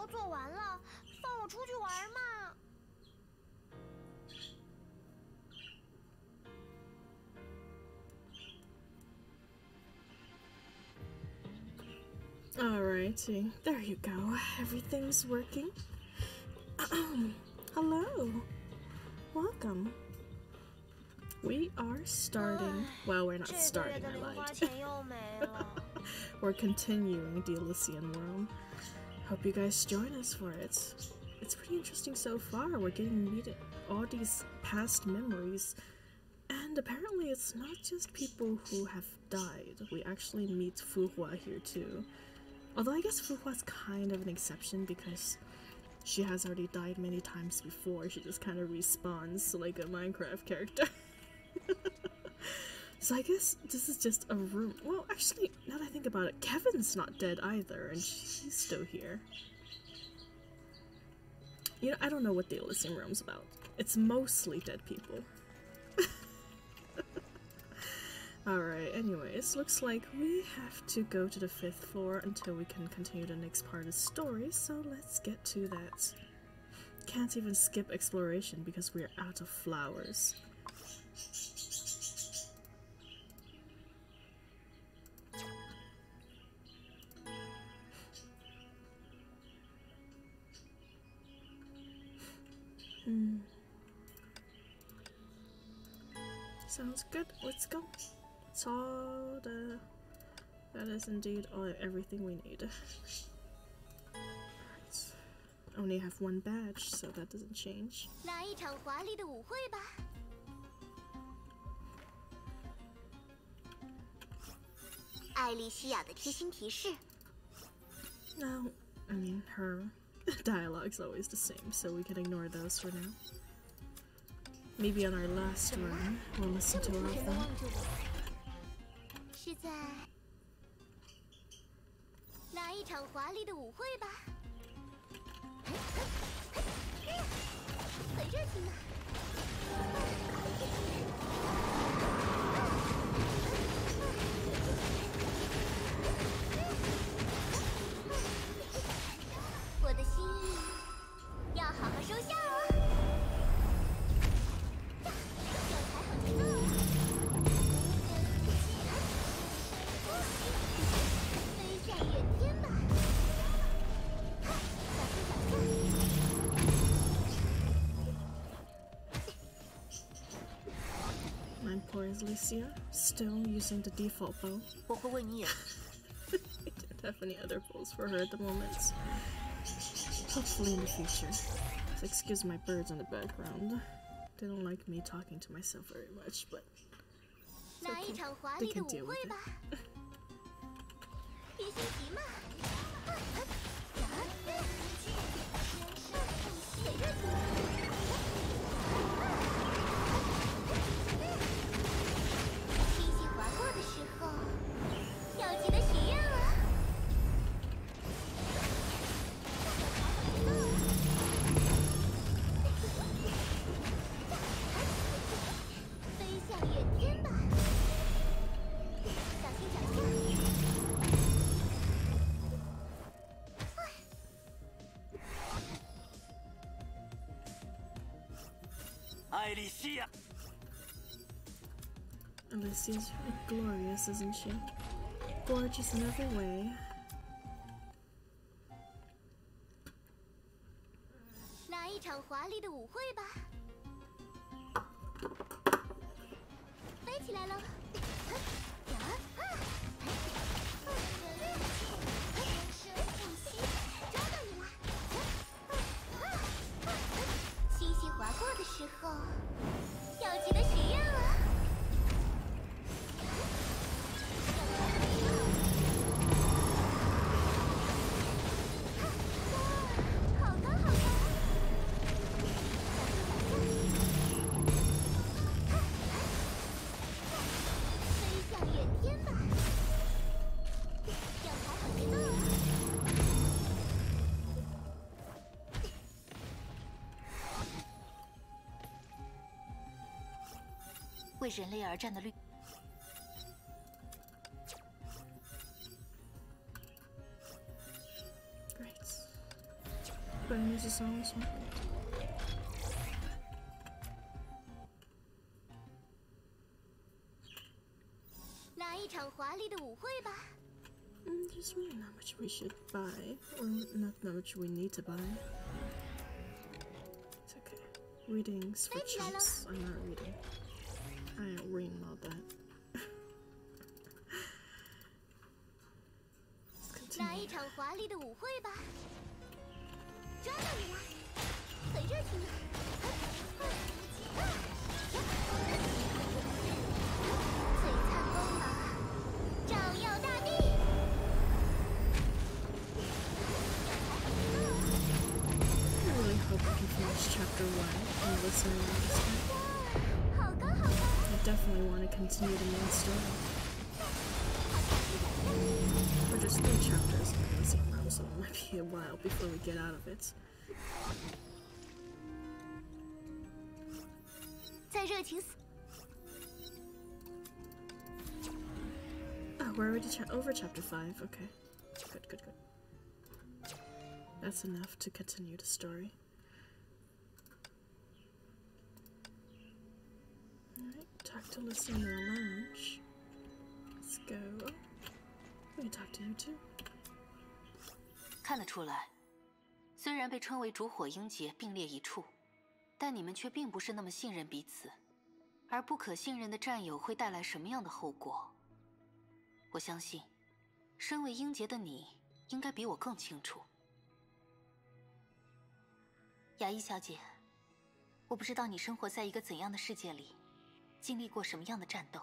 做完了，放我出去玩嘛！ Alrighty, there you go. Everything's working. Hello. Welcome. We are starting. Well, we're not starting, I lied. We're continuing the Elysian Realm. Hope you guys join us for it. It's pretty interesting so far. We're getting to meet all these past memories. And apparently it's not just people who have died. We actually meet Fuhua here too. Although I guess Fuhua's kind of an exception because she has already died many times before. She just kind of respawns like a Minecraft character. So I guess this is just a room. Well, actually, now that I think about it, Kevin's not dead either, and she's still here. You know, I don't know what the Elysian Realm's about. It's mostly dead people. Alright, anyways, looks like we have to go to the 5th floor until we can continue the next part of the story, so let's get to that. Can't even skip exploration because we're out of flowers. Sounds good, let's go. It's all the... That is indeed everything we need. Right. Only have one badge, so that doesn't change. 来一场华丽的舞会吧！艾莉西亚的贴心提示。 No, I mean, her dialogue's always the same, so we can ignore those for now. Maybe on our last run, we'll listen to all of them. 是在来一场华丽的舞会吧！很热情啊！我的心意要好好收下哦。 My poor Alicia, still using the default bow. 我会为你演。 I don't have any other bows for her at the moment. Hopefully in the future. So excuse my birds in the background. They don't like me talking to myself very much, but it's okay. They can deal with it. 别心急嘛。星星划过的时候，要记得许愿啊！飞向远天吧，小心脚下。 艾莉西亚 Alicia's glorious, isn't she? Gorgeous in every way. 来一场华丽的舞会吧！飞起来了！抓到你了！星星划过的时候，要记得许愿啊！ 为人类而战的绿。 bonus is awesome. 来一场华丽的舞会吧。 There's really not much we should buy, or not much we need to buy. It's okay. Readings for chumps. I'm not reading. I ain't reading all that. 来一场华丽的舞会吧！抓到你了，很热情的。璀璨光芒，照耀大地。 I really hope I can finish chapter 1 and listen to this time. 好高好高！ I definitely want to continue the main story. We're just 3 chapters in the same room, so it might be a while before we get out of it. 再热情死！ Oh, we're already over chapter 5. Okay. Good, good, good. That's enough to continue the story. Alright, talk to Lucy in the lounge. Let's go. We can talk to you too. 看得出来，虽然被称为烛火英杰并列一处，但你们却并不是那么信任彼此。而不可信任的战友会带来什么样的后果？我相信，身为英杰的你，应该比我更清楚。雅伊小姐，我不知道你生活在一个怎样的世界里，经历过什么样的战斗，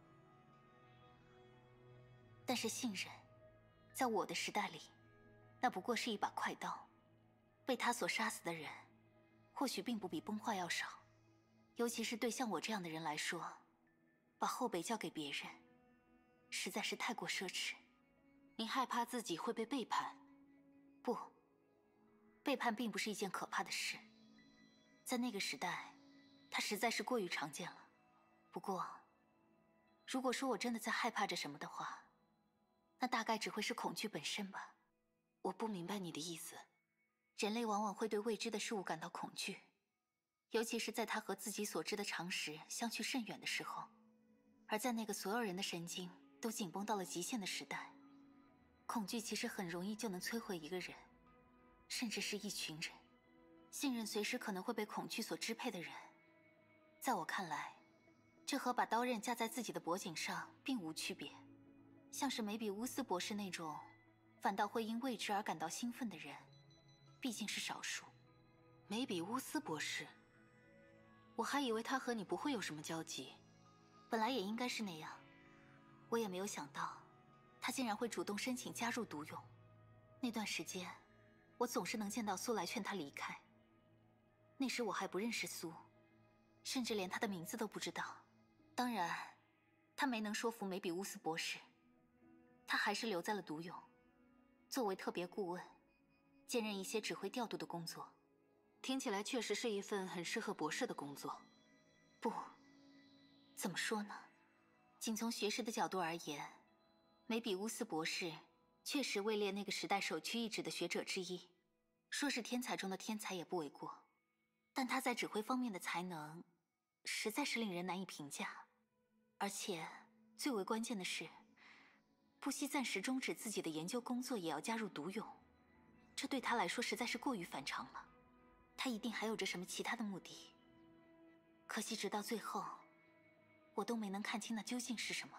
但是信任，在我的时代里，那不过是一把快刀，被他所杀死的人，或许并不比崩坏要少。尤其是对像我这样的人来说，把后北交给别人，实在是太过奢侈。你害怕自己会被背叛？不，背叛并不是一件可怕的事，在那个时代，它实在是过于常见了。不过，如果说我真的在害怕着什么的话，那大概只会是恐惧本身吧。我不明白你的意思。人类往往会对未知的事物感到恐惧。尤其是在他和自己所知的常识相去甚远的时候，而在那个所有人的神经都紧绷到了极限的时代，恐惧其实很容易就能摧毁一个人，甚至是一群人。信任随时可能会被恐惧所支配的人，在我看来，这和把刀刃架在自己的脖颈上并无区别。像是梅比乌斯博士那种，反倒会因未知而感到兴奋的人，毕竟是少数。梅比乌斯博士？我还以为他和你不会有什么交集，本来也应该是那样。我也没有想到，他竟然会主动申请加入独勇。那段时间，我总是能见到苏来劝他离开。那时我还不认识苏，甚至连他的名字都不知道。当然，他没能说服梅比乌斯博士，他还是留在了独勇，作为特别顾问，兼任一些指挥调度的工作。听起来确实是一份很适合博士的工作。不，怎么说呢？仅从学识的角度而言，梅比乌斯博士确实位列那个时代首屈一指的学者之一，说是天才中的天才也不为过。但他在指挥方面的才能，实在是令人难以评价。而且，最为关键的是，不惜暂时终止自己的研究工作，也要加入独勇，这对他来说实在是过于反常了。他一定还有着什么其他的目的，可惜直到最后，我都没能看清那究竟是什么。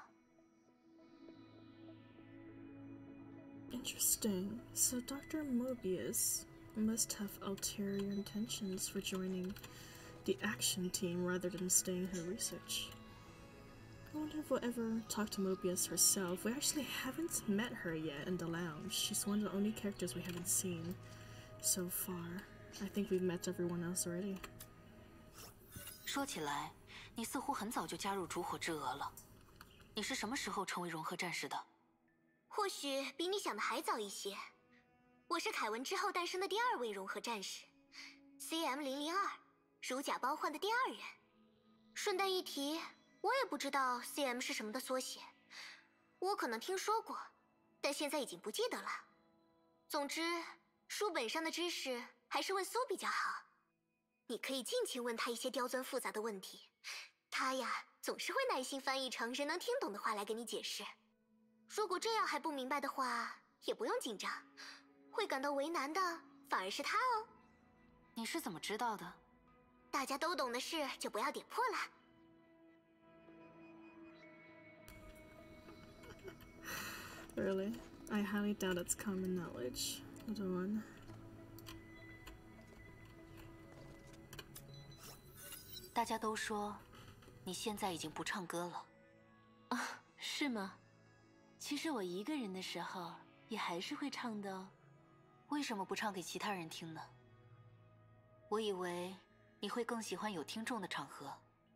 Interesting. So Dr. Mobius must have ulterior intentions for joining the action team rather than staying her research. I wonder if we'll ever talk to Mobius herself. We actually haven't met her yet in the lounge. She's one of the only characters we haven't seen so far. I think we've met everyone else already. 说起来，你似乎很早就加入烛火之娥了。你是什么时候成为融合战士的？ 或许比你想的还早一些。我是凯文之后诞生的第2位融合战士 ，CM002，如假包换的第2人。顺带一提，我也不知道 CM 是什么的缩写，我可能听说过，但现在已经不记得了。总之，书本上的知识还是问苏比较好。你可以尽情问他一些刁钻复杂的问题，他呀总是会耐心翻译成人能听懂的话来给你解释。如果这样还不明白的话，也不用紧张，会感到为难的反而是他哦。 你是怎么知道的？ 大家都懂的事就不要点破了。 Really? I highly doubt it's common knowledge. Hold on. 大家都说，你现在已经不唱歌了。 啊，是吗？其实我一个人的时候也还是会唱的哦。 为什么不唱给其他人听呢？我以为你会更喜欢有听众的场合。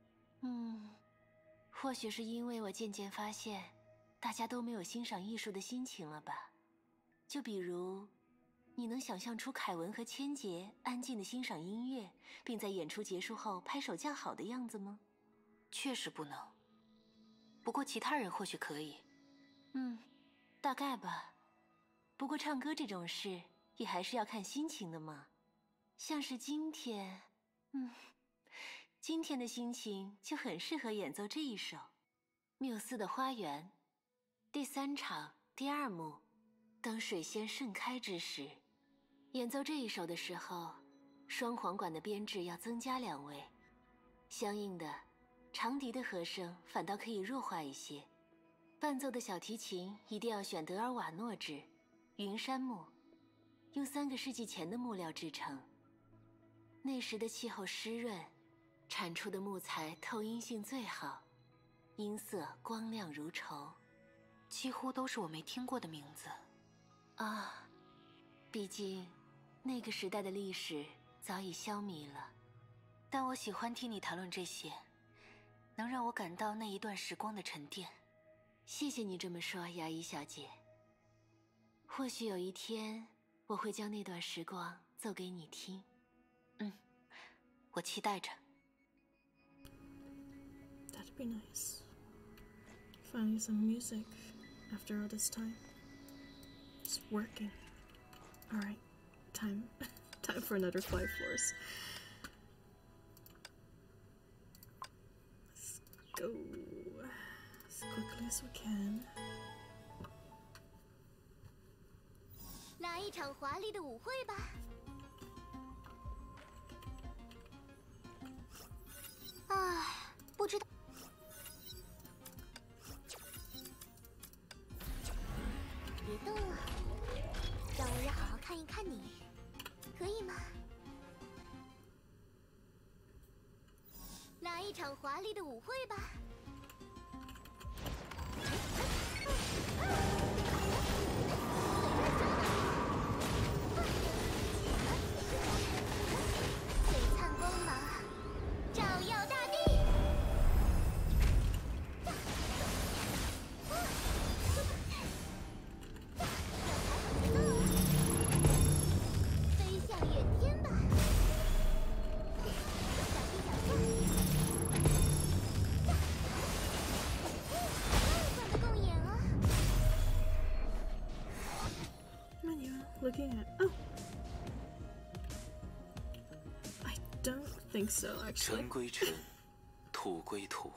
或许是因为我渐渐发现，大家都没有欣赏艺术的心情了吧？就比如，你能想象出凯文和千杰安静地欣赏音乐，并在演出结束后拍手叫好的样子吗？ 确实不能。不过其他人或许可以。 大概吧。不过唱歌这种事也还是要看心情的嘛。像是今天，今天的心情就很适合演奏这一首《缪斯的花园》第3场第2幕。当水仙盛开之时，演奏这一首的时候，双簧管的编制要增加2位，相应的，长笛的和声反倒可以弱化一些。伴奏的小提琴一定要选德尔瓦诺制、云杉木，用3个世纪前的木料制成。那时的气候湿润，产出的木材透音性最好，音色光亮如绸。 几乎都是我没听过的名字。 啊，毕竟那个时代的历史早已消弭了。 但我喜欢听你谈论这些，能让我感到那一段时光的沉淀。 谢谢你这么说，牙医小姐。或许有一天，我会将那段时光奏给你听。 我期待着。 That'd be nice. Finally some music after all this time. It's working. Alright, time for another 5 floors. Let's go as quickly as we can. 来一场华丽的舞会吧。不知道。别动啊，让我也好好看一看你，可以吗？来一场华丽的舞会吧。璀璨光芒，照耀大地。飞向远天吧！小心脚下。算得够眼啊！ Menu looking at. Oh, I don't think so. Actually, 尘归尘，土归土。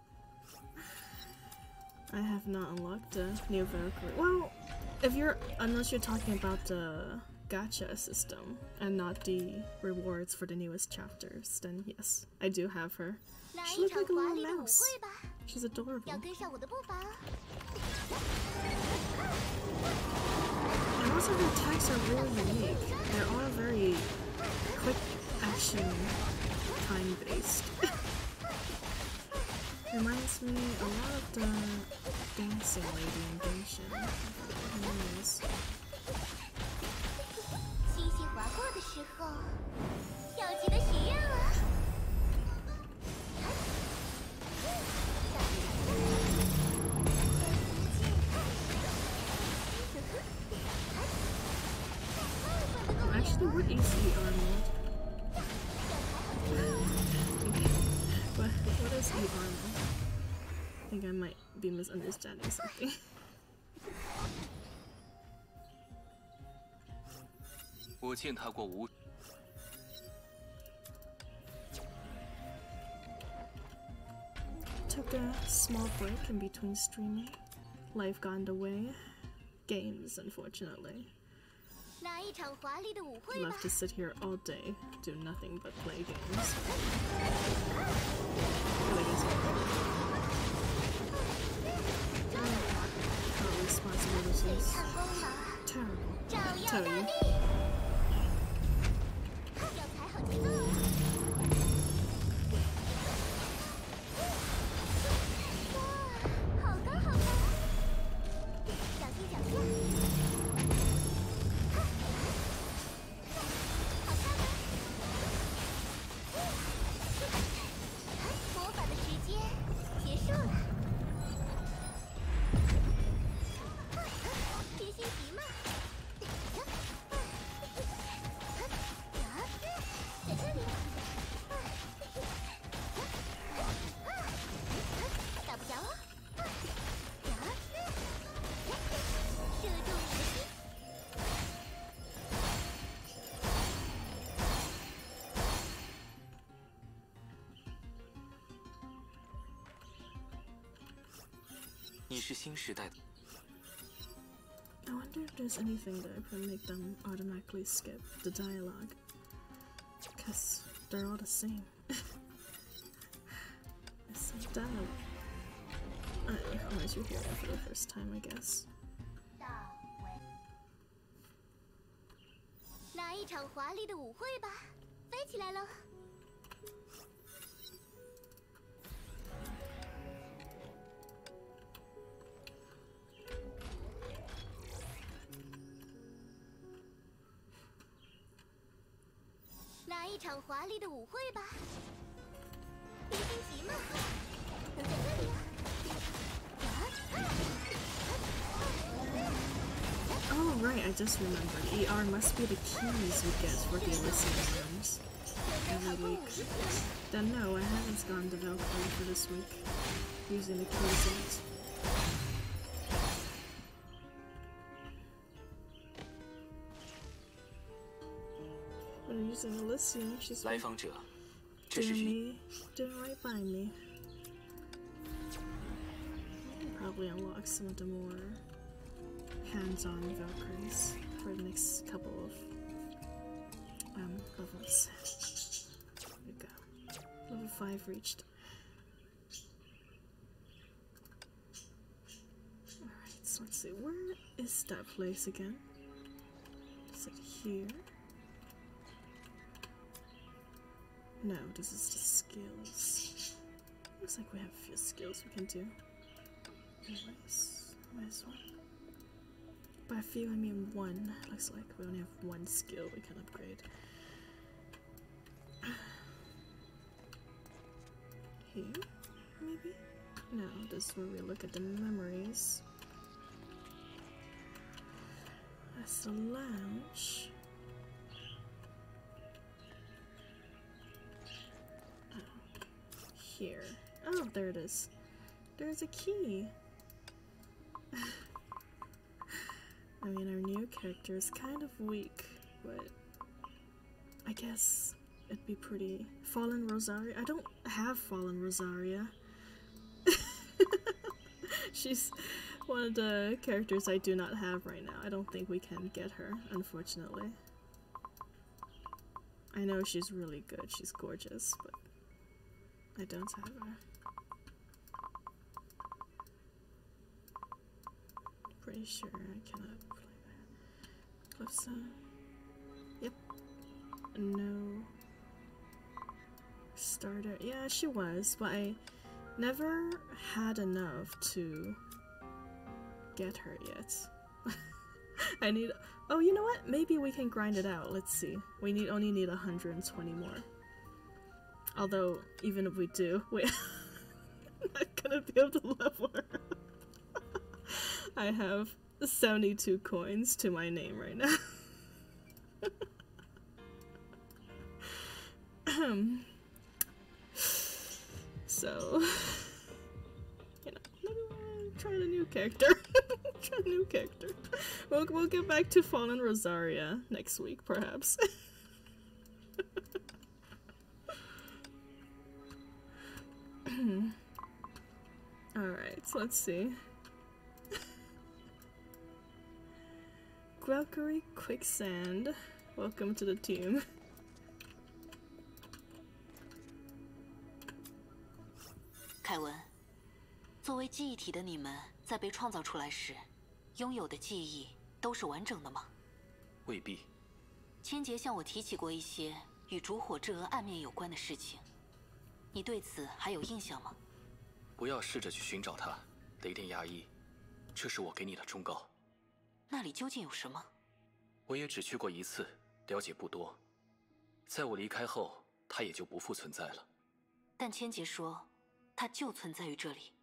I have not unlocked the new Valkyrie. Well, unless you're talking about the gacha system and not the rewards for the newest chapters, then yes, I do have her. 来 She 一 looks 场 like a 华 little 丽的舞 mouse. 会吧！ She's adorable. 要跟上我的步伐。 And also her attacks are really unique. They're all very quick action, time based. Reminds me a lot of the dancing lady in Genshin. I forget what her name is. 星星划过的时候，要记得许愿了。 Actually, what is E-Armored? What is E-Armored? I think I might be misunderstanding something. 我践踏过无 took a small break in between streaming. Life got in the way. Games, unfortunately. Love to sit here all day, do nothing but play games. But I guess how responsible this is. Terrible. Tell you. I wonder if there's anything that can make them automatically skip the dialogue. Because they're all the same. It's like dialogue. Unless you hear it for the first time, I guess. 来一场华丽的舞会吧，飞起来喽！ 来一场华丽的舞会吧！别心急嘛，能在这里啊！ Oh right, I just remembered. ER must be the keys we get for the Elysian rooms every week. Then no, I haven't gone to Valkyrie for this week, using the keys in it. When using Elysian, she's doing right by me. Probably unlock some of the more hands-on Valkyries for the next couple of levels. There we go. Level 5 reached. Alright, so let's see, where is that place again? Is it here? No, this is the skills. Looks like we have a few skills we can do. Anyways, where's one? By a few, I mean one. Looks like we only have one skill we can upgrade. Here, maybe? No, this is where we look at the memories. That's the lounge. Oh, here. Oh, there it is. There's a key. I mean, our new character is kind of weak, but I guess it'd be pretty... Fallen Rosaria? I don't have Fallen Rosaria. She's one of the characters I do not have right now. I don't think we can get her, unfortunately. I know she's really good, she's gorgeous, but I don't have her. Pretty sure I cannot play that. Closer. Yep. No. Starter. Yeah, she was, but I never had enough to get her yet. I need. Oh, you know what? Maybe we can grind it out. Let's see. We only need 120 more. Although, even if we do, we're not gonna be able to level her. I have 72 coins to my name right now. So, you know, maybe we'll try a new character. Try a new character. We'll get back to Fallen Rosaria next week, perhaps. Let's see. Valkyrie Quicksand, welcome to the team. 凯文，作为记忆体的你们，在被创造出来时，拥有的记忆都是完整的吗？ 未必。 千劫向我提起过一些与烛火之蛾暗面有关的事情，你对此还有印象吗？ 不要试着去寻找他，雷电牙医，这是我给你的忠告。 那里究竟有什么？ 我也只去过一次，了解不多。在我离开后，他也就不复存在了。 但千劫说，他就存在于这里。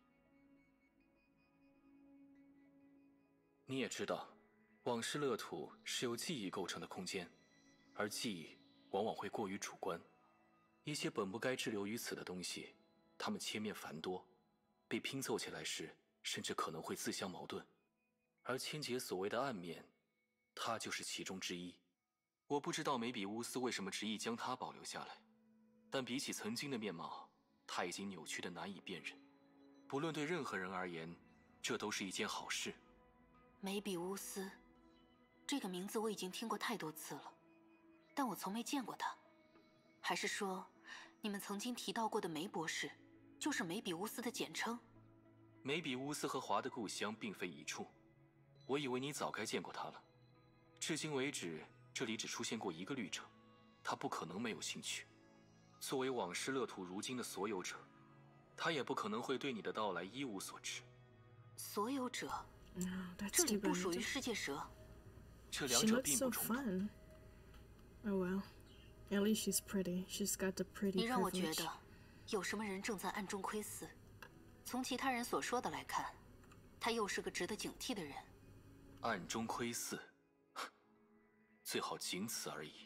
你也知道，往事乐土是由记忆构成的空间，而记忆往往会过于主观。一些本不该滞留于此的东西，它们切面繁多，被拼凑起来时，甚至可能会自相矛盾。而千劫所谓的暗面，它就是其中之一。我不知道梅比乌斯为什么执意将它保留下来，但比起曾经的面貌，它已经扭曲得难以辨认。不论对任何人而言，这都是一件好事。 梅比乌斯，这个名字我已经听过太多次了，但我从没见过他。还是说，你们曾经提到过的梅博士，就是梅比乌斯的简称？ 梅比乌斯和华的故乡并非一处，我以为你早该见过他了。至今为止，这里只出现过一个旅者，他不可能没有兴趣。作为往事乐土如今的所有者，他也不可能会对你的到来一无所知。 所有者， No, that's 这里 too 不属于 bad. 世界蛇。 这两 She 者 looks 并 so 不冲突。 fun. Oh well. At least she's pretty. She's got the pretty 你让我觉 privilege. 得，有什么人正在暗中窥伺。从其他人所说的来看，他又是个值得警惕的人。 暗中窥伺，最好仅此而已。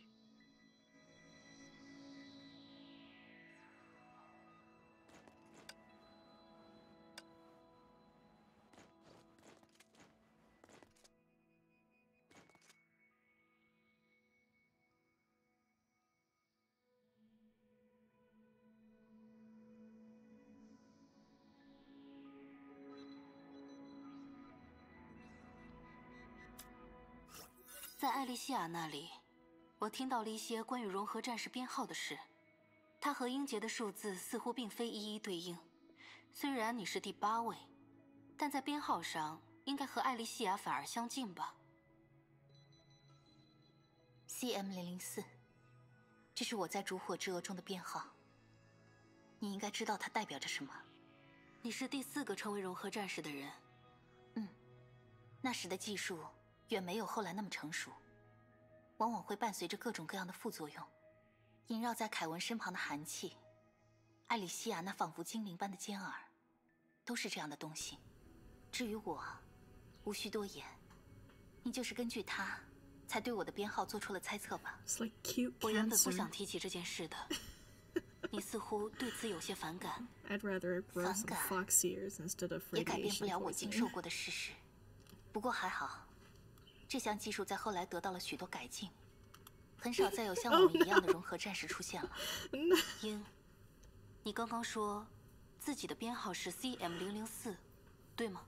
在艾莉西亚那里，我听到了一些关于融合战士编号的事。它和英杰的数字似乎并非一一对应。虽然你是第8位，但在编号上应该和艾莉西亚反而相近吧。CM004，这是我在烛火之蛾中的编号。你应该知道它代表着什么。你是第4个成为融合战士的人。那时的技术远没有后来那么成熟，往往会伴随着各种各样的副作用。萦绕在凯文身旁的寒气，艾莉西亚那仿佛精灵般的尖耳，都是这样的东西。至于我，无需多言，你就是根据它才对我的编号做出了猜测吧。 It's like cute 我原本不 cancer. 想提起这件事的，你似乎对此有些反感， I'd rather it grow some 反感 fox ears instead of 也改变不 radiation 了我经受 poisoning. 过的事实。不过还好，这项技术在后来得到了许多改进，很少再有像我们一样的融合战士出现了。英，你刚刚说自己的编号是 CM004，对吗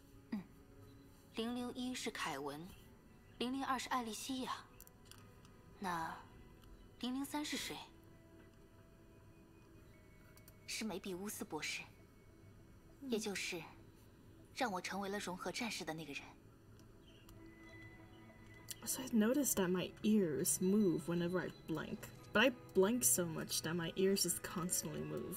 ？001是凯文，002是艾莉西亚，那003是谁？是梅比乌斯博士，也就是让我成为了融合战士的那个人。 So I noticed that my ears move whenever I blink. But I blink so much that my ears just constantly move.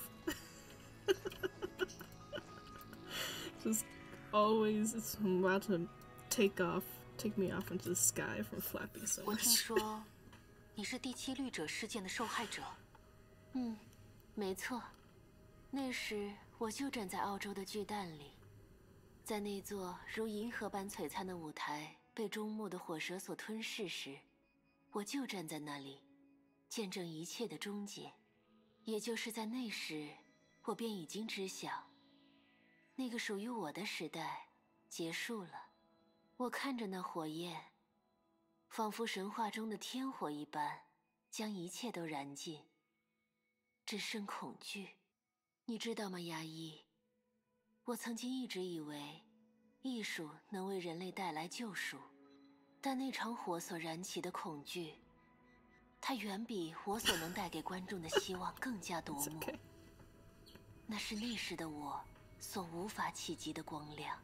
Just always, I'm about to take me off into the sky from flapping so 我听 much. 说你是第7绿者事件的受害者。 没错，那时我就站在澳洲的巨蛋里，在那座如银河般璀璨的舞台被终末的火蛇所吞噬时，我就站在那里，见证一切的终结。也就是在那时，我便已经知晓，那个属于我的时代结束了。我看着那火焰，仿佛神话中的天火一般，将一切都燃尽，只剩恐惧。你知道吗，牙医？ 我曾经一直以为，艺术能为人类带来救赎，但那场火所燃起的恐惧，它远比我所能带给观众的希望更加夺目。那是那时的我所无法企及的光亮。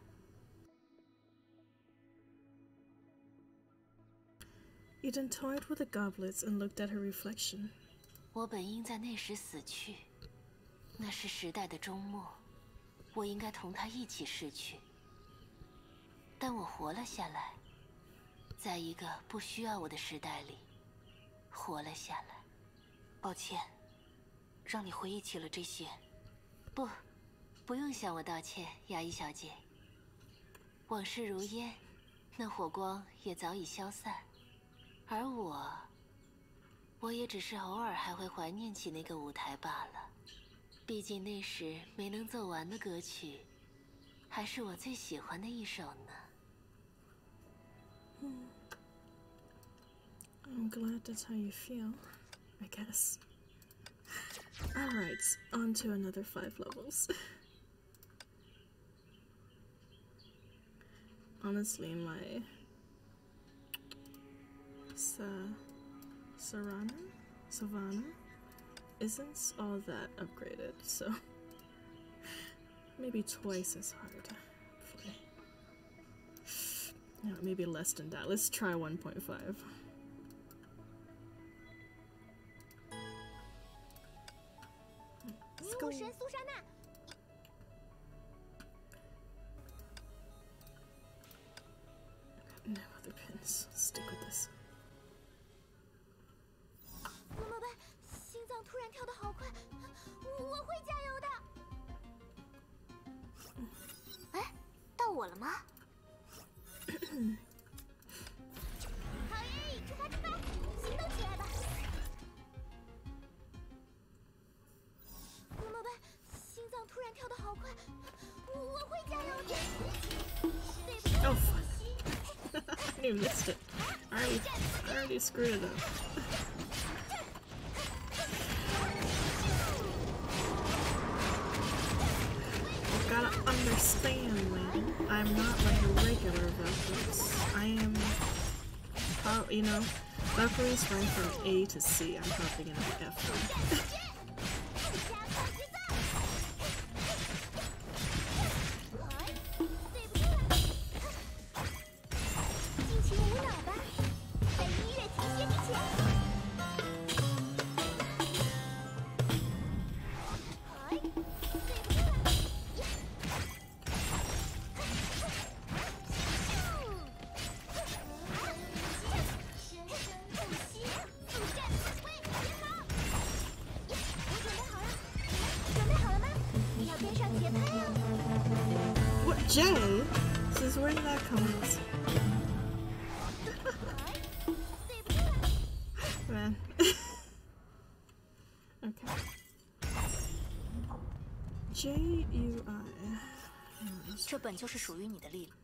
Eden toyed with the goblets and looked at her reflection. 我本应在那时死去，那是时代的终末，我应该同他一起逝去。但我活了下来，在一个不需要我的时代里，活了下来。抱歉，让你回忆起了这些。不用向我道歉，雅伊小姐。往事如烟，那火光也早已消散，而我也只是偶尔还会怀念起那个舞台罢了。毕竟那时没能奏完的歌曲，还是我最喜欢的一首呢。 I'm glad that's how you feel, I guess. Alright, on to another 5 levels. Honestly, my Savannah isn't all that upgraded, so maybe twice as hard. Hopefully. No, maybe less than that. Let's try 1.5. Let's go. No other pins. Let's stick with this. 怎么办？心脏突然跳得好快，我会加油的。哎，到我了吗？好耶！出发出发，行动起来吧！怎么办？心脏突然跳得好快，我会加油的。对不起。 Oh fuck. I missed it. I already screwed it up. You gotta understand, lady. I'm not like a regular Valkyrie. I am, you know, Valkyries run from A to C. I'm hopping in the F one. ？What J? Since where did that come from? Man. Okay. J-U-I. 这本就是属于你的力量。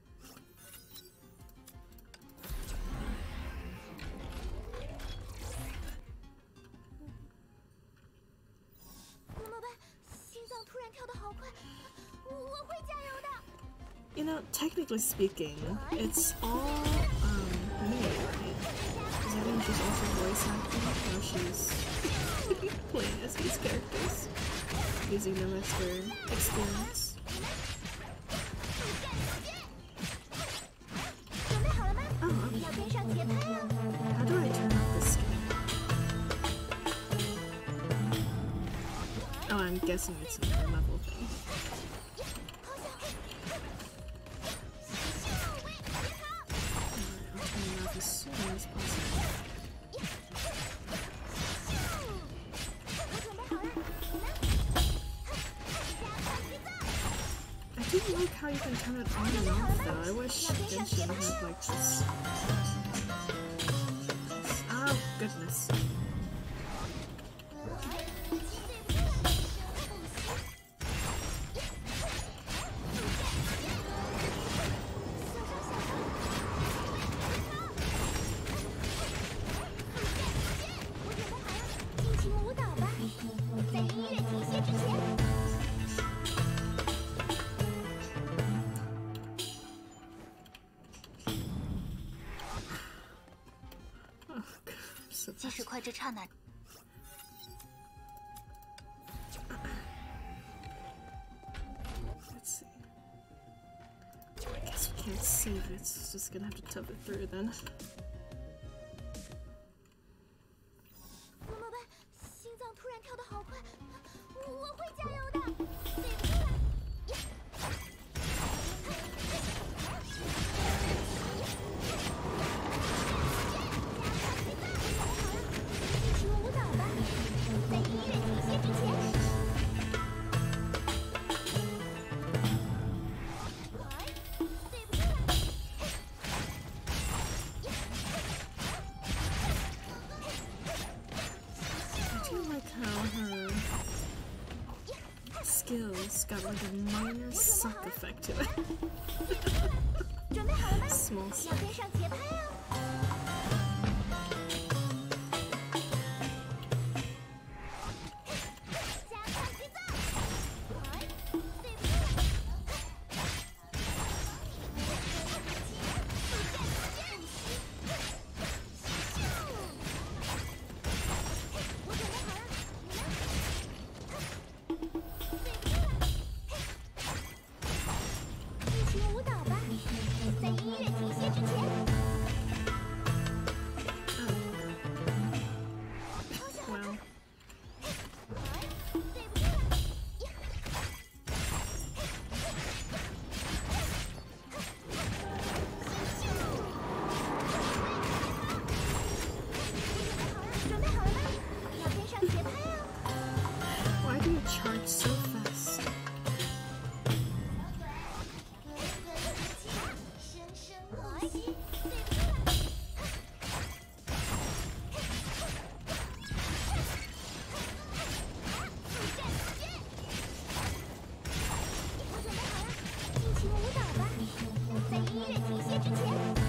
怎么办？心脏突然跳得好快，我会加油的。 You know, technically speaking, it's all me, right? Because I think she's also voice acting while she's playing as these characters, using them as their experience. 准备好了吗？ Oh, okay. 要跟上节拍哦。 How do I turn off this game? Oh, I'm guessing it's another level thing. Alright, I'll turn it off as soon as possible. I do like how you can turn it on and off though. I wish Genshin had like this. Oh goodness. 即使快至刹那。 Let's see. I guess we can't save it. It's just gonna have to tough it through then. 怎么办？心脏突然跳得好快，我会加油的。对不起了。进行舞蹈吧，在音乐停歇之前。 Skills got like a minor suck effect to it. 准备好了吗？ Small 要跟上节拍哦。加快节奏。对不起了。我准备好了，你呢？ 进行舞蹈吧，在音乐停歇之前。 Wow. 对不起了。准备好了吗？要跟上节拍哦。 Why do you charge so fast? 深深呼吸，对不起了。我准备好了，进行舞蹈吧，在音乐停歇之前。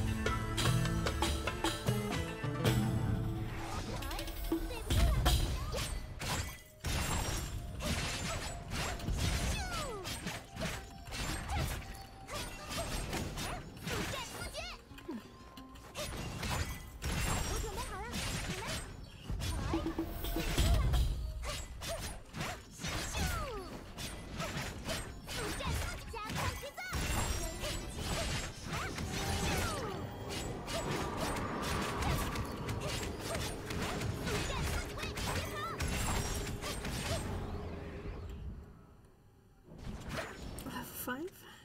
5?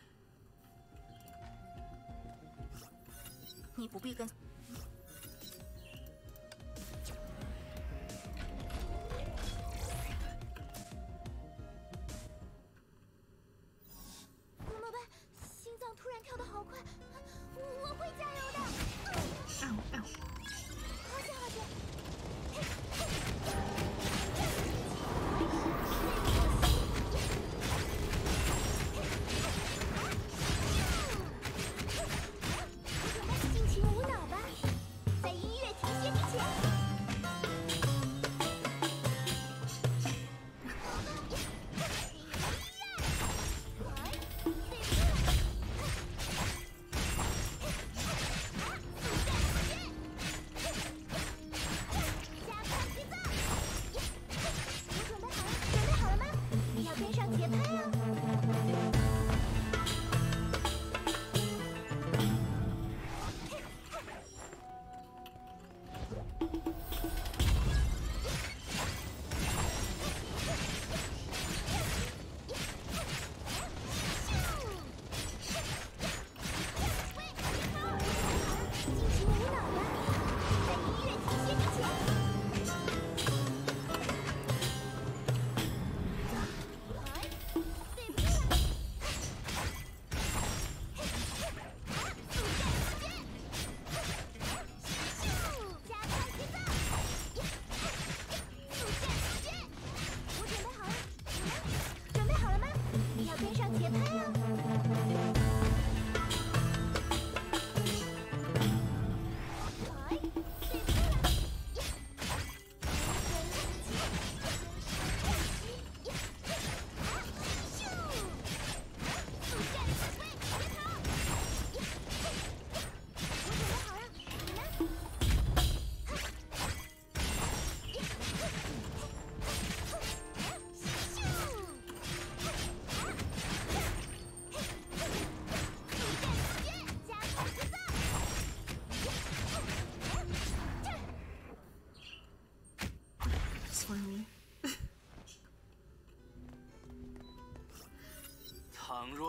你不必跟。 怎么办？心脏突然跳得好快，我会加油的。 Ow, ow. 好险好险！进行舞蹈吧，在音乐停歇之前。 对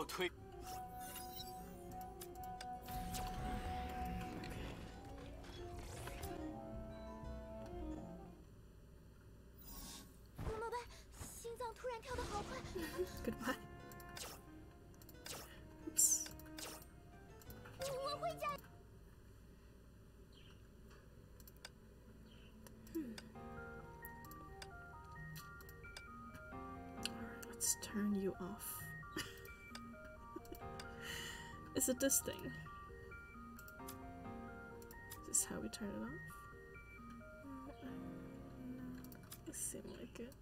我推。 怎么办？心脏突然跳得好快。 Goodbye. Oops. 我会加。 Alright, let's turn you off. Is it this thing? Is this how we turn it off? No, it seems like it.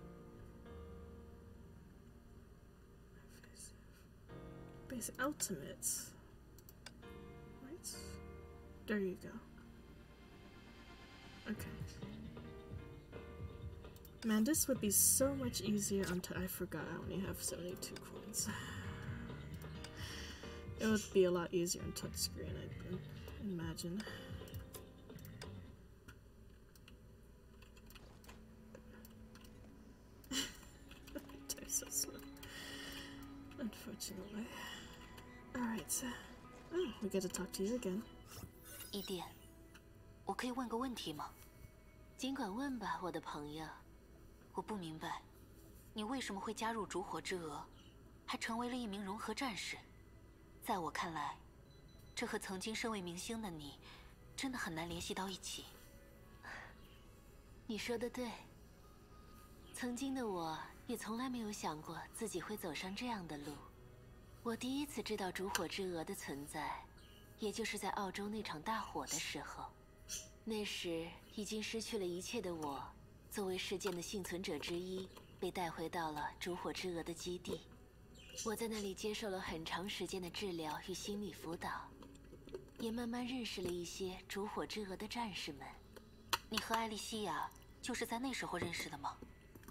Basic ultimates. Right? There you go. Okay. Man, this would be so much easier until I forgot I only have 72 coins. It would be a lot easier on touchscreen, I imagine. They're so slow. Unfortunately. Alright. Oh, we get to talk to you again. 伊甸，我可以问个问题吗？ 尽管问吧，我的朋友。 我不明白，你为什么会加入烛火之娥，还成为了一名融合战士？在我看来，这和曾经身为明星的你，真的很难联系到一起。 你说的对。曾经的我也从来没有想过自己会走上这样的路。我第一次知道烛火之娥的存在，也就是在澳洲那场大火的时候。那时已经失去了一切的我，作为事件的幸存者之一，被带回到了烛火之娥的基地。我在那里接受了很长时间的治疗与心理辅导，也慢慢认识了一些烛火之娥的战士们。 你和艾莉西亚就是在那时候认识的吗？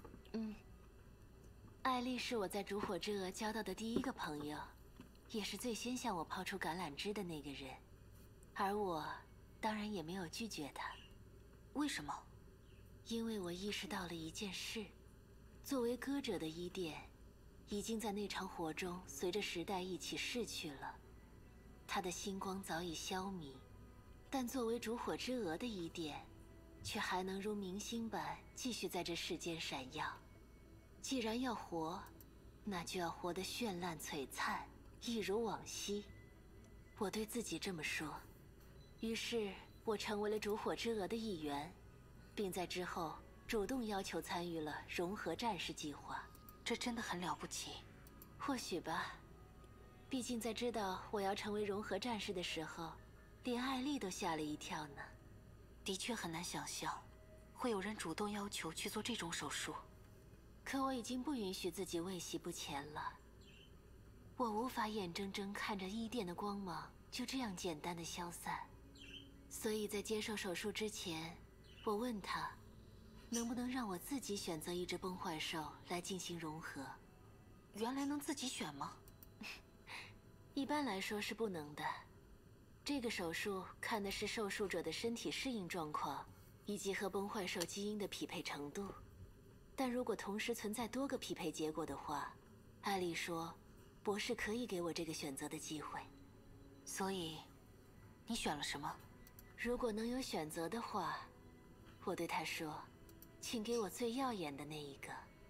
艾丽是我在烛火之娥交到的第一个朋友，也是最先向我抛出橄榄枝的那个人，而我当然也没有拒绝他。 为什么？ 因为我意识到了一件事：作为歌者的伊甸，已经在那场火中随着时代一起逝去了，他的星光早已消弭。但作为烛火之娥的伊甸，却还能如明星般继续在这世间闪耀。既然要活，那就要活得绚烂璀璨，一如往昔。我对自己这么说。于是，我成为了烛火之娥的一员，并在之后主动要求参与了融合战士计划。 这真的很了不起。 或许吧。毕竟在知道我要成为融合战士的时候，连艾丽都吓了一跳呢。 的确很难想象，会有人主动要求去做这种手术。 可我已经不允许自己畏喜不前了。我无法眼睁睁看着伊甸的光芒就这样简单的消散，所以在接受手术之前，我问他，能不能让我自己选择一只崩坏兽来进行融合。 原来能自己选吗？ 一般来说是不能的。这个手术看的是受术者的身体适应状况，以及和崩坏兽基因的匹配程度。但如果同时存在多个匹配结果的话，艾丽说，博士可以给我这个选择的机会。 所以，你选了什么？ 如果能有选择的话，我对他说，请给我最耀眼的那一个。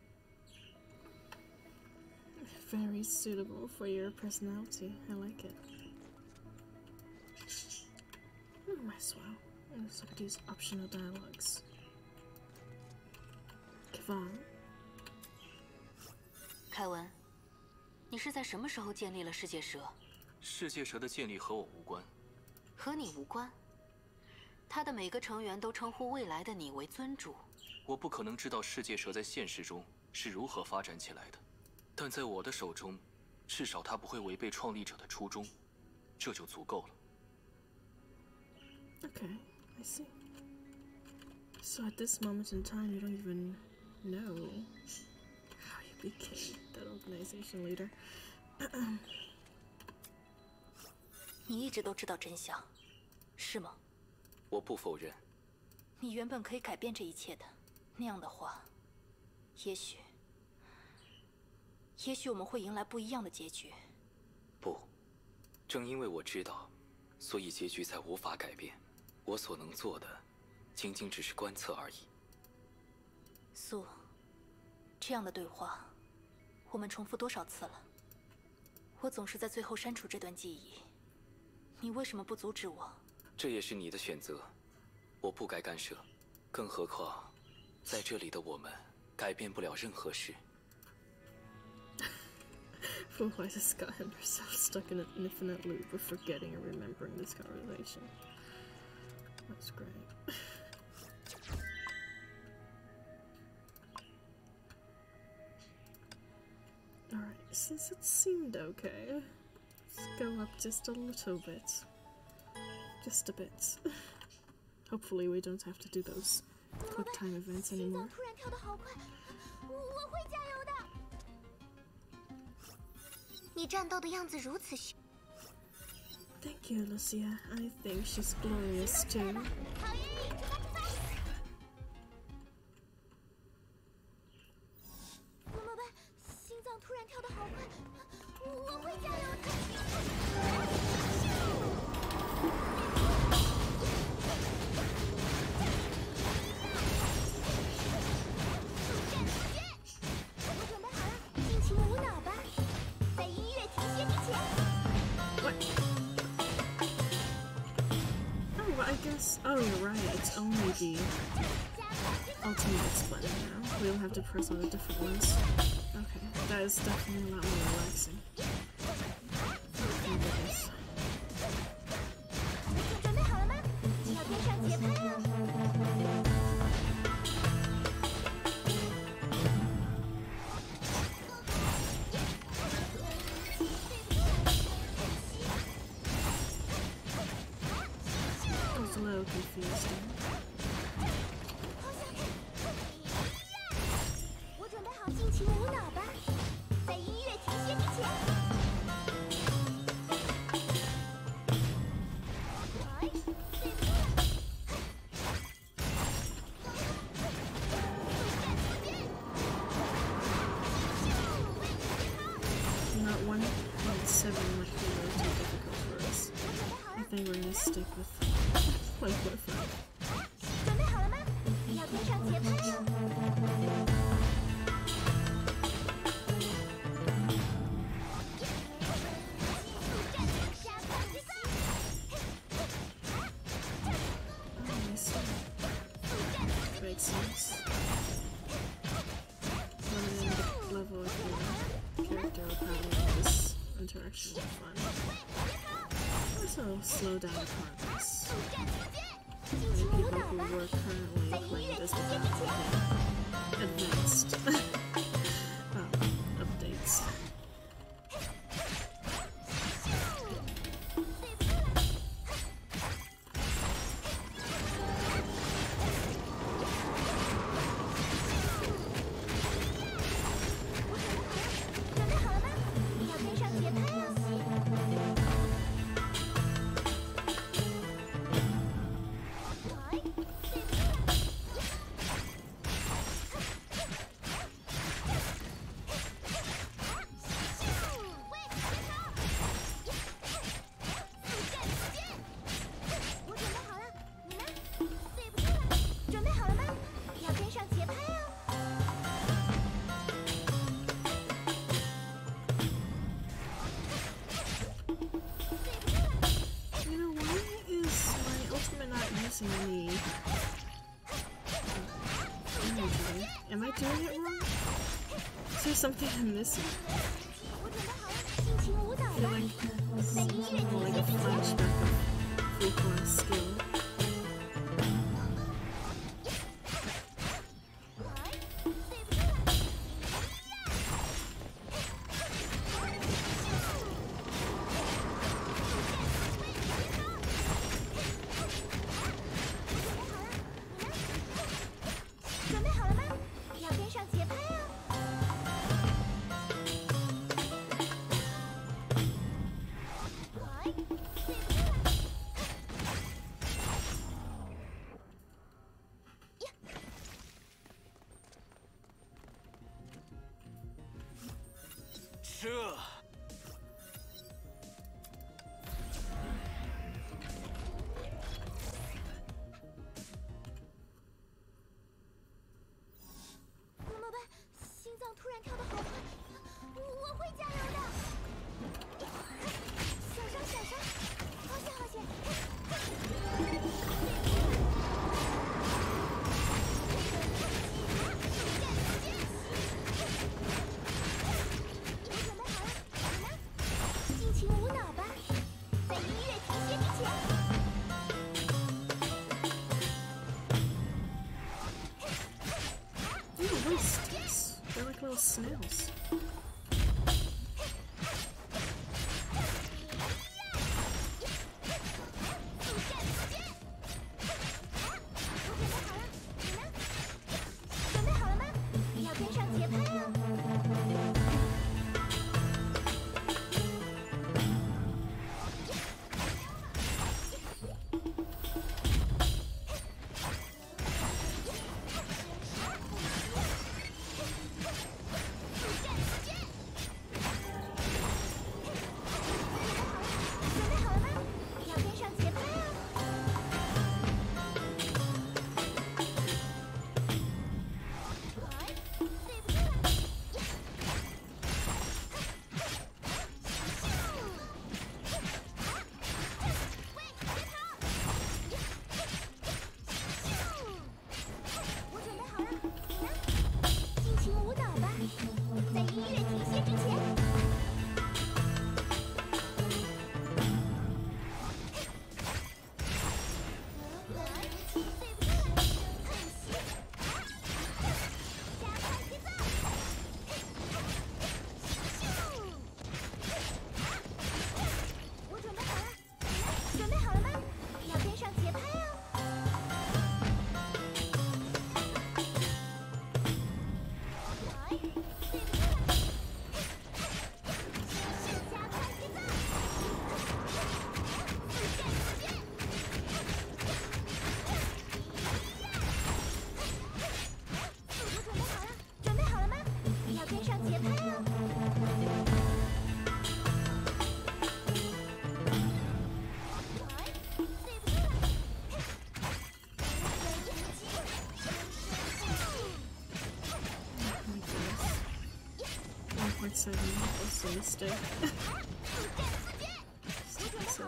Very suitable for your personality. I like it. Might as well. Let's look at these optional dialogues. Kevon. 凯文，你是在什么时候建立了世界蛇？ 世界蛇的建立和我无关。 和你无关。他的每个成员都称呼未来的你为尊主。 我不可能知道世界蛇在现实中是如何发展起来的，但在我的手中，至少它不会违背创立者的初衷，这就足够了。 Okay, I see. So at this moment in time, you don't even know how you became that organization leader. 你一直都知道真相，是吗？ 我不否认。 你原本可以改变这一切的，那样的话，也许我们会迎来不一样的结局。 不，正因为我知道，所以结局才无法改变。我所能做的，仅仅只是观测而已。 素，这样的对话，我们重复多少次了？我总是在最后删除这段记忆，你为什么不阻止我？ 这也是你的选择，我不该干涉。更何况，在这里的我们改变不了任何事。 Fu just got herself stuck in an infinite loop of forgetting and remembering this conversation. That's great. Alright, since it seemed okay, let's go up just a little bit. Just a bit. Hopefully we don't have to do those quick time events anymore. 突然跳得好快，我会加油的。你战斗的样子如此凶。 Thank you, Lucia. I think she's glorious too. 好耶！怎么办？心脏突然跳得好快，我会加油的。我准备好了，尽情舞蹈吧，在音乐停歇之前。 What? Oh, well, I guess. Oh, you're right. It's only the ultimate button now. We don't have to press all the different ones. Okay, that is definitely a lot more relaxing. Thank goodness. 准备好了吗？要跟上节拍哦。 I was a little confused. 我准备好尽情舞蹈吧，在音乐停歇之前。 Not 1.7 might be a little too difficult for us. I think we're gonna stick with 1.5. 准备好了吗？要跟上节拍哦。 I see. Makes sense. Limiting the level of your character will probably make this interaction more fun. Also, slow down progress. Many people who were currently playing this without the advanced updates. Any energy. Am I doing it wrong? Is there something I'm missing? I feel like this is more like a flashback of Fuqua's skill. Ooh, wasties. They're like little snails. So stick. So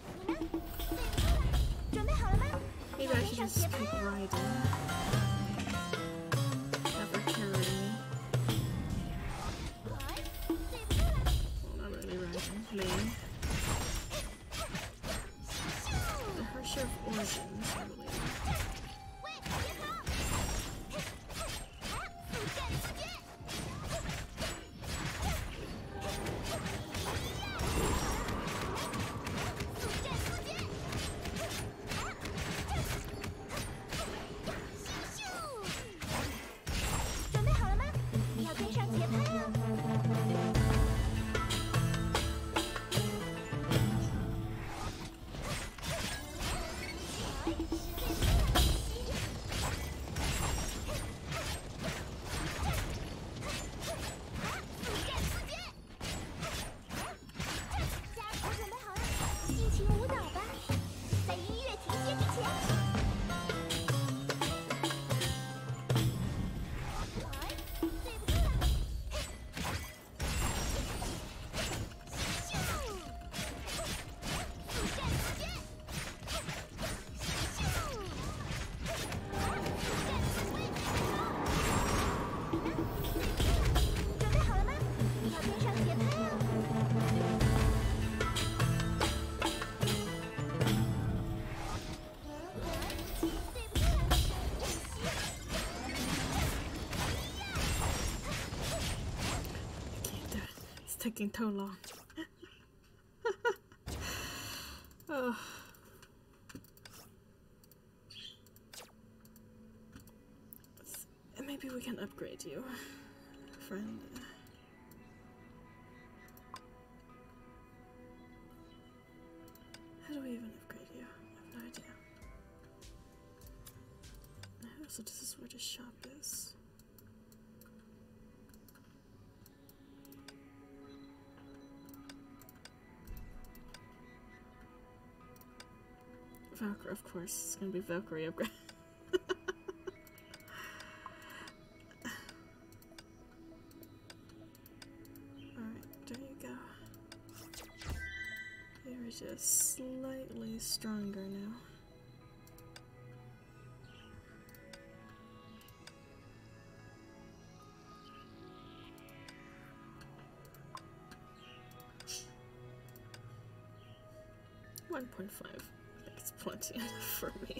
maybe I should just keep riding. Have her carry me. Well, not really riding. Laying. Her share of origins, I believe. Taking too long. Oh. Maybe we can upgrade you, friend. How do we even upgrade you? I have no idea. Oh, so this is where the shop is. Valkyrie, of course. It's gonna be Valkyrie upgrade. Alright, there you go. You're just slightly stronger now. 1.5. I think it's plenty for me.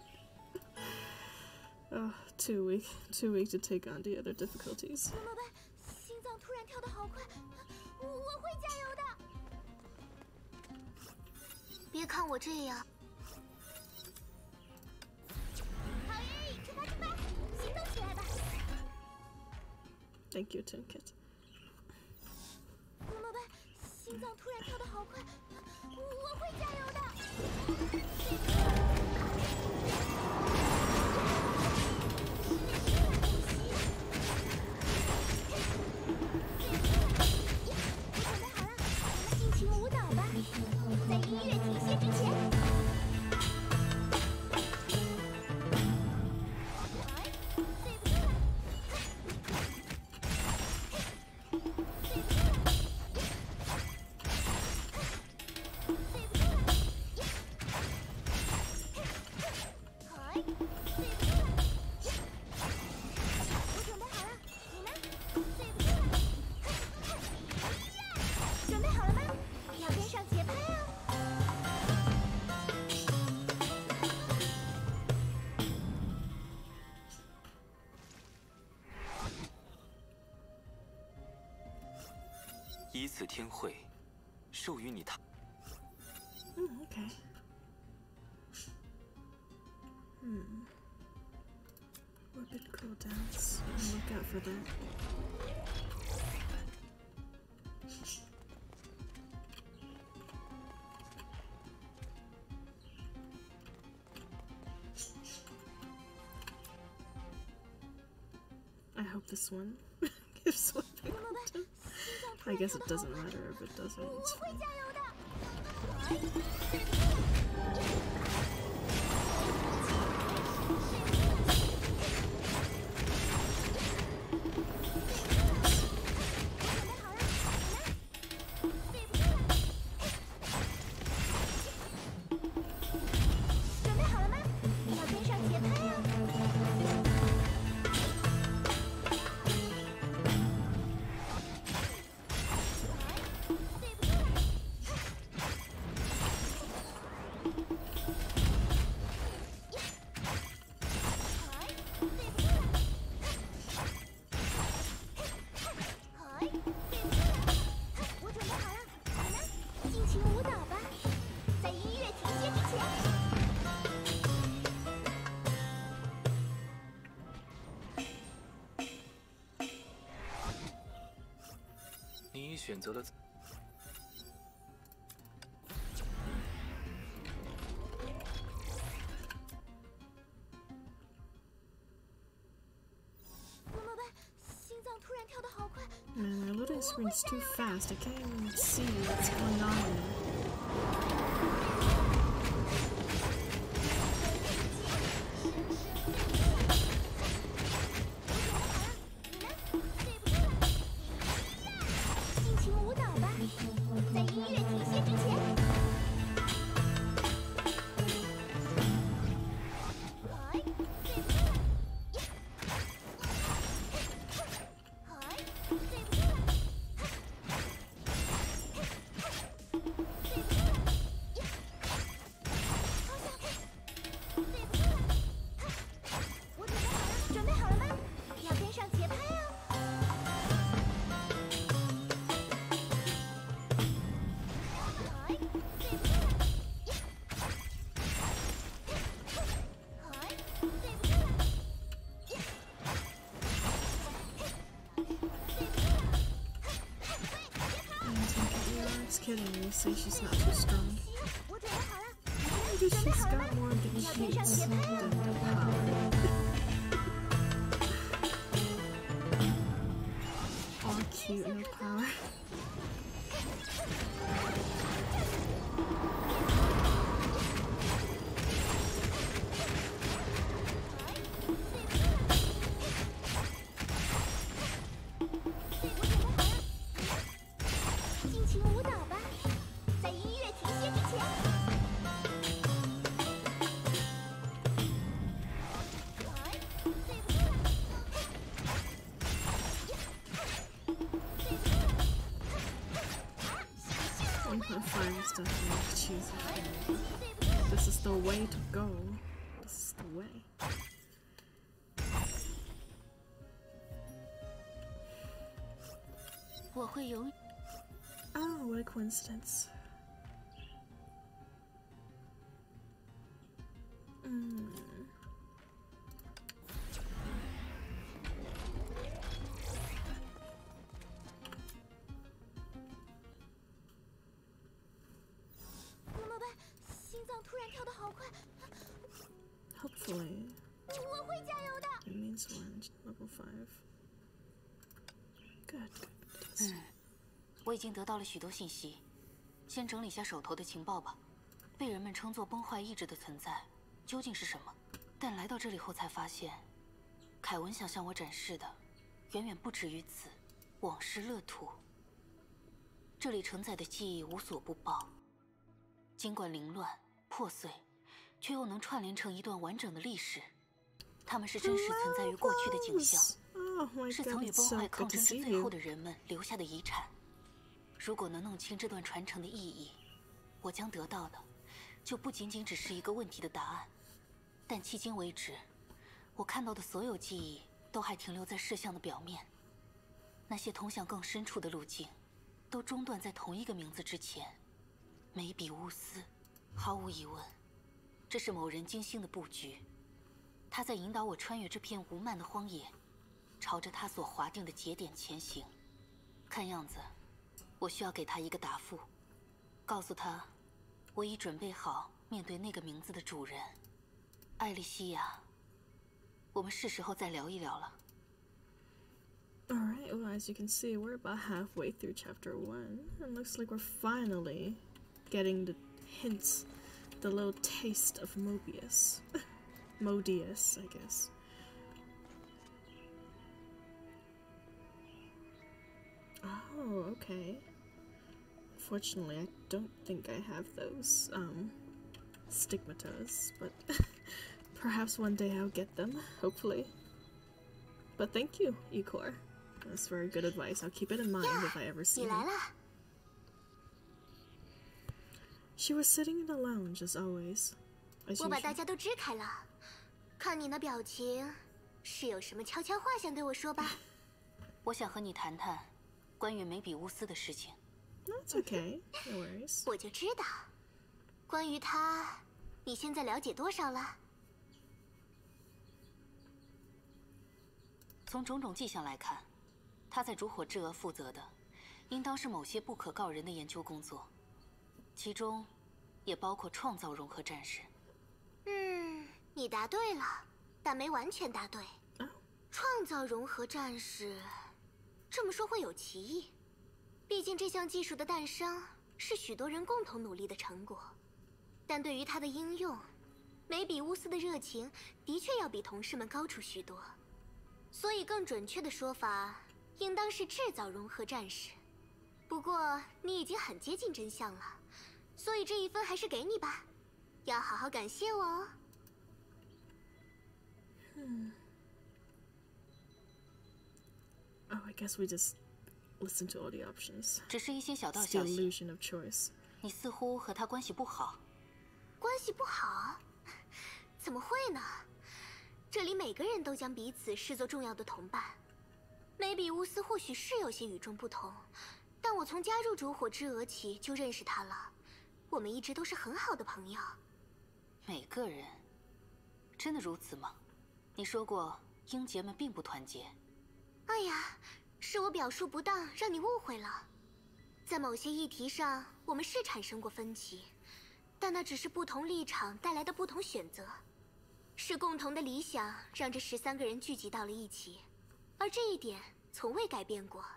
Too weak to take on the other difficulties. 怎么办？心脏突然跳得好快，我会加油的。别看我这样。好耶！出发出发，行动起来吧。 Thank you, Tinkit. 怎么办？心脏突然跳得好快，我会加油的。 依此天会，授予你他。 Okay. Rapid cooldowns. Look out for that. I hope this one gives what they wanted. I guess it doesn't matter if it doesn't. It's fine. 选择了。 Man, my loading screen's too fast. I can't even see what's going on in there. Kidding me, say she's not too strong. Maybe she's got more of the cutes than the power. All cute and no power. Fire stuff. Jesus. This is the way to go. This is the way. Oh, what a coincidence. Hopefully. It means orange, level 5. Good. 我已经得到了许多信息，先整理下手头的情报吧。被人们称作崩坏意志的存在究竟是什么？但来到这里后才发现，凯文想向我展示的远远不止于此。往事乐土，这里承载的记忆无所不报，尽管凌乱破碎，却又能串联成一段完整的历史。它们是真实存在于过去的景象，是曾与崩坏抗争至最后的人们留下的遗产。如果能弄清这段传承的意义，我将得到的就不仅仅只是一个问题的答案。但迄今为止，我看到的所有记忆都还停留在事项的表面，那些通向更深处的路径，都中断在同一个名字之前——梅比乌斯。毫无疑问，这是某人精心的布局。他在引导我穿越这片无漫的荒野，朝着他所划定的节点前行。看样子，我需要给他一个答复，告诉他，我已准备好面对那个名字的主人。艾莉西亚，我们是时候再聊一聊了。 Alright, well, as you can see, we're about halfway through chapter 1. It looks like we're finally getting the hints, the little taste of Mobius. Modius, I guess. Oh, okay. Fortunately, I don't think I have those, stigmatas, but perhaps one day I'll get them, hopefully. But thank you, Ikor. That's very good advice. I'll keep it in mind if I ever see him. She was sitting in the lounge as always. 我把大家都支开了，看你那表情，是有什么悄悄话想对我说吧？ 我想和你谈谈关于梅比乌斯的事情。 That's okay. No worries. 我就知道，关于他，你现在了解多少了？ 从种种迹象来看，他在烛火之额负责的，应当是某些不可告人的研究工作，其中也包括创造融合战士。 你答对了，但没完全答对。创造融合战士，这么说会有歧义。毕竟这项技术的诞生是许多人共同努力的成果，但对于它的应用，梅比乌斯的热情的确要比同事们高出许多。所以更准确的说法，应当是制造融合战士。不过你已经很接近真相了，所以这一分还是给你吧，要好好感谢我哦。 Oh, I guess we just listen to all the options. 只是一些小道 It's the 消息。 illusion of choice. 你似乎和他关系不好。 关系不好？怎么会呢？这里每个人都将彼此视作重要的同伴。梅比乌斯或许是有些与众不同，但我从加入烛火之额起就认识他了，我们一直都是很好的朋友。 每个人？真的如此吗？你说过英杰们并不团结。 哎呀，是我表述不当，让你误会了。在某些议题上，我们是产生过分歧，但那只是不同立场带来的不同选择。是共同的理想让这13个人聚集到了一起，而这一点从未改变过。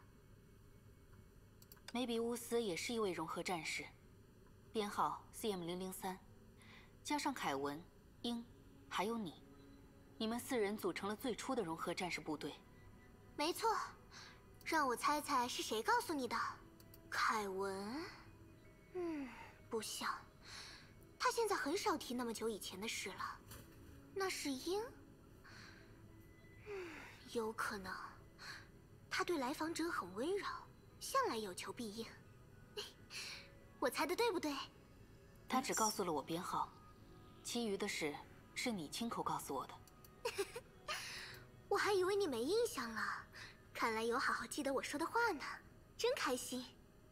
梅比乌斯也是一位融合战士，编号 CM003，加上凯文、英，还有你，你们4人组成了最初的融合战士部队。 没错，让我猜猜是谁告诉你的？凯文？不像，他现在很少提那么久以前的事了。那是英？有可能。他对来访者很温柔，向来有求必应。我猜的对不对？ 他只告诉了我编号，其余的事是你亲口告诉我的。 我还以为你没印象了，看来有好好记得我说的话呢，真开心。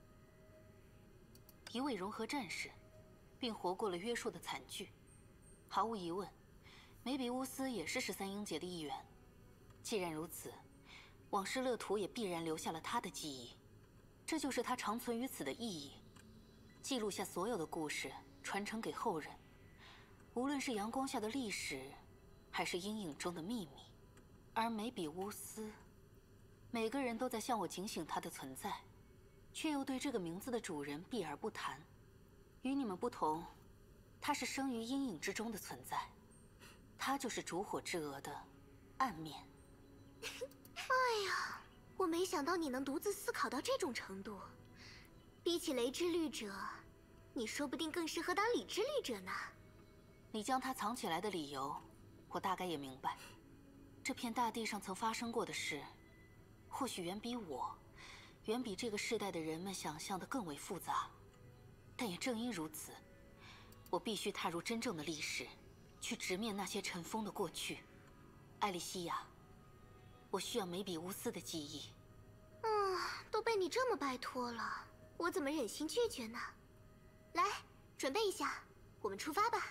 一位融合战士，并活过了约束的惨剧。毫无疑问，梅比乌斯也是13英杰的一员。既然如此，往事乐图也必然留下了他的记忆，这就是他长存于此的意义。记录下所有的故事，传承给后人。无论是阳光下的历史，还是阴影中的秘密，而梅比乌斯，每个人都在向我警醒他的存在，却又对这个名字的主人避而不谈。与你们不同，他是生于阴影之中的存在，他就是烛火之蛾的暗面。 哎呀，我没想到你能独自思考到这种程度。比起雷之律者，你说不定更适合当理之律者呢。 你将它藏起来的理由，我大概也明白。这片大地上曾发生过的事，或许远比这个世代的人们想象的更为复杂。但也正因如此，我必须踏入真正的历史，去直面那些尘封的过去。艾莉西亚，我需要梅比乌斯的记忆。 都被你这么拜托了，我怎么忍心拒绝呢？来，准备一下，我们出发吧。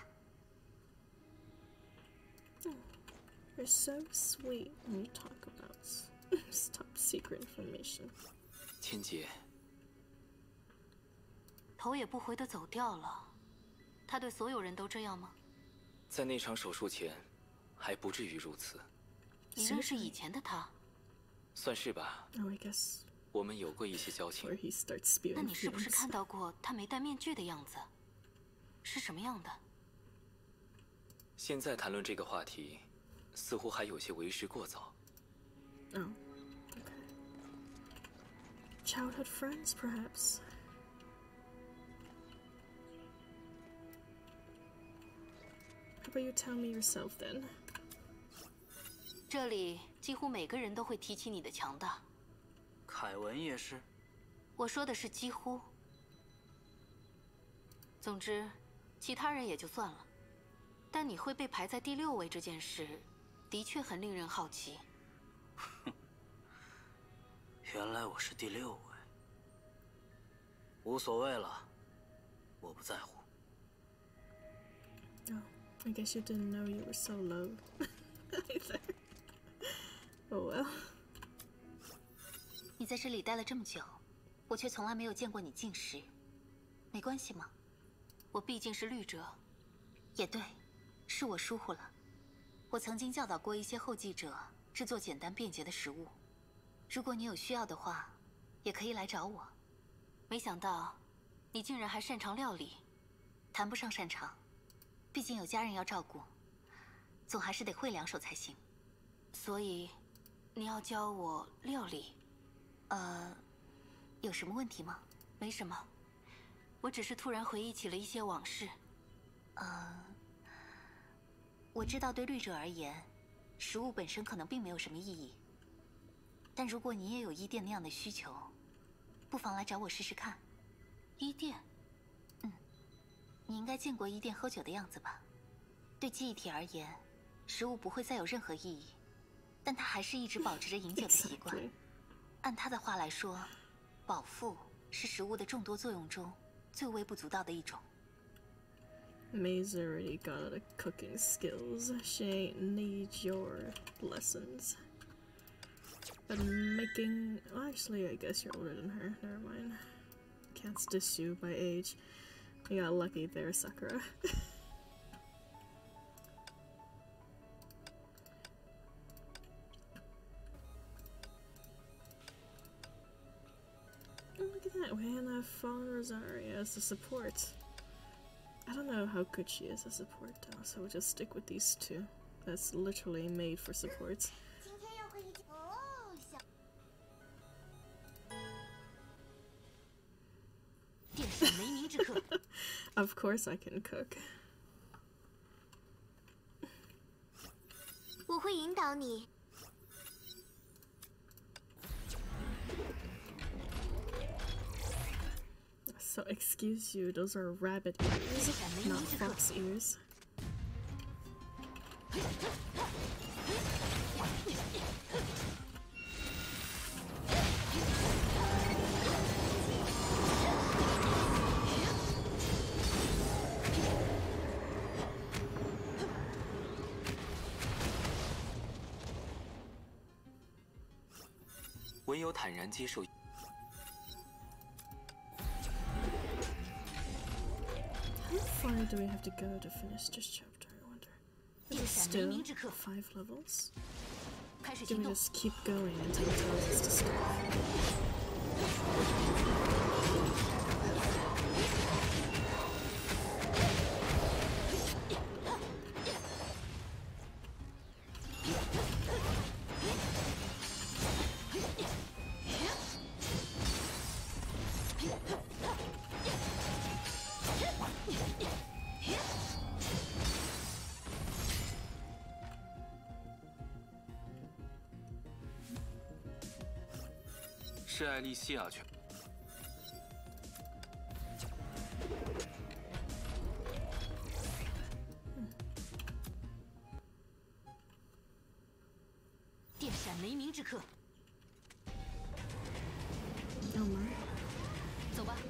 You're so sweet when you talk about top secret information. 千姐， 头也不回地走掉了。他对所有人都这样吗？ 在那场手术前，还不至于如此。 你认识以前的他？ 算是吧。 Oh, I guess. 我们有过一些交情。 Where he starts spewing 那你是不是 fumes. 看到过他没戴面具的样子？是什么样的？ 现在谈论这个话题，似乎还有些为时过早。 Oh, okay. Childhood friends, perhaps. How about you tell me yourself then? 这里几乎每个人都会提起你的强大。 凯文也是。 我说的是几乎。总之，其他人也就算了，但你会被排在第6位这件事，的确很令人好奇。 原来我是第6位。无所谓了，我不在乎。 Oh, I guess you didn't know you were so low. Either. Oh well. 你在这里待了这么久，我却从来没有见过你进食。没关系吗？我毕竟是律者。也对，是我疏忽了。我曾经教导过一些后继者制作简单便捷的食物，如果你有需要的话，也可以来找我。没想到，你竟然还擅长料理。谈不上擅长，毕竟有家人要照顾，总还是得会2手才行。所以，你要教我料理？有什么问题吗？没什么，我只是突然回忆起了一些往事。我知道对律者而言，食物本身可能并没有什么意义。但如果你也有伊甸那样的需求，不妨来找我试试看。伊甸？你应该见过伊甸喝酒的样子吧？对记忆体而言，食物不会再有任何意义，但他还是一直保持着饮酒的习惯。 Exactly. 按他的话来说，饱腹是食物的众多作用中最微不足道的一种。 May's already got the cooking skills. She ain't need your lessons. But making... Well, actually, I guess you're older than her. Never mind. Can't diss you by age. You got lucky there, Sakura. Oh, look at that. We have Fallen Rosaria as the support. I don't know how good she is as support though, so we'll just stick with these two. That's literally made for supports. Of course I can cook. 我会引导你。 So excuse you, those are rabbit ears, not fox ears. 唯有坦然接受。 How far do we have to go to finish this chapter, I wonder? Is it still 5 levels? Do we just keep going until it tells us to stop? 是艾莉西亚去。 电闪雷鸣之刻， Oh my. 走吧。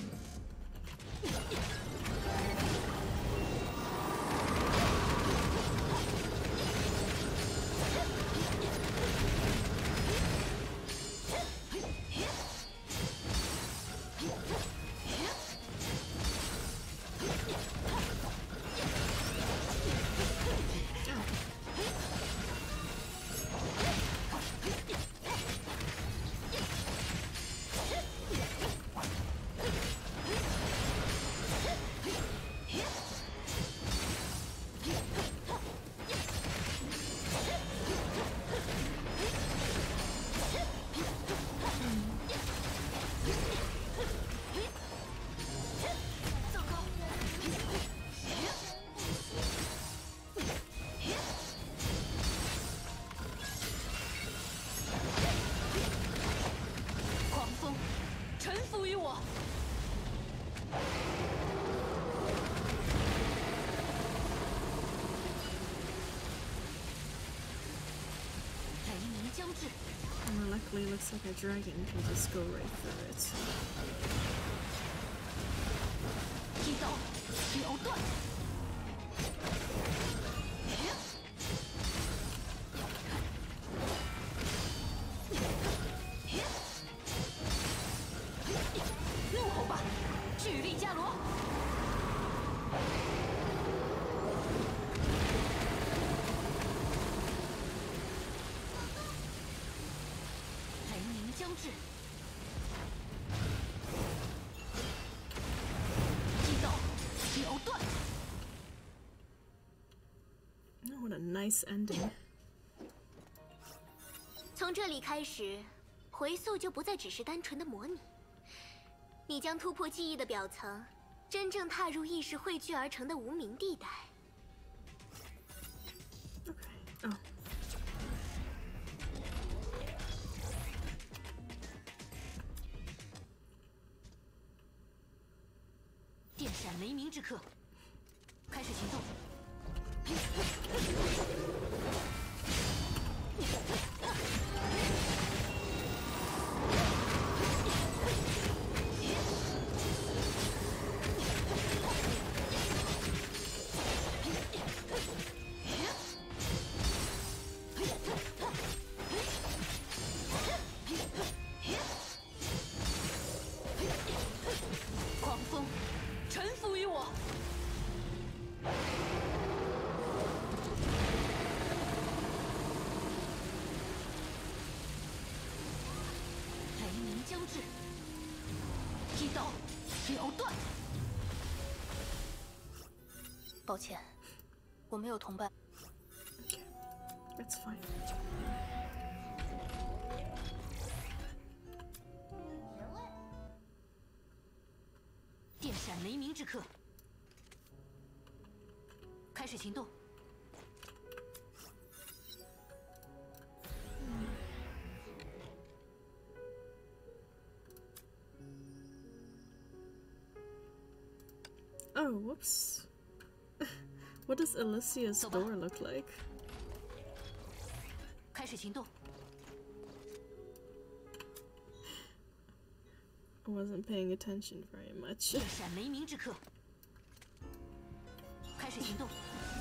Well, luckily it looks like a dragon can just go right through it. 击刀，秒断。 怒吼吧，巨力伽罗！雷鸣将至，击刀，秒断！ Oh, what a nice ending. 从这里开始，回溯就不再只是单纯的模拟。你将突破记忆的表层，真正踏入意识汇聚而成的无名地带。 Okay. Oh. 电闪雷鸣之刻，开始行动。 狂风，臣服于我。 雷鸣将至，击刀，秒断。 抱歉，我没有同伴。 Okay. That's fine. 电闪雷鸣之刻，开始行动。 Oh, whoops. What does Alicia's door look like? 开始行动。 I wasn't paying attention very much. 电闪雷鸣之刻。开始行动。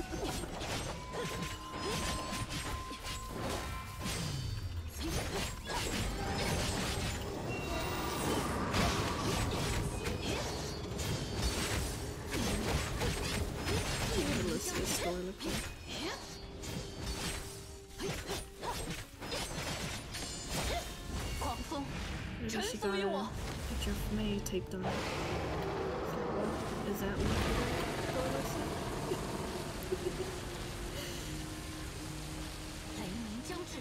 Alicia's door look like? 狂风， Maybe 臣 she 服 got 于我。 a picture of May taped on it. Is that what? 雷鸣将至。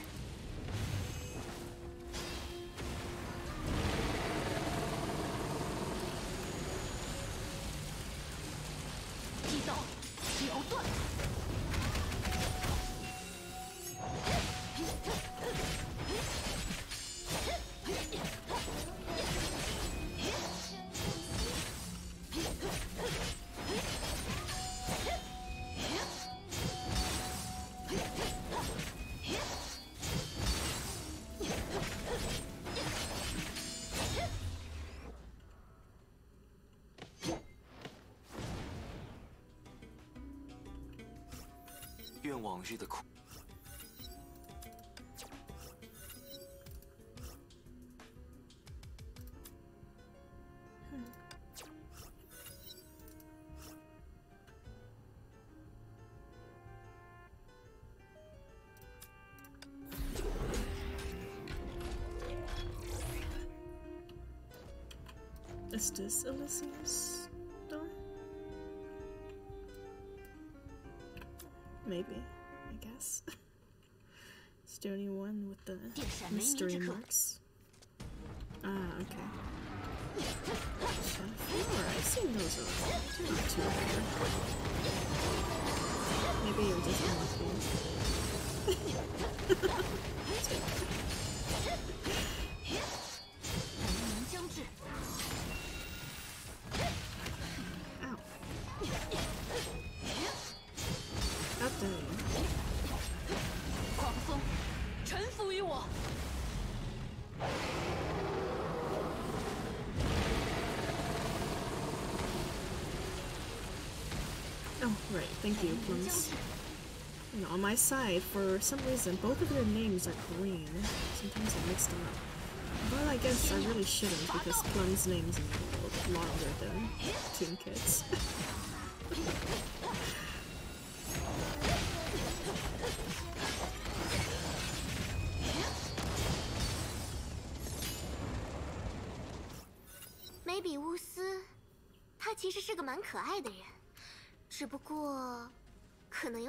击到，了断。 愿往日的苦。 Is this Alicia's door? Maybe, I guess. It's the only one with the mystery marks. Ah, okay. I've seen those already. They're not too bad. Maybe you're just unlucky. 将至。 Ow. How dare you? 狂风，臣服于我。 Oh, right. Thank you, Plums. You know, on my side, for some reason, both of their names are green. Sometimes I mix them up. Well, I guess I really shouldn't because Plum's name's a little bit longer than Toon Kid's. Maybe 乌斯，他其实是个蛮可爱的人，只不过可能有。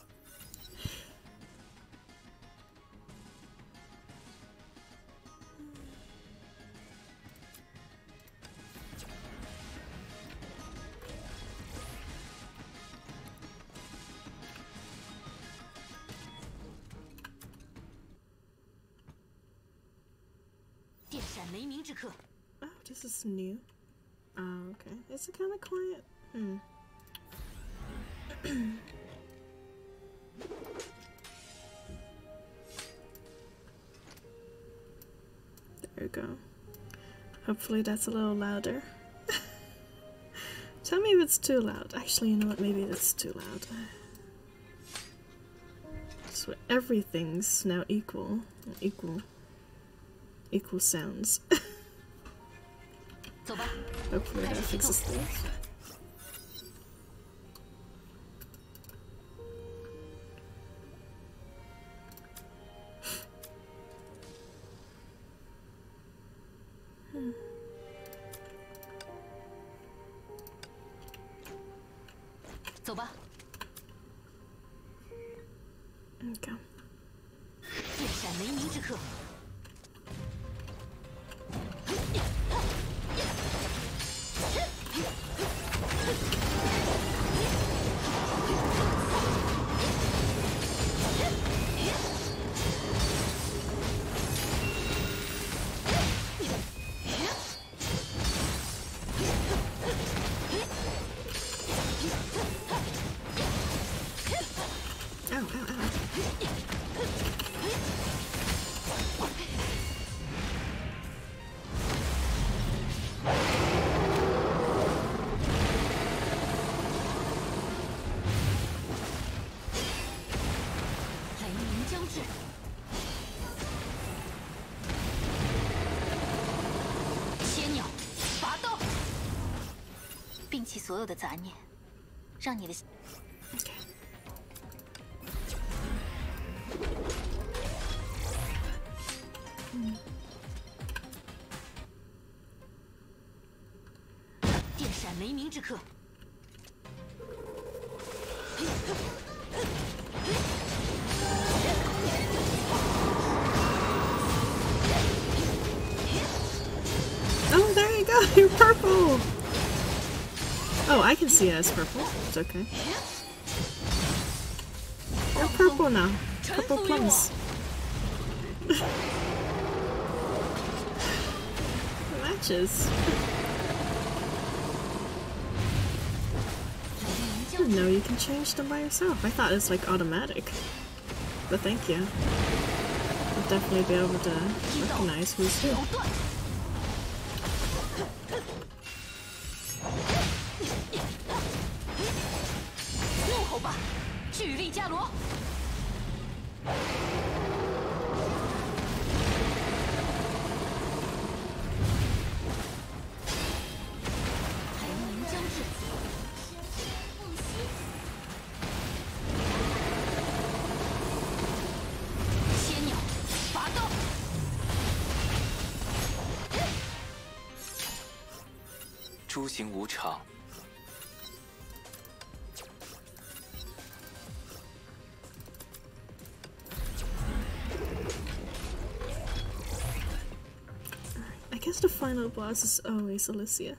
电闪雷鸣之刻。 Oh, this is new. Oh, okay. Is it kind of quiet? Hmm. There we go. Hopefully that's a little louder. Tell me if it's too loud. Actually, you know what? Maybe it's too loud. So everything's now equal. Equal sounds. Hopefully that fixes things. Okay. 电闪雷鸣之刻。 Oh, 所有的杂念，让你的。电闪雷鸣之刻。 Oh, there you go. You're purple. Oh, I can see it as purple. It's okay. You're purple now. Purple plums. Matches. I didn't know you can change them by yourself. I thought it's like automatic. But thank you. I'll definitely be able to recognize who's who. 怒吼吧，巨力伽罗！寒云将至，千鸟拔刀。 诸行无常。 I guess the final boss is always Alicia.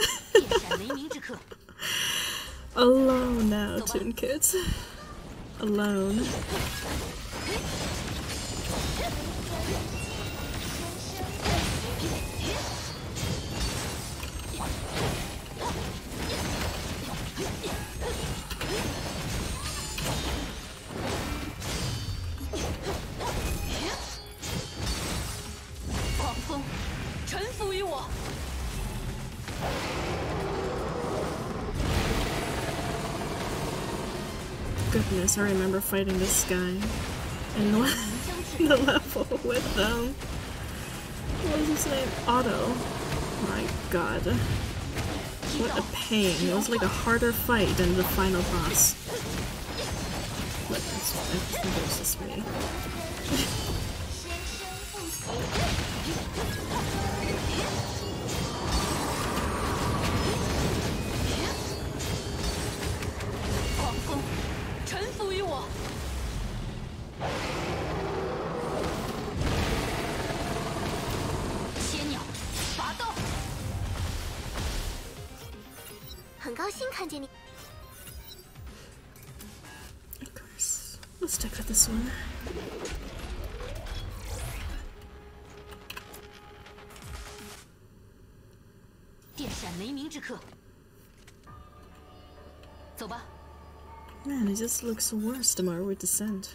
Alone now, Toon Kids. Alone. Goodness, I remember fighting this guy in the level with what was his name? Otto. My god. What a pain. It was like a harder fight than the final boss. But I think it was just me. Of course. Let's stick with this one. Man, it just looks worse the more we descend.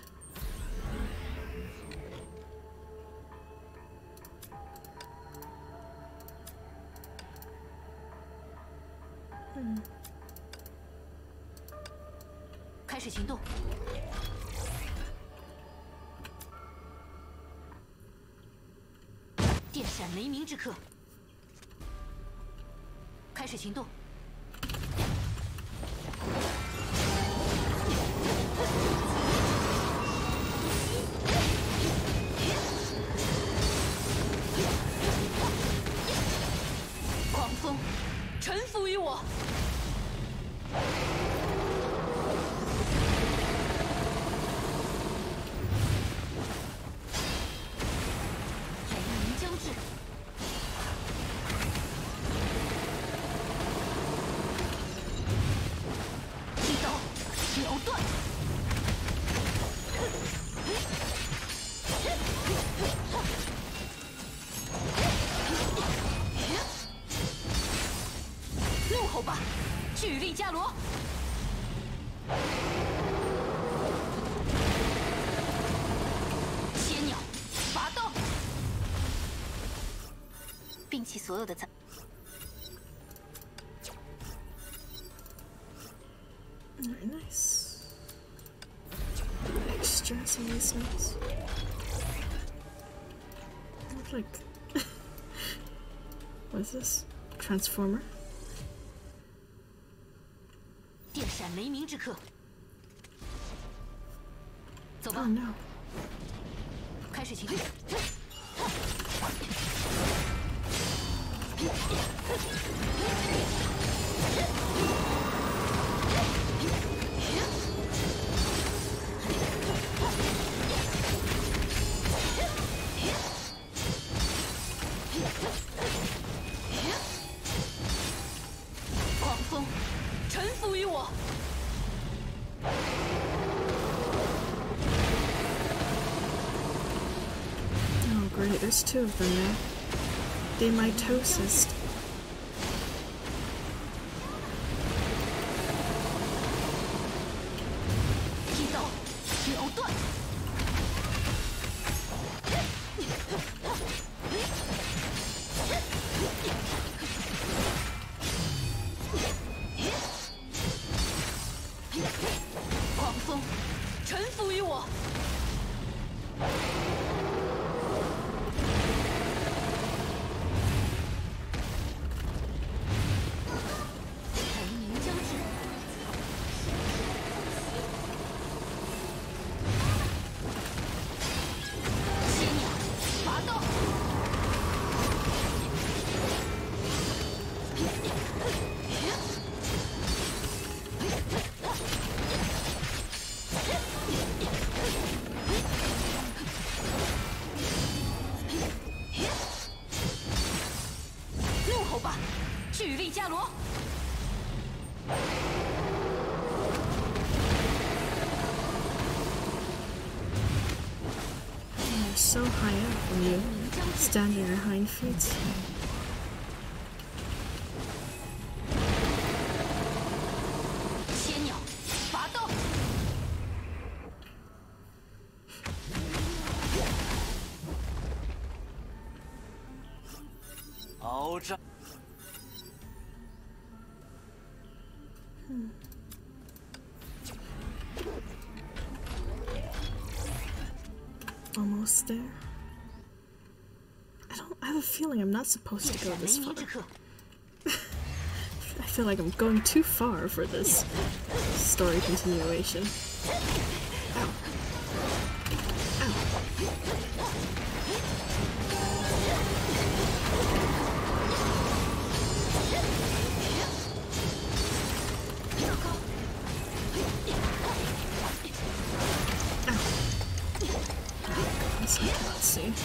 Very nice. Extra always nice. Look like what is this? Transformer? 斩雷鸣之客。走吧。 Oh no. 开始行动。狂风，臣服于我。 Oh great, there's two of them now. The mitosis. 一刀秒断。狂风，臣服于我。 巨力伽罗。 You're so high up when you stand on your hind feet. Almost there. I have a feeling I'm not supposed to go this far. I feel like I'm going too far for this story continuation. Ow. Ow. This I cannot see.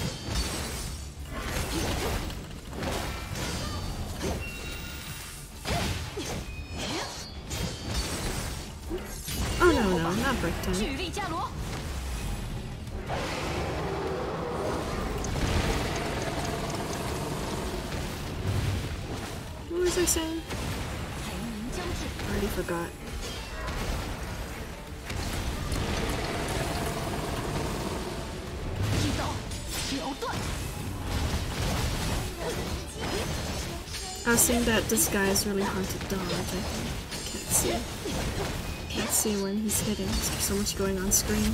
Oh no, not break time. What was I saying? I already forgot. I was saying that this guy is really hard to dodge, I think. Can't see when he's hitting. There's so much going on screen.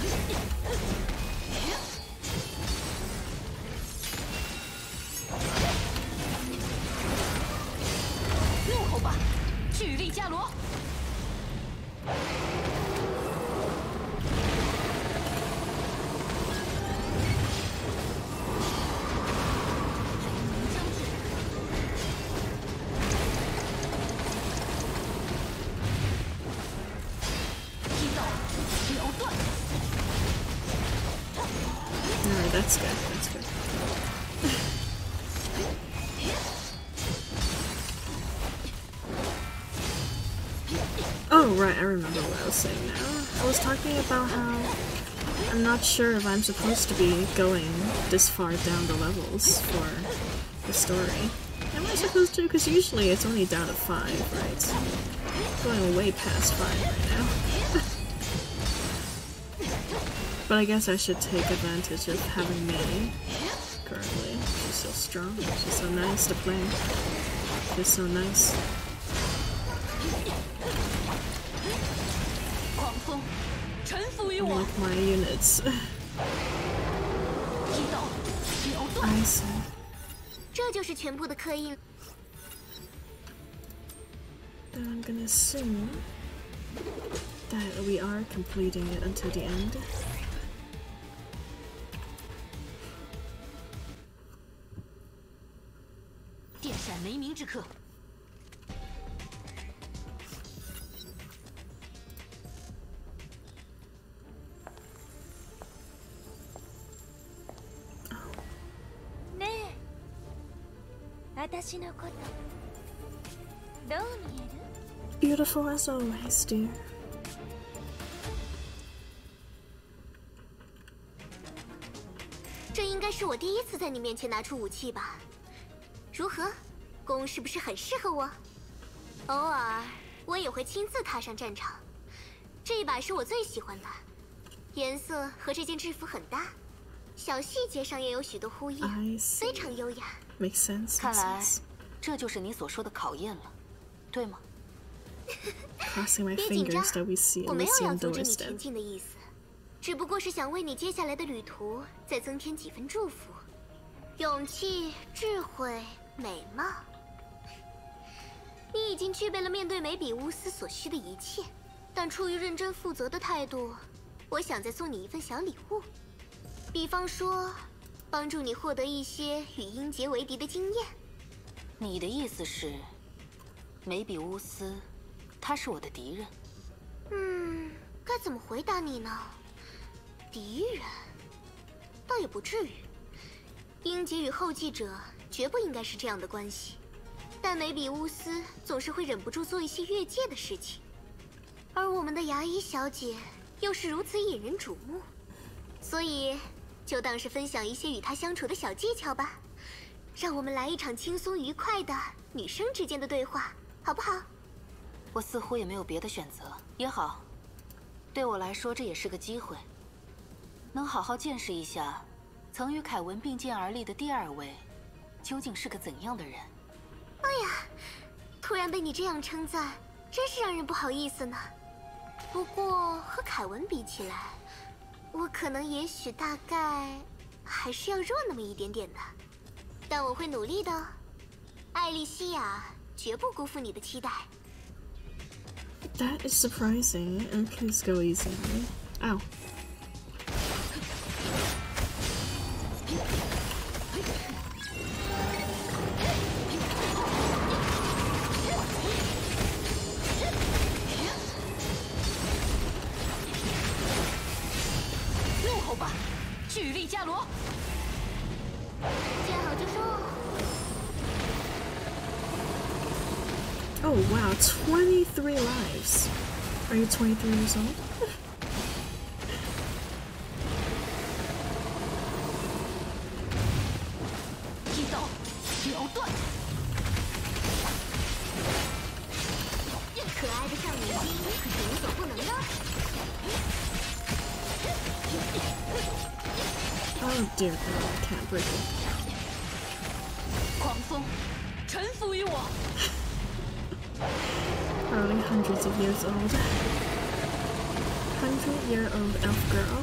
Alright, that's good, that's good. Oh, right, I remember what I was saying now. I was talking about how I'm not sure if I'm supposed to be going this far down the levels for the story. Am I supposed to? Because usually it's only down to 5, right? I'm going way past 5 right now. But I guess I should take advantage of having May currently. She's so strong. She's so nice to play. She's so nice. I like my units. I see. 这就是全部的刻印。 Then I'm gonna assume that we are completing it until the end. Beautiful as always, dear. 这应该是我第一次在你面前拿出武器吧？如何，弓是不是很适合我？偶尔我也会亲自踏上战场。这一把是我最喜欢的，颜色和这件制服很搭，小细节上也有许多呼应，非常优雅。 Makes sense. 看来这就是你所说的考验了，对吗？ Crossing my 别紧张 fingers that we see 我没有要 Elysian 阻止你 doorstep. 前进的意思，只不过是想为你接下来的旅途再增添几分祝福。勇气、智慧、美貌，你已经具备了面对梅比乌斯所需的一切。但出于认真负责的态度，我想再送你一份小礼物，比方说，帮助你获得一些与英杰为敌的经验。 你的意思是，梅比乌斯，他是我的敌人？ 该怎么回答你呢？敌人，倒也不至于。英杰与后继者绝不应该是这样的关系，但梅比乌斯总是会忍不住做一些越界的事情，而我们的牙医小姐又是如此引人瞩目，所以就当是分享一些与她相处的小技巧吧。让我们来一场轻松愉快的女生之间的对话，好不好？ 我似乎也没有别的选择，也好。对我来说，这也是个机会，能好好见识一下曾与凯文并肩而立的第二位，究竟是个怎样的人。 哎呀，突然被你这样称赞，真是让人不好意思呢。不过和凯文比起来，我可能也许大概还是要弱那么一点点的，但我会努力的哦。艾莉西亚绝不辜负你的期待。 That is surprising. And please go easy on me. Ow. Oh wow, 23 lives. Are you 23 years old? 一刀了断。 可爱的少女心可是无所不能的。 Oh dear god, I can't break it. 狂风，臣服于我。 Probably hundreds of years old. 100-year-old elf girl.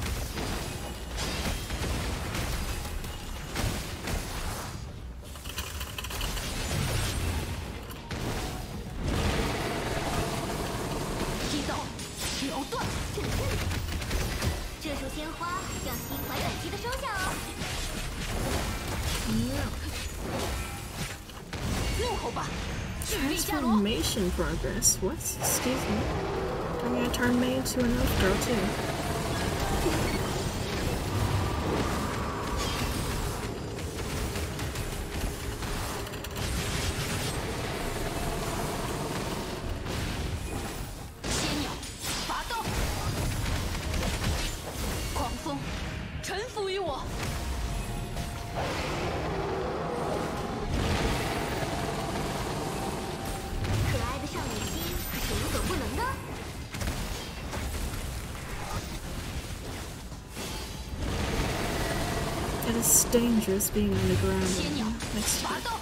Transformation progress. What? Excuse me. I'm gonna turn May into an elf girl too. It is dangerous being on the ground next to it.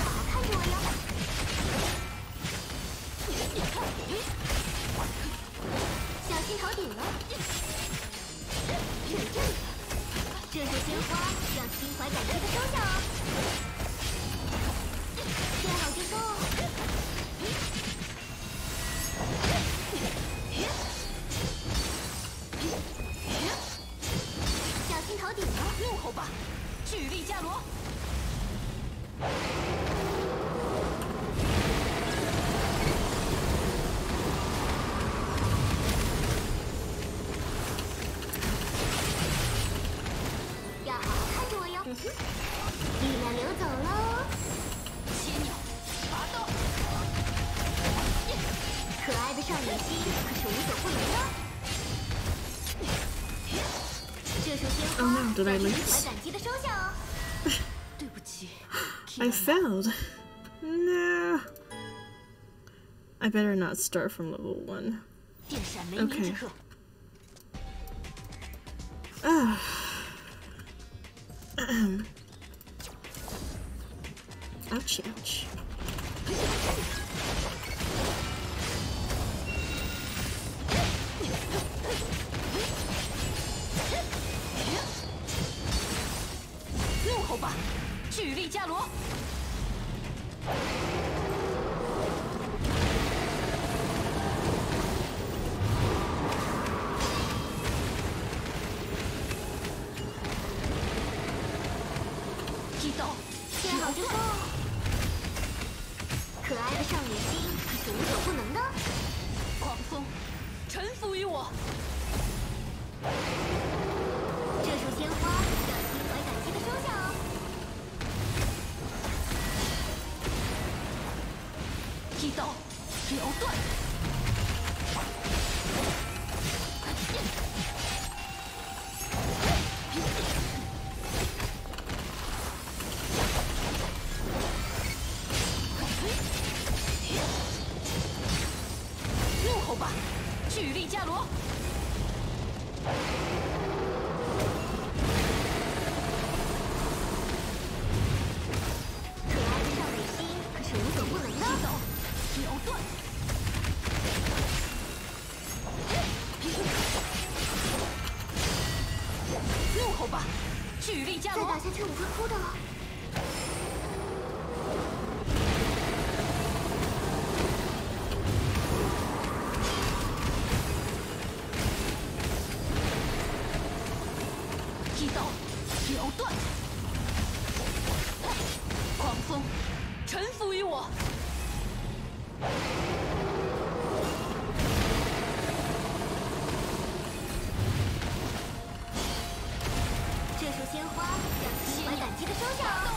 小心头顶了。这束鲜花让心怀感激的收下哦。见好就收哦。 伽罗。 要好好看着我哟。力量流走喽。 切鸟，拔刀。 可爱的少女心可是无所不能的。这束鲜花 Oh no, did I 要 lose? 心怀感激的收下哦。 对不起 I failed. No. I better not start from level 1. 电闪雷鸣之刻。 Ouch, ouch. 怒吼吧，巨力伽罗！击倒， 见好就收。可爱的少女心可是无所不能的。 狂风，臣服于我！ 这束鲜花要心怀感激的收下哦。 击倒，了断！怒吼吧，巨力伽罗！ 可爱的少女心可是无所不能的。 了断！怒吼吧，巨力伽罗！ 再打下去我会哭的。 击倒，了断！狂风，臣服于我！ 这束鲜花要心怀感激的收下哦。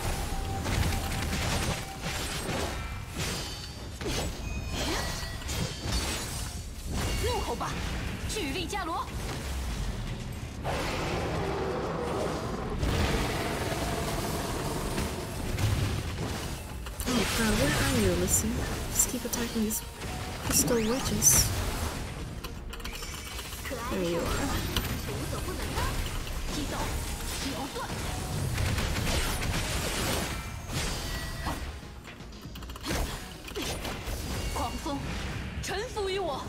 怒吼吧，巨力伽罗！ Oh god, where are you, Lucy? Just keep attacking these crystal witches. 可爱 There 的 you 少女 are. 心可是无所不能的。 击倒，了断！狂风，臣服于我！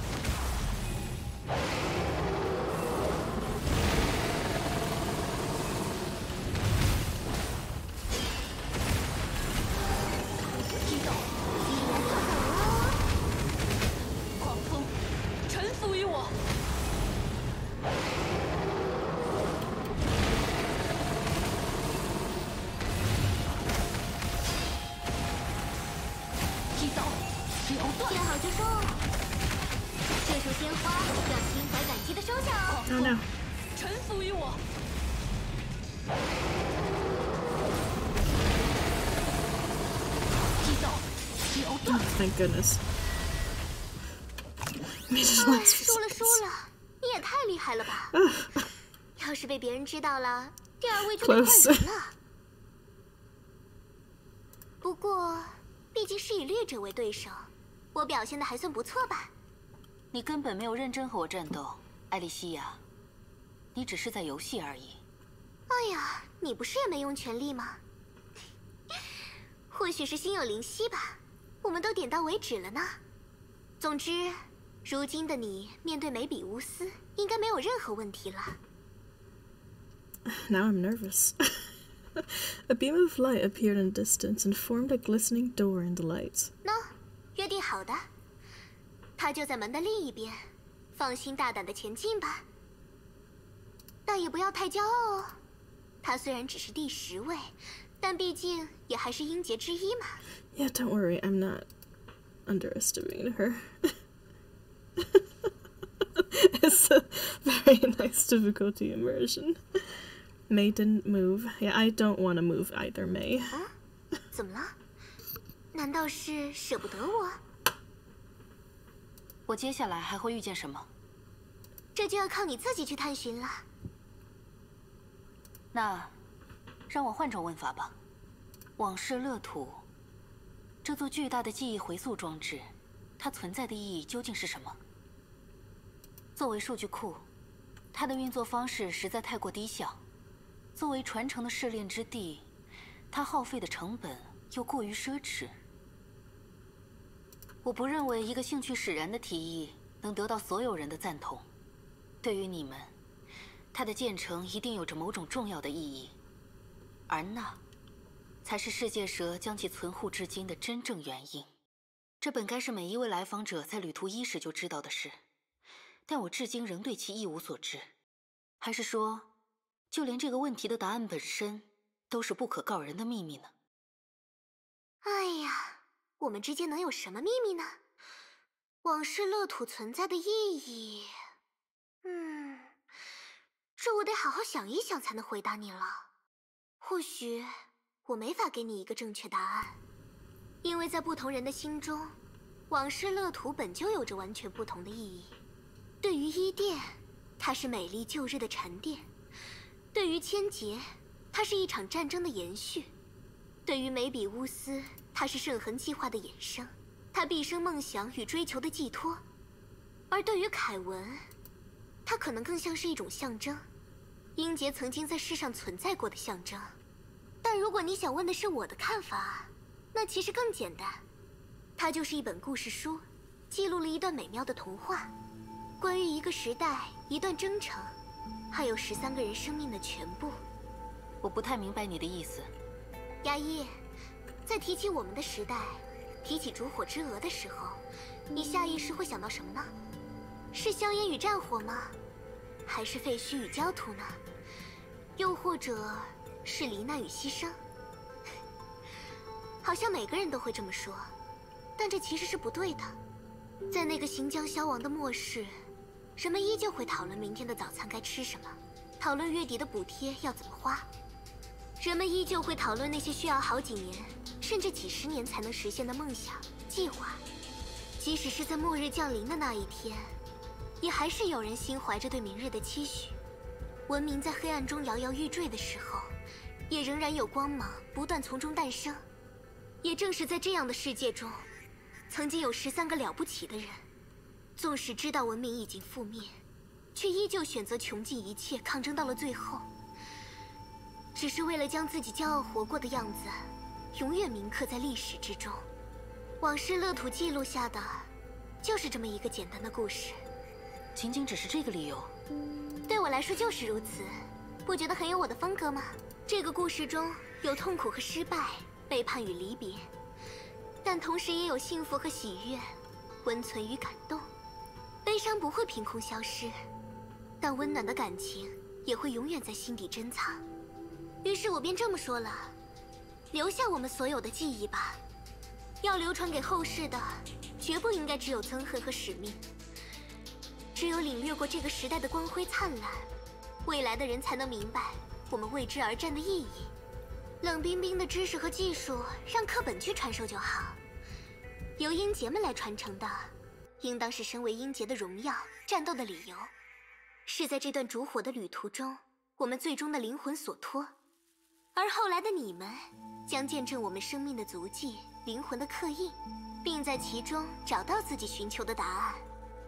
击倒， 力量流走喽。 狂风，臣服于我！ 击倒，了断！ 见好就收。这束鲜花要心怀感激的收下哦。 Oh no. 臣服于我！击倒，了断！ Thank goodness. Made it 哎， last 输 for 了输 seconds. 了，你也太厉害了吧！要是被别人知道了，第二位就得换 Close. 人了。不过，毕竟是以劣者为对手，我表现的还算不错吧？ 你根本没有认真和我战斗，艾莉西亚，你只是在游戏而已。 哎呀，你不是也没用全力吗？或许是心有灵犀吧，我们都点到为止了呢。总之，如今的你面对梅比乌斯，应该没有任何问题了。 Now I'm nervous. A beam of light appeared in the distance and formed a glistening door in the light. 喏，约定好的，他就在门的另一边，放心大胆的前进吧。但也不要太骄傲哦，他虽然只是第10位， 但毕竟也还是英杰之一嘛。 Yeah, don't worry, I'm not underestimating her. It's a very nice difficulty immersion. May didn't move. Yeah, I don't want to move either, May. 怎么了？难道是舍不得我？ 我接下来还会遇见什么？ 这就要靠你自己去探寻了。 那，让我换种问法吧。往事乐土，这座巨大的记忆回溯装置，它存在的意义究竟是什么？作为数据库，它的运作方式实在太过低效。作为传承的试炼之地，它耗费的成本又过于奢侈。我不认为一个兴趣使然的提议能得到所有人的赞同。对于你们，它的建成一定有着某种重要的意义，而那才是世界蛇将其存护至今的真正原因。这本该是每一位来访者在旅途伊始就知道的事，但我至今仍对其一无所知。还是说，就连这个问题的答案本身都是不可告人的秘密呢？ 哎呀，我们之间能有什么秘密呢？往事乐土存在的意义，这我得好好想一想才能回答你了。或许我没法给你一个正确答案，因为在不同人的心中，往事乐土本就有着完全不同的意义。对于伊甸，它是美丽旧日的沉淀；对于千劫，它是一场战争的延续；对于梅比乌斯，它是圣痕计划的衍生，他毕生梦想与追求的寄托；而对于凯文，它可能更像是一种象征，英杰曾经在世上存在过的象征。但如果你想问的是我的看法，那其实更简单，它就是一本故事书，记录了一段美妙的童话，关于一个时代、一段征程，还有13个人生命的全部。 我不太明白你的意思。 牙医，在提起我们的时代，提起烛火之鹅的时候，你下意识会想到什么呢？是硝烟与战火吗？还是废墟与焦土呢？又或者是罹难与牺牲？好像每个人都会这么说，但这其实是不对的。在那个行将消亡的末世，人们依旧会讨论明天的早餐该吃什么，讨论月底的补贴要怎么花。人们依旧会讨论那些需要好几年，甚至几十年才能实现的梦想、计划。即使是在末日降临的那一天，也还是有人心怀着对明日的期许。文明在黑暗中摇摇欲坠的时候，也仍然有光芒不断从中诞生。也正是在这样的世界中，曾经有13个了不起的人，纵使知道文明已经覆灭，却依旧选择穷尽一切抗争到了最后，只是为了将自己骄傲活过的样子永远铭刻在历史之中。往事乐土记录下的就是这么一个简单的故事。 仅仅只是这个理由？ 对我来说就是如此，不觉得很有我的风格吗？这个故事中有痛苦和失败，背叛与离别，但同时也有幸福和喜悦，温存与感动。悲伤不会凭空消失，但温暖的感情也会永远在心底珍藏。于是我便这么说了，留下我们所有的记忆吧。要流传给后世的，绝不应该只有憎恨和使命。只有领略过这个时代的光辉灿烂，未来的人才能明白我们为之而战的意义。冷冰冰的知识和技术让课本去传授就好，由英杰们来传承的，应当是身为英杰的荣耀、战斗的理由，是在这段烛火的旅途中，我们最终的灵魂所托。而后来的你们，将见证我们生命的足迹、灵魂的刻印，并在其中找到自己寻求的答案。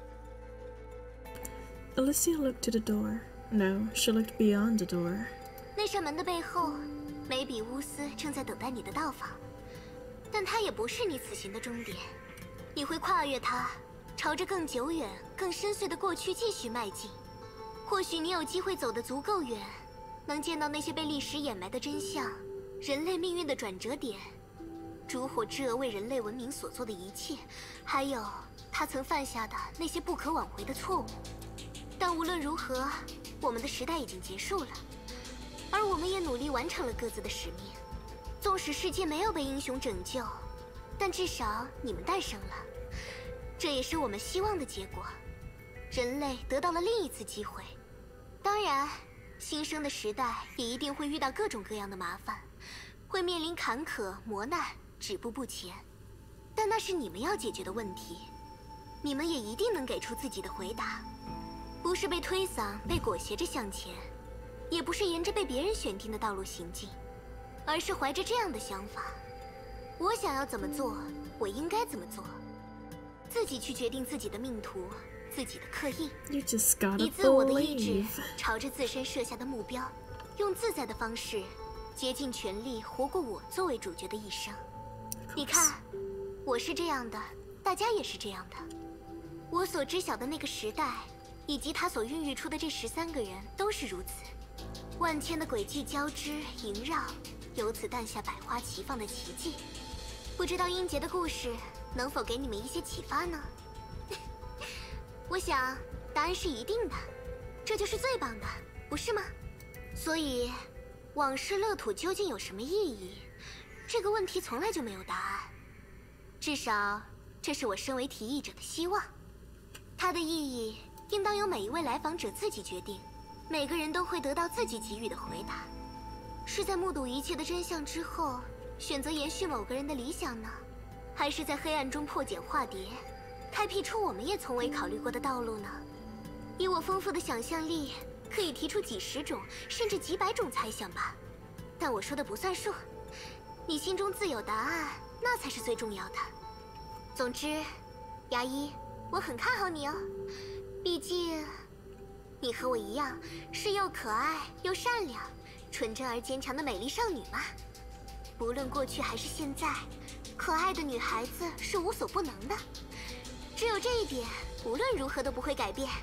Alicia looked to the door. No, she looked beyond the door. 那扇门的背后，梅比乌斯正在等待你的到访，但它也不是你此行的终点。你会跨越它，朝着更久远、更深邃的过去继续迈进。或许你有机会走得足够远，能见到那些被历史掩埋的真相，人类命运的转折点，烛火之鹅为人类文明所做的一切，还有他曾犯下的那些不可挽回的错误。但无论如何，我们的时代已经结束了，而我们也努力完成了各自的使命。 纵使世界没有被英雄拯救，但至少你们诞生了，这也是我们希望的结果。人类得到了另一次机会。当然，新生的时代也一定会遇到各种各样的麻烦，会面临坎坷磨难，止步不前。但那是你们要解决的问题，你们也一定能给出自己的回答，不是被推搡、被裹挟着向前，也不是沿着被别人选定的道路行进，而是怀着这样的想法：我想要怎么做，我应该怎么做，自己去决定自己的命途，自己的刻印， You just gotta 以自我的意志 believe. 朝着自身设下的目标，用自在的方式，竭尽全力活过我作为主角的一生。你看，我是这样的，大家也是这样的。我所知晓的那个时代，以及它所孕育出的这13个人，都是如此。万千的轨迹交织萦绕，由此诞下百花齐放的奇迹。不知道英杰的故事能否给你们一些启发呢？我想答案是一定的，这就是最棒的，不是吗？所以，往事乐土究竟有什么意义？这个问题从来就没有答案。至少，这是我身为提议者的希望。它的意义应当由每一位来访者自己决定，每个人都会得到自己给予的回答。是在目睹一切的真相之后，选择延续某个人的理想呢，还是在黑暗中破茧化蝶，开辟出我们也从未考虑过的道路呢？以我丰富的想象力，可以提出几十种甚至几百种猜想吧。但我说的不算数，你心中自有答案，那才是最重要的。总之，牙医，我很看好你哦。毕竟，你和我一样，是又可爱又善良、纯真而坚强的美丽少女嘛。不论过去还是现在，可爱的女孩子是无所不能的。只有这一点，无论如何都不会改变。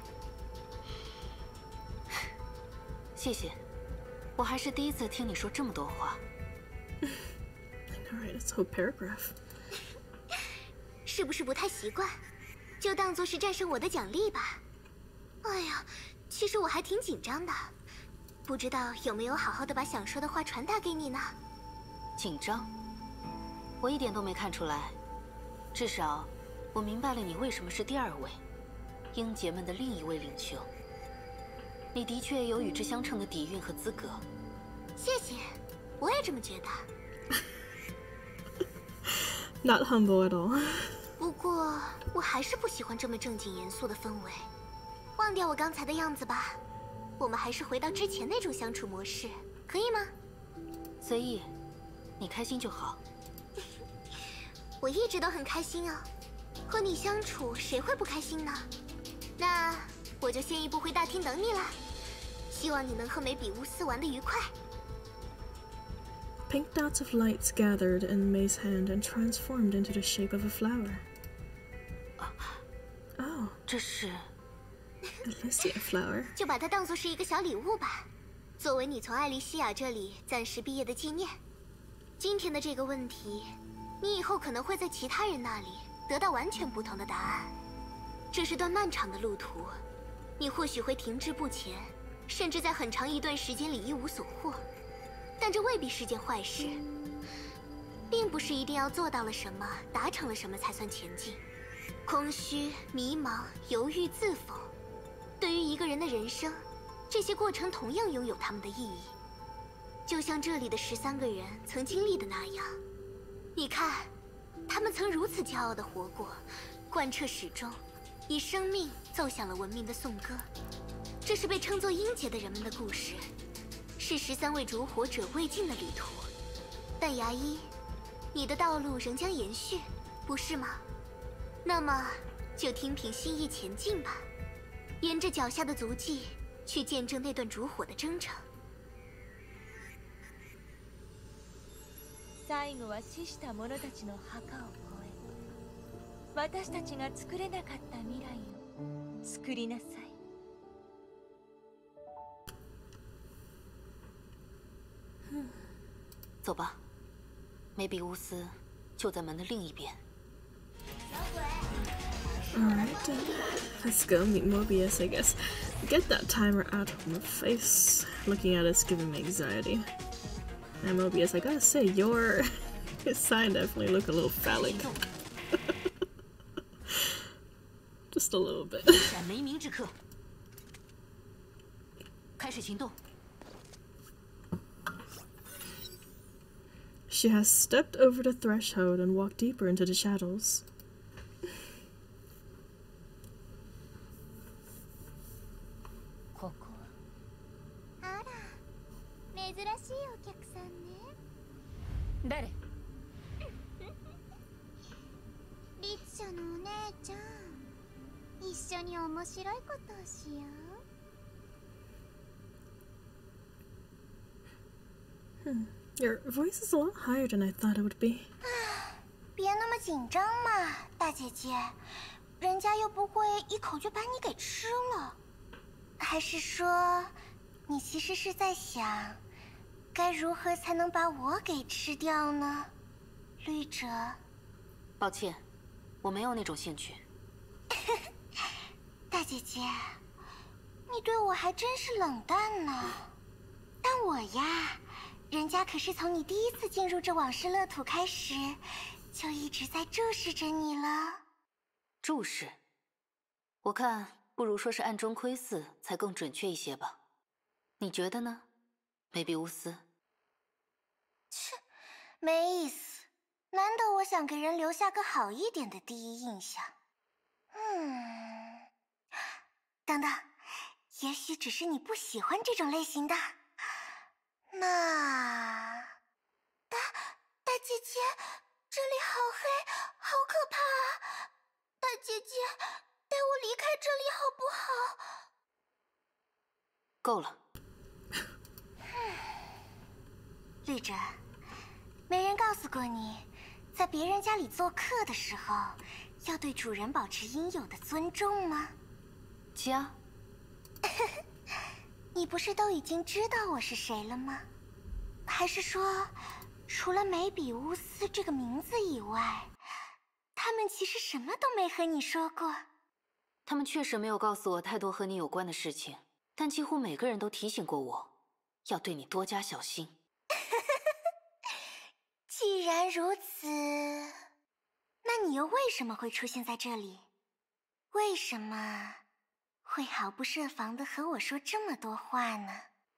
谢谢，我还是第一次听你说这么多话。 Alright, this whole paragraph. 是不是不太习惯？就当做是战胜我的奖励吧。哎呀，其实我还挺紧张的，不知道有没有好好的把想说的话传达给你呢？ 紧张？我一点都没看出来，至少我明白了你为什么是第2位，英杰们的另一位领袖。你的确有与之相称的底蕴和资格。 谢谢，我也这么觉得。 Not humble at all. 不过，我还是不喜欢这么正经严肃的氛围。忘掉我刚才的样子吧，我们还是回到之前那种相处模式，可以吗？ 随意，你开心就好。 我一直都很开心哦，和你相处谁会不开心呢？那我就先一步回大厅等你了，希望你能和梅比乌斯玩得愉快。 Pink dots of lights gathered in May's hand and transformed into the shape of a flower. Oh, 这是 Alicia flower. 就把它当作是一个小礼物吧，作为你从艾莉西亚这里暂时毕业的纪念。今天的这个问题，你以后可能会在其他人那里得到完全不同的答案。这是段漫长的路途，你或许会停滞不前，甚至在很长一段时间里一无所获。但这未必是件坏事，并不是一定要做到了什么、达成了什么才算前进。空虚、迷茫、犹豫、自否，对于一个人的人生，这些过程同样拥有他们的意义。就像这里的13个人曾经历的那样，你看，他们曾如此骄傲地活过，贯彻始终，以生命奏响了文明的颂歌。这是被称作英杰的人们的故事，是13位烛火者未尽的旅途。但牙医，你的道路仍将延续，不是吗？那么，就听凭心意前进吧，沿着脚下的足迹，去见证那段烛火的征程。 最後は死した者たちの墓を越え、私たちが作れなかった未来を作りなさい。 走吧，梅比乌斯就在门的另一边。 Alright, let's go meet Mobius, I guess. Get that timer out of my face. Looking at it's giving me anxiety. And Mobius, I gotta say, your sign definitely look a little phallic. Just a little bit. 斩没名之客，开始行动。 She has stepped over the threshold and walked deeper into the shadows. ここは。あら、珍しいお客さんね。誰？律者のお姉ちゃん。一緒に面白いことをしよう。 Your voice is a lot higher than I thought it would be. 别那么紧张嘛，大姐姐，人家又不会一口就把你给吃了。还是说，你其实是在想，该如何才能把我给吃掉呢？绿者。 抱歉，我没有那种兴趣。 大姐姐，你对我还真是冷淡呢。但我呀，人家可是从你第一次进入这往事乐土开始，就一直在注视着你了。 注视？我看不如说是暗中窥伺才更准确一些吧。你觉得呢，梅比乌斯？ 切，没意思。难得我想给人留下个好一点的第一印象。等等，也许只是你不喜欢这种类型的。那，大姐姐，这里好黑，好可怕啊！大姐姐，带我离开这里好不好？ 够了。 绿者，没人告诉过你，在别人家里做客的时候，要对主人保持应有的尊重吗？ 家？ 你不是都已经知道我是谁了吗？还是说，除了梅比乌斯这个名字以外，他们其实什么都没和你说过？ 他们确实没有告诉我太多和你有关的事情，但几乎每个人都提醒过我，要对你多加小心。 既然如此，那你又为什么会出现在这里？为什么会毫不设防地和我说这么多话呢？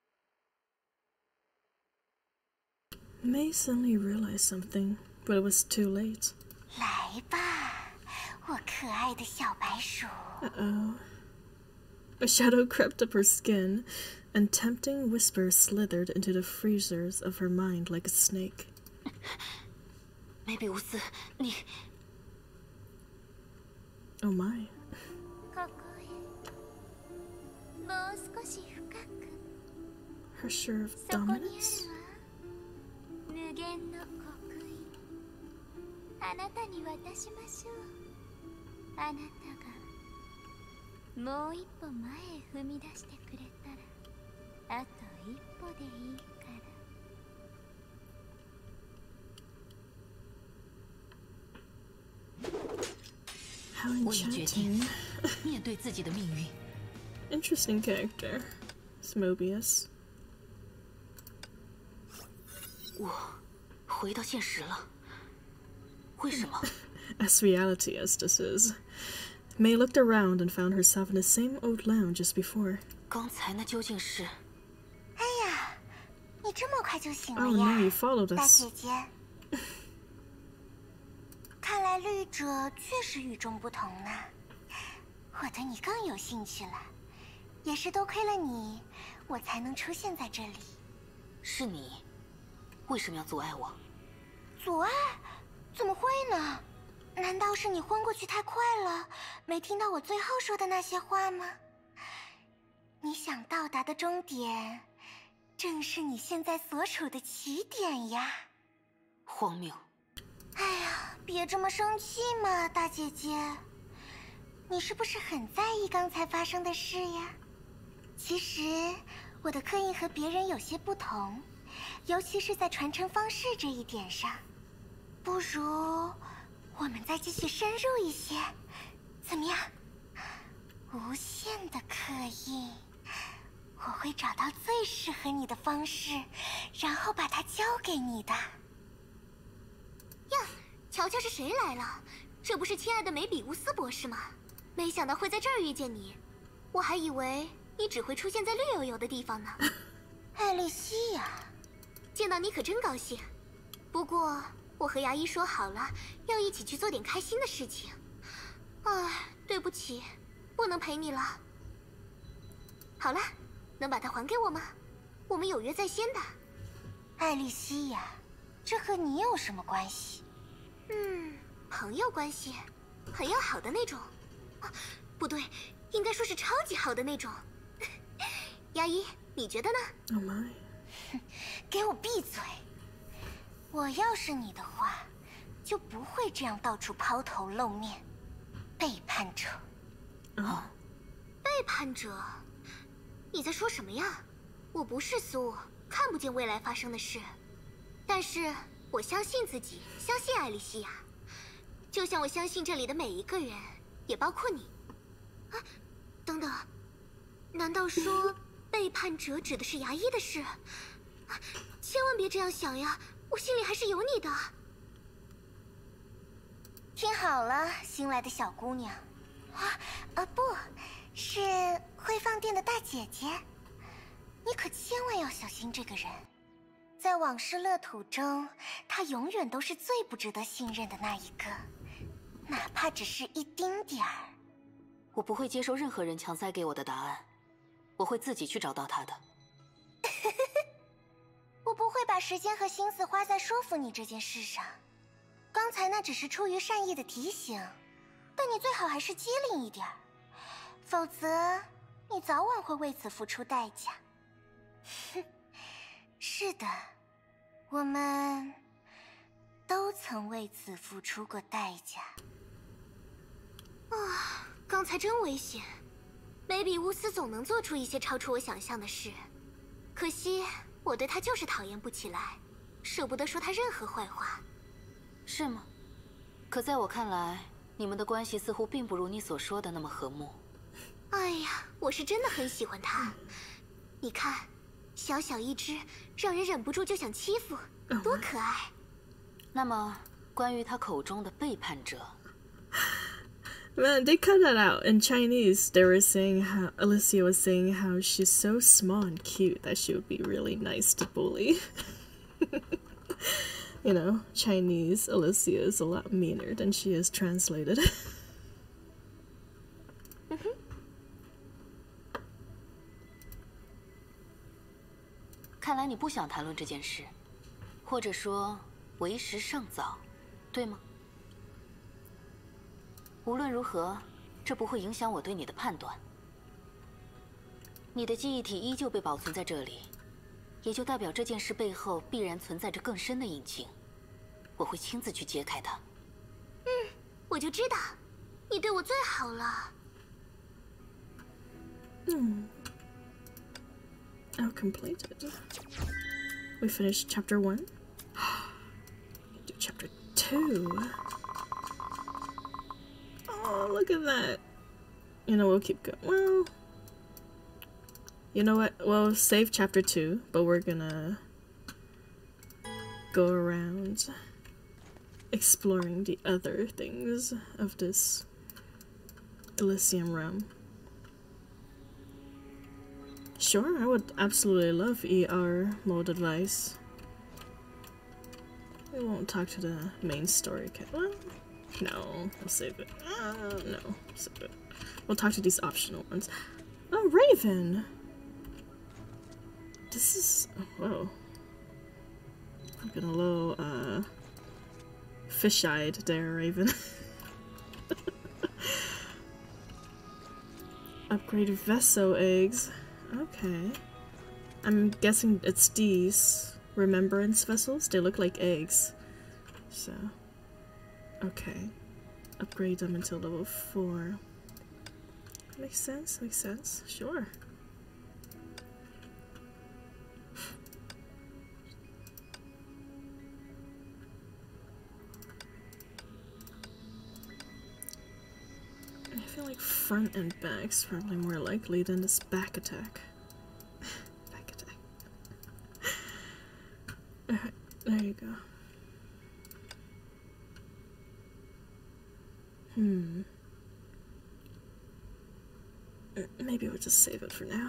May suddenly realized something, but it was too late. 来吧，我可爱的小白鼠。 Uh-oh. A shadow crept up her skin, and tempting whispers slithered into the freezers of her mind like a snake. 梅比乌斯，你 Oh my. ここへ。もう少し深く。 Her sure of そこにあるわ。 dominance? 無限の刻印。あなたに渡しましょう。あなたがもう一歩前へ踏み出してくれたら、あと一歩でいいから。 How 我已决定 enchanting. 面对自己的命运。 Interesting character. It's Mobius. 我回到现实了。为什么？ As reality as this is. May looked around and found herself in the same old lounge as before. 刚才那究竟是？ 哎呀，你这么快就醒了 Oh no, 呀， you followed 大 us. 姐姐。看来绿者确实与众不同呢。我对你更有兴趣了，也是多亏了你，我才能出现在这里。 是你？为什么要阻碍我？ 阻碍？怎么会呢？难道是你昏过去太快了，没听到我最后说的那些话吗？你想到达的终点，正是你现在所处的起点呀。 荒谬！ 哎呀，别这么生气嘛，大姐姐。你是不是很在意刚才发生的事呀？其实，我的刻印和别人有些不同，尤其是在传承方式这一点上。不如我们再继续深入一些，怎么样？无限的刻印， 我会找到最适合你的方式，然后把它交给你的。呀，瞧瞧是谁来了？这不是亲爱的梅比乌斯博士吗？没想到会在这儿遇见你，我还以为你只会出现在绿油油的地方呢。艾莉西亚，见到你可真高兴。不过我和牙医说好了，要一起去做点开心的事情。唉，对不起，不能陪你了。好了，能把它还给我吗？我们有约在先的。艾莉西亚，这和你有什么关系？朋友关系，很要好的那种。啊，不对，应该说是超级好的那种。牙医，你觉得呢？ Oh my！ 给我闭嘴！我要是你的话，就不会这样到处抛头露面。背叛者。 啊？ 背叛者？你在说什么呀？我不是苏，看不见未来发生的事。但是我相信自己，相信艾莉西亚，就像我相信这里的每一个人，也包括你。啊，等等，难道说背叛者指的是牙医的事？千万别这样想呀，我心里还是有你的。听好了，新来的小姑娘。不是会放电的大姐姐，你可千万要小心这个人。在往事乐土中，他永远都是最不值得信任的那一个，哪怕只是一丁点儿。 我不会接受任何人强塞给我的答案，我会自己去找到他的。 我不会把时间和心思花在说服你这件事上。刚才那只是出于善意的提醒，但你最好还是机灵一点，否则你早晚会为此付出代价。哼，是的，我们都曾为此付出过代价。啊，刚才真危险。梅比乌斯总能做出一些超出我想象的事，可惜我对他就是讨厌不起来，舍不得说他任何坏话。 是吗？可在我看来，你们的关系似乎并不如你所说的那么和睦。 哎呀，我是真的很喜欢他。你看，小小一只，让人忍不住就想欺负，多可爱。 那么，关于他口中的背叛者， Man, they cut that out. In Chinese, they were saying how Alicia was saying how she's so small and cute that she would be really nice to bully. You know, Chinese Alicia is a lot meaner than she is translated. 看来你不想谈论这件事，或者说为时尚早，对吗？无论如何，这不会影响我对你的判断。你的记忆体依旧被保存在这里，也就代表这件事背后必然存在着更深的隐情。我会亲自去揭开它。 我就知道，你对我最好了。 Oh, completed. We finished chapter 1. Do chapter 2. Oh, look at that. You know, we'll keep going. Well, you know what? We'll save chapter 2, but we're gonna go around exploring the other things of this Elysium realm. Sure, I would absolutely love ER mode advice. We won't talk to the main story cat. Well, no, we'll save it. No, save it. We'll talk to these optional ones. Oh, Raven! This is... whoa. I'm getting a little, fish-eyed there, Raven. Upgrade Veso eggs. Okay. I'm guessing it's these remembrance vessels. They look like eggs. So, okay. Upgrade them until level 4. Makes sense, makes sense. Sure. I feel like front and back's probably more likely than this back attack. Alright, there you go. Maybe we'll just save it for now.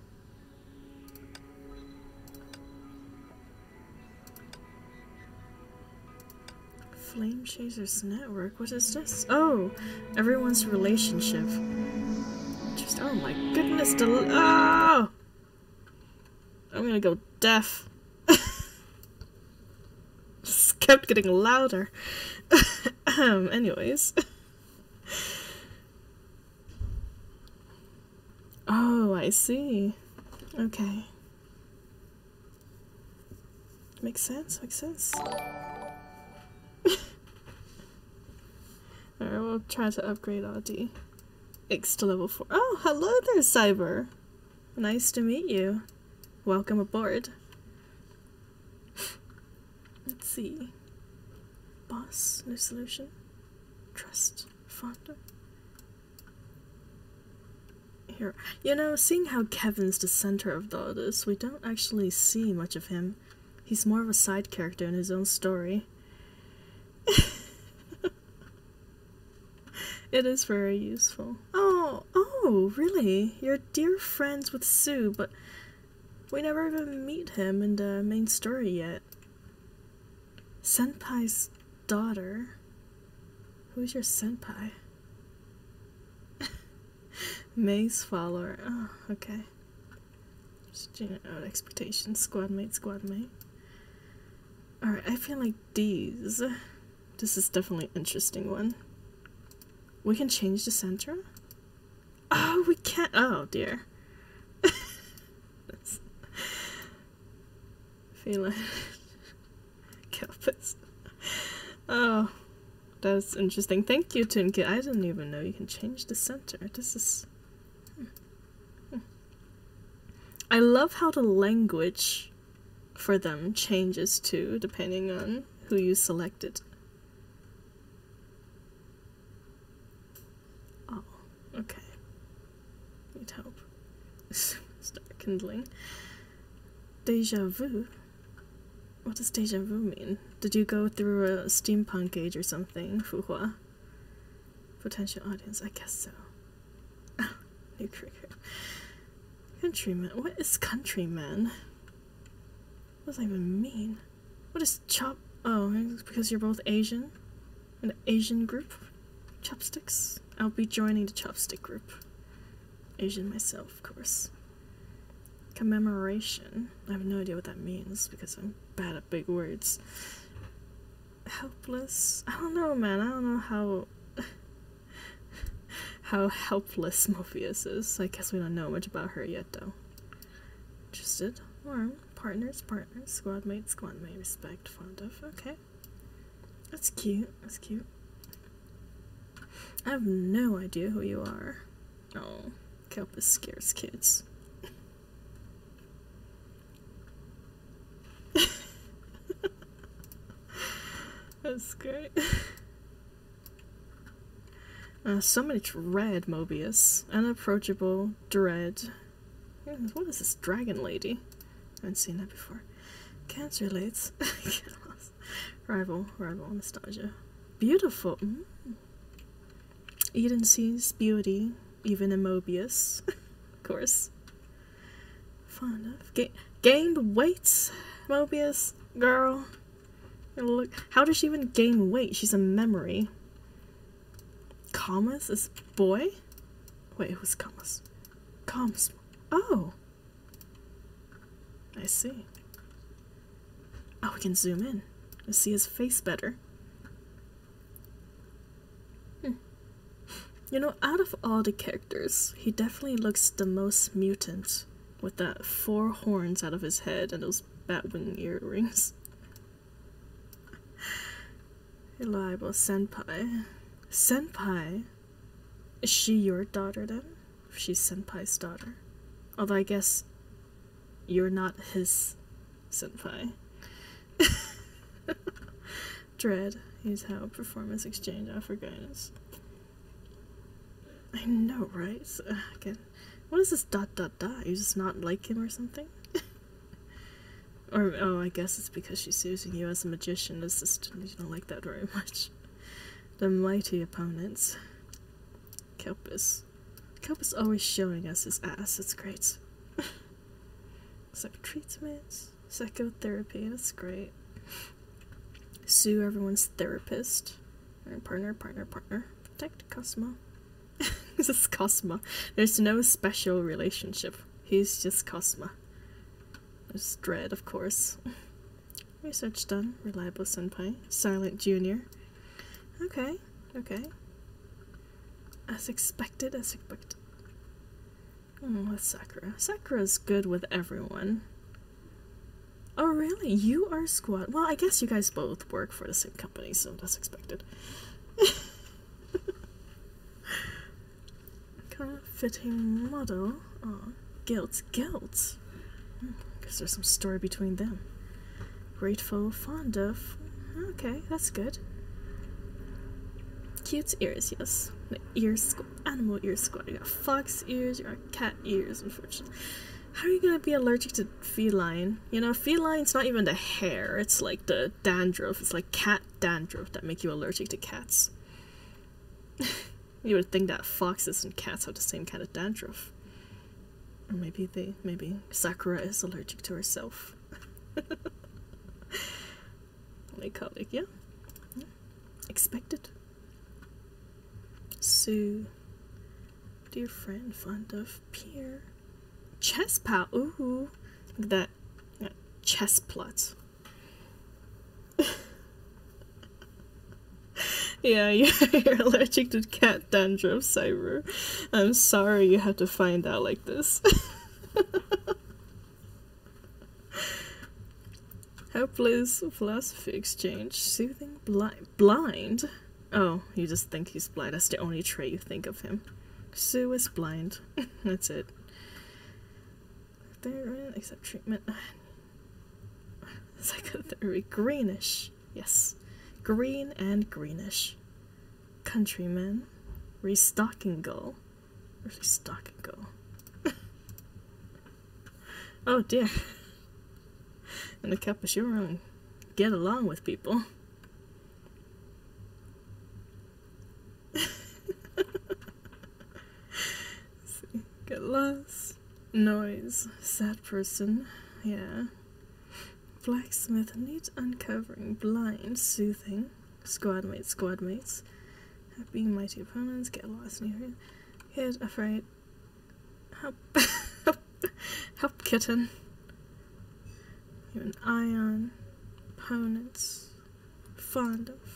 Flame Chasers Network? What is this? Oh! Everyone's relationship. Just, oh my goodness, oh! I'm gonna go deaf. Just kept getting louder. Anyways. Oh, I see. Okay. Makes sense, makes sense. Alright, we'll try to upgrade Audi X to level 4. Oh, hello there, Cyber! Nice to meet you. Welcome aboard. Let's see. Boss, new solution. Trust, fonder. Here, you know, seeing how Kevin's the center of all this, we don't actually see much of him. He's more of a side character in his own story. It is very useful. Oh, really? You're dear friends with Sue, but we never even meet him in the main story yet. Senpai's daughter? Who's your senpai? May's follower. Oh, okay. Just generate expectations. Squad mate. Alright, I feel like these. This is definitely an interesting one. We can change the center? Oh, we can't. Oh, dear. Feel like Kelpis. Oh, that's interesting. Thank you, Tunki. I didn't even know you can change the center. This is. I love how the language for them changes too, depending on who you selected. Oh, okay. Need help. Start kindling. Deja vu? What does deja vu mean? Did you go through a steampunk age or something, Fuhua? Potential audience, I guess so. New cricket. Countryman? What is countryman? What does that even mean? What is chop? Oh, it's because you're both Asian? An Asian group? Chopsticks? I'll be joining the chopstick group. Asian myself, of course. Commemoration. I have no idea what that means because I'm bad at big words. Helpless? I don't know, man. I don't know how helpless Morpheus is. I guess we don't know much about her yet, though. Interested? Warm. Partners. Squad mate. Respect. Fond of. Okay. That's cute. I have no idea who you are. Oh, Kelpis scares kids. That's great. So much red, Mobius. Unapproachable, dread. What is this dragon lady? I haven't seen that before. Cancer relates. Rival, nostalgia. Beautiful. Eden sees beauty, even in Mobius. Of course. Fun enough. Gained weight, Mobius, girl. Look, how does she even gain weight? She's a memory. Commas is boy? Wait, who's Commas? Comms. Oh. I see. Oh, we can zoom in to see his face better. You know, out of all the characters, he definitely looks the most mutant with that 4 horns out of his head and those batwing earrings. Reliable senpai. Senpai? Is she your daughter then? She's Senpai's daughter. Although I guess you're not his senpai. Dread. He's how performance exchange offer guidance. I know, right? So, again, what is this ... You just not like him or something? Or, oh, I guess it's because she's using you as a magician assistant. You don't like that very much. The mighty opponents. Kelpis. Kelpis always showing us his ass. It's great. Psych treatments. Psychotherapy. That's great. Sue, everyone's therapist. Partner. Protect Cosmo. This is Cosmo. There's no special relationship. He's just Cosmo. There's Dread, of course. Research done. Reliable senpai. Silent Junior. Okay. As expected. Oh, that's Sakura. Sakura's good with everyone. Oh, really? You are squad. Well, I guess you guys both work for the same company, so that's expected. Kind of fitting model. Oh, guilt. Guess there's some story between them. Grateful, fond of. Okay, that's good. Cute ears, yes. Animal ear squad. You got fox ears, you got cat ears, unfortunately. How are you gonna be allergic to feline? You know, feline's not even the hair, it's like the dandruff. It's like cat dandruff that make you allergic to cats. You would think that foxes and cats have the same kind of dandruff. Or maybe Sakura is allergic to herself. My colleague, yeah. Expected. Sue. Dear friend, fond of peer. Chess pal. Ooh. Look at that chess plot. Yeah, you're allergic to cat dandruff, Cyber. I'm sorry you had to find out like this. Helpless philosophy exchange. Soothing blind. Oh, you just think he's blind. That's the only trait you think of him. Sue is blind. That's it. Accept treatment. Psychotherapy. Greenish. Yes. Green and greenish. Countryman. Restocking goal. Restocking goal. Oh dear. And the Capuchon get along with people. See. Get lost. Noise. Sad person. Yeah. Blacksmith needs uncovering. Blind. Soothing. Squad mates. Happy mighty opponents. Get lost near him. Hid. Afraid. Help. Help kitten. An ion. Opponents. Fond of.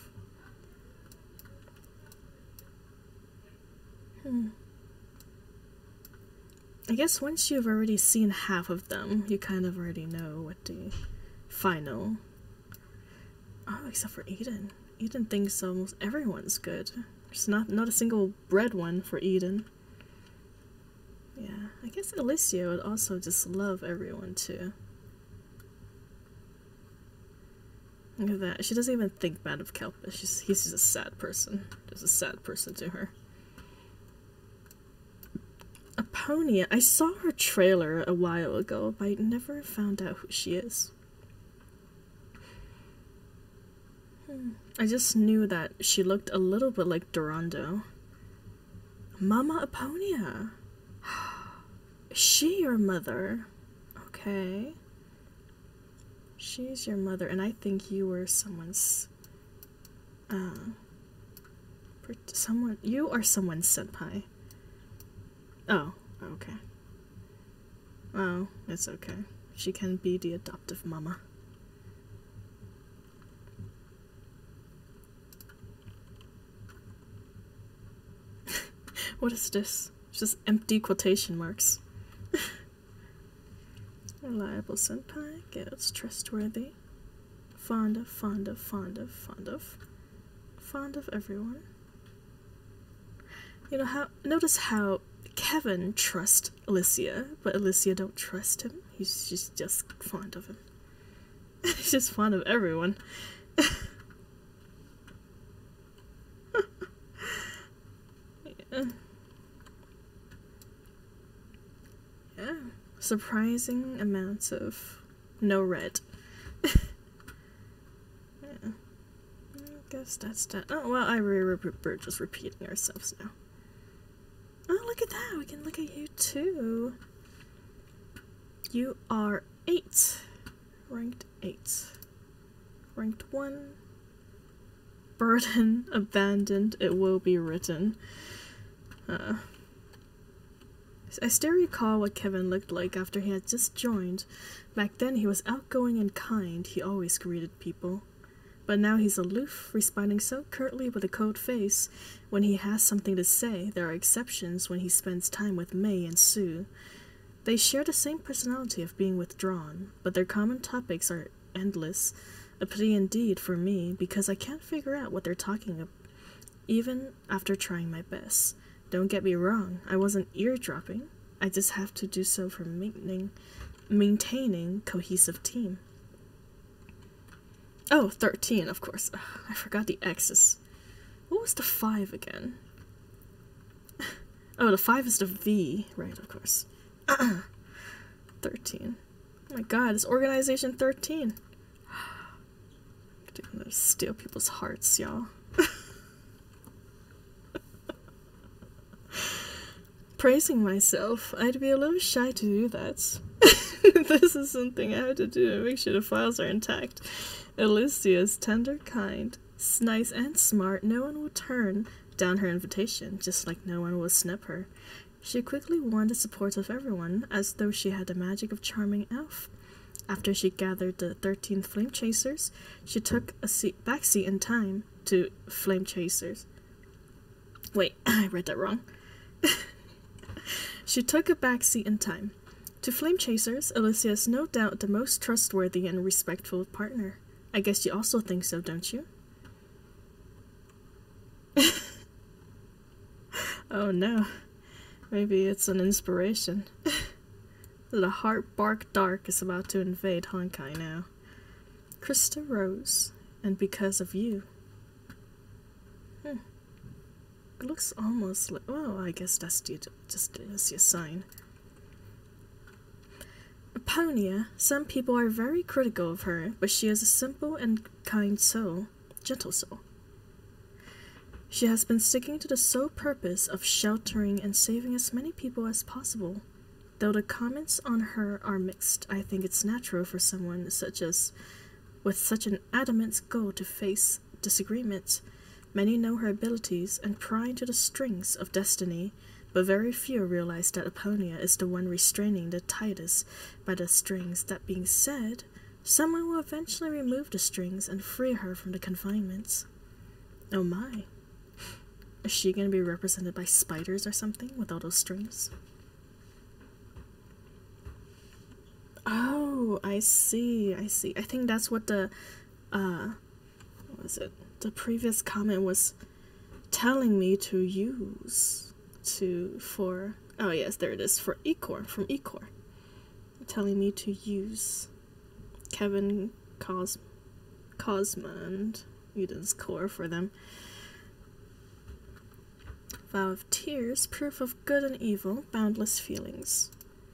I guess once you've already seen half of them, you kind of already know what the final. Oh, except for Eden. Eden thinks almost everyone's good. There's not a single red one for Eden. Yeah, I guess Alicia would also just love everyone too. Look at that. She doesn't even think bad of Kelpis. He's just a sad person. Just a sad person to her. Apponia. I saw her trailer a while ago, but I never found out who she is. I just knew that she looked a little bit like Durando. Mama Apponia. Is she your mother? Okay. She's your mother, and I think you were someone's you are someone's senpai. Oh, okay. Oh, it's okay. She can be the adoptive mama. What is this? It's just empty quotation marks. Reliable senpai, gets trustworthy. Fond of everyone. You know how, notice how Kevin trusts Alicia, but Alicia don't trust him. She's just fond of him. He's just fond of everyone. Yeah. Yeah. Surprising amounts of No red. Yeah. I guess that's that. Oh, well, we're just repeating ourselves now. Oh, look at that. We can look at you too. You are 8. Ranked 8. Ranked 1. Burden abandoned. It will be written. I still recall what Kevin looked like after he had just joined. Back then he was outgoing and kind. He always greeted people. But now he's aloof, responding so curtly with a cold face. When he has something to say, there are exceptions when he spends time with May and Sue. They share the same personality of being withdrawn, but their common topics are endless. A pity indeed for me, because I can't figure out what they're talking about, even after trying my best. Don't get me wrong, I wasn't eardropping. I just have to do so for maintaining cohesive team. Oh, 13, of course. Ugh, I forgot the X's. What was the 5 again? Oh, the 5 is the V. Right, of course. 13. Oh my god, it's Organization 13. I'm gonna steal people's hearts, y'all. Praising myself, I'd be a little shy to do that. This is something I have to do to make sure the files are intact. Alicia's tender, kind, nice, and smart. No one will turn down her invitation, just like no one will snub her. She quickly won the support of everyone, as though she had the magic of charming elf. After she gathered the 13 flame chasers, she took a backseat in time to flame chasers. Wait, I read that wrong. She took a backseat in time. To flame chasers, Alicia is no doubt the most trustworthy and respectful partner. I guess you also think so, don't you? Oh no. Maybe it's an inspiration. The Heart Bark Dark is about to invade Honkai now. Krista Rose, and because of you. It looks almost like, oh, I guess that's just your sign. Eponia, some people are very critical of her, but she is a simple and kind soul, gentle soul. She has been sticking to the sole purpose of sheltering and saving as many people as possible. Though the comments on her are mixed, I think it's natural for someone with such an adamant goal to face disagreement. Many know her abilities and pry into the strings of destiny, but very few realize that Eponia is the one restraining the tightest by the strings. That being said, someone will eventually remove the strings and free her from the confinements. Oh my. Is she going to be represented by spiders or something with all those strings? Oh, I see. I think that's what the, what was it? The previous comment was telling me to use for, oh yes, there it is, for Ecor, from Ecor. Telling me to use Kevin Cosma and Eden's core for them. Vow of Tears, proof of good and evil, boundless feelings.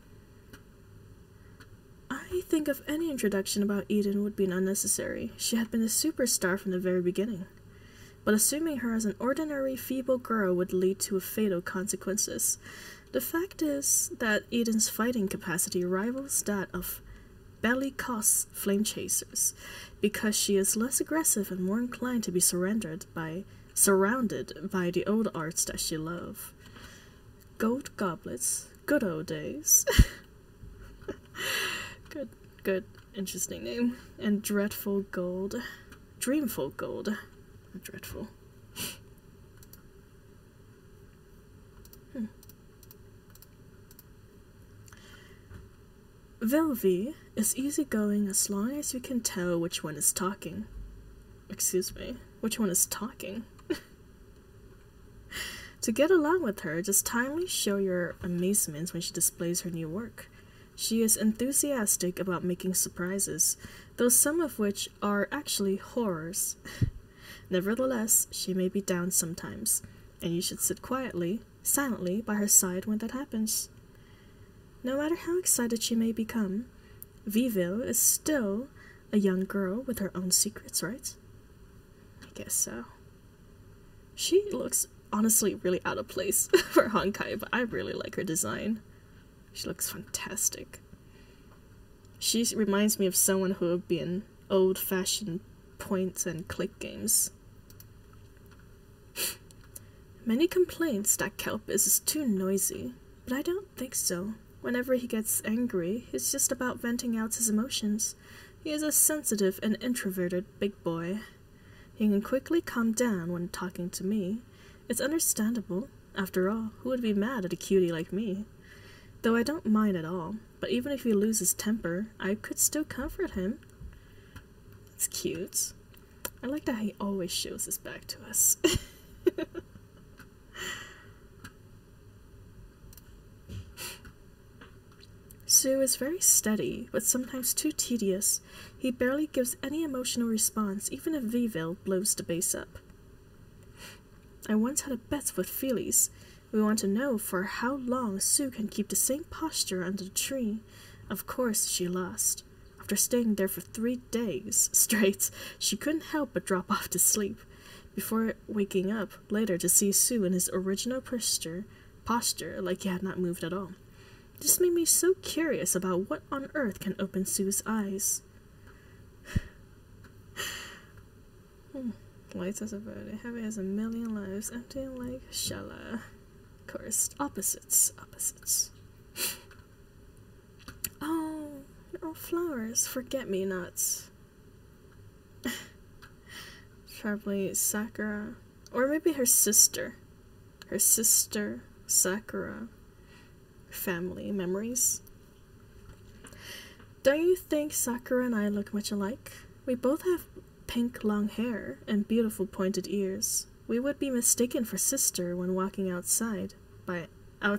I think of any introduction about Eden would be unnecessary. She had been a superstar from the very beginning. But assuming her as an ordinary, feeble girl would lead to fatal consequences. The fact is that Eden's fighting capacity rivals that of Bellicose flame chasers, because she is less aggressive and more inclined to be surrounded by the old arts that she loved. Gold goblets, good old days. Good, interesting name. And dreadful gold. Dreamful gold. Dreadful. Velvy is easygoing as long as you can tell which one is talking. Excuse me, which one is talking? To get along with her, just timely show your amazement when she displays her new work. She is enthusiastic about making surprises, though some of which are actually horrors. Nevertheless, she may be down sometimes, and you should sit silently by her side when that happens. No matter how excited she may become, Viville is still a young girl with her own secrets, right? I guess so. She looks honestly really out of place for Honkai, but I really like her design. She looks fantastic. She reminds me of someone who would be in old-fashioned point and click games. Many complaints that Kelpis is too noisy, but I don't think so. Whenever he gets angry, it's just about venting out his emotions. He is a sensitive and introverted big boy. He can quickly calm down when talking to me. It's understandable. After all, who would be mad at a cutie like me? Though I don't mind at all, but even if he loses temper, I could still comfort him. It's cute. I like that he always shows his back to us. Sue is very steady, but sometimes too tedious. He barely gives any emotional response, even if Viville blows the bass up. I once had a bet with Phyllis. We want to know for how long Sue can keep the same posture under the tree. Of course, she lost. After staying there for 3 days straight, she couldn't help but drop off to sleep, before waking up later to see Sue in his original posture like he had not moved at all. This made me so curious about what on earth can open Sue's eyes. Light as a bird, heavy as a million lives, empty like Shala. Of course, opposites. Oh, flowers, forget-me-nots. Probably Sakura, or maybe her sister. Sakura. Family memories. Don't you think Sakura and I look much alike? We both have pink long hair and beautiful pointed ears. We would be mistaken for sister when walking out side by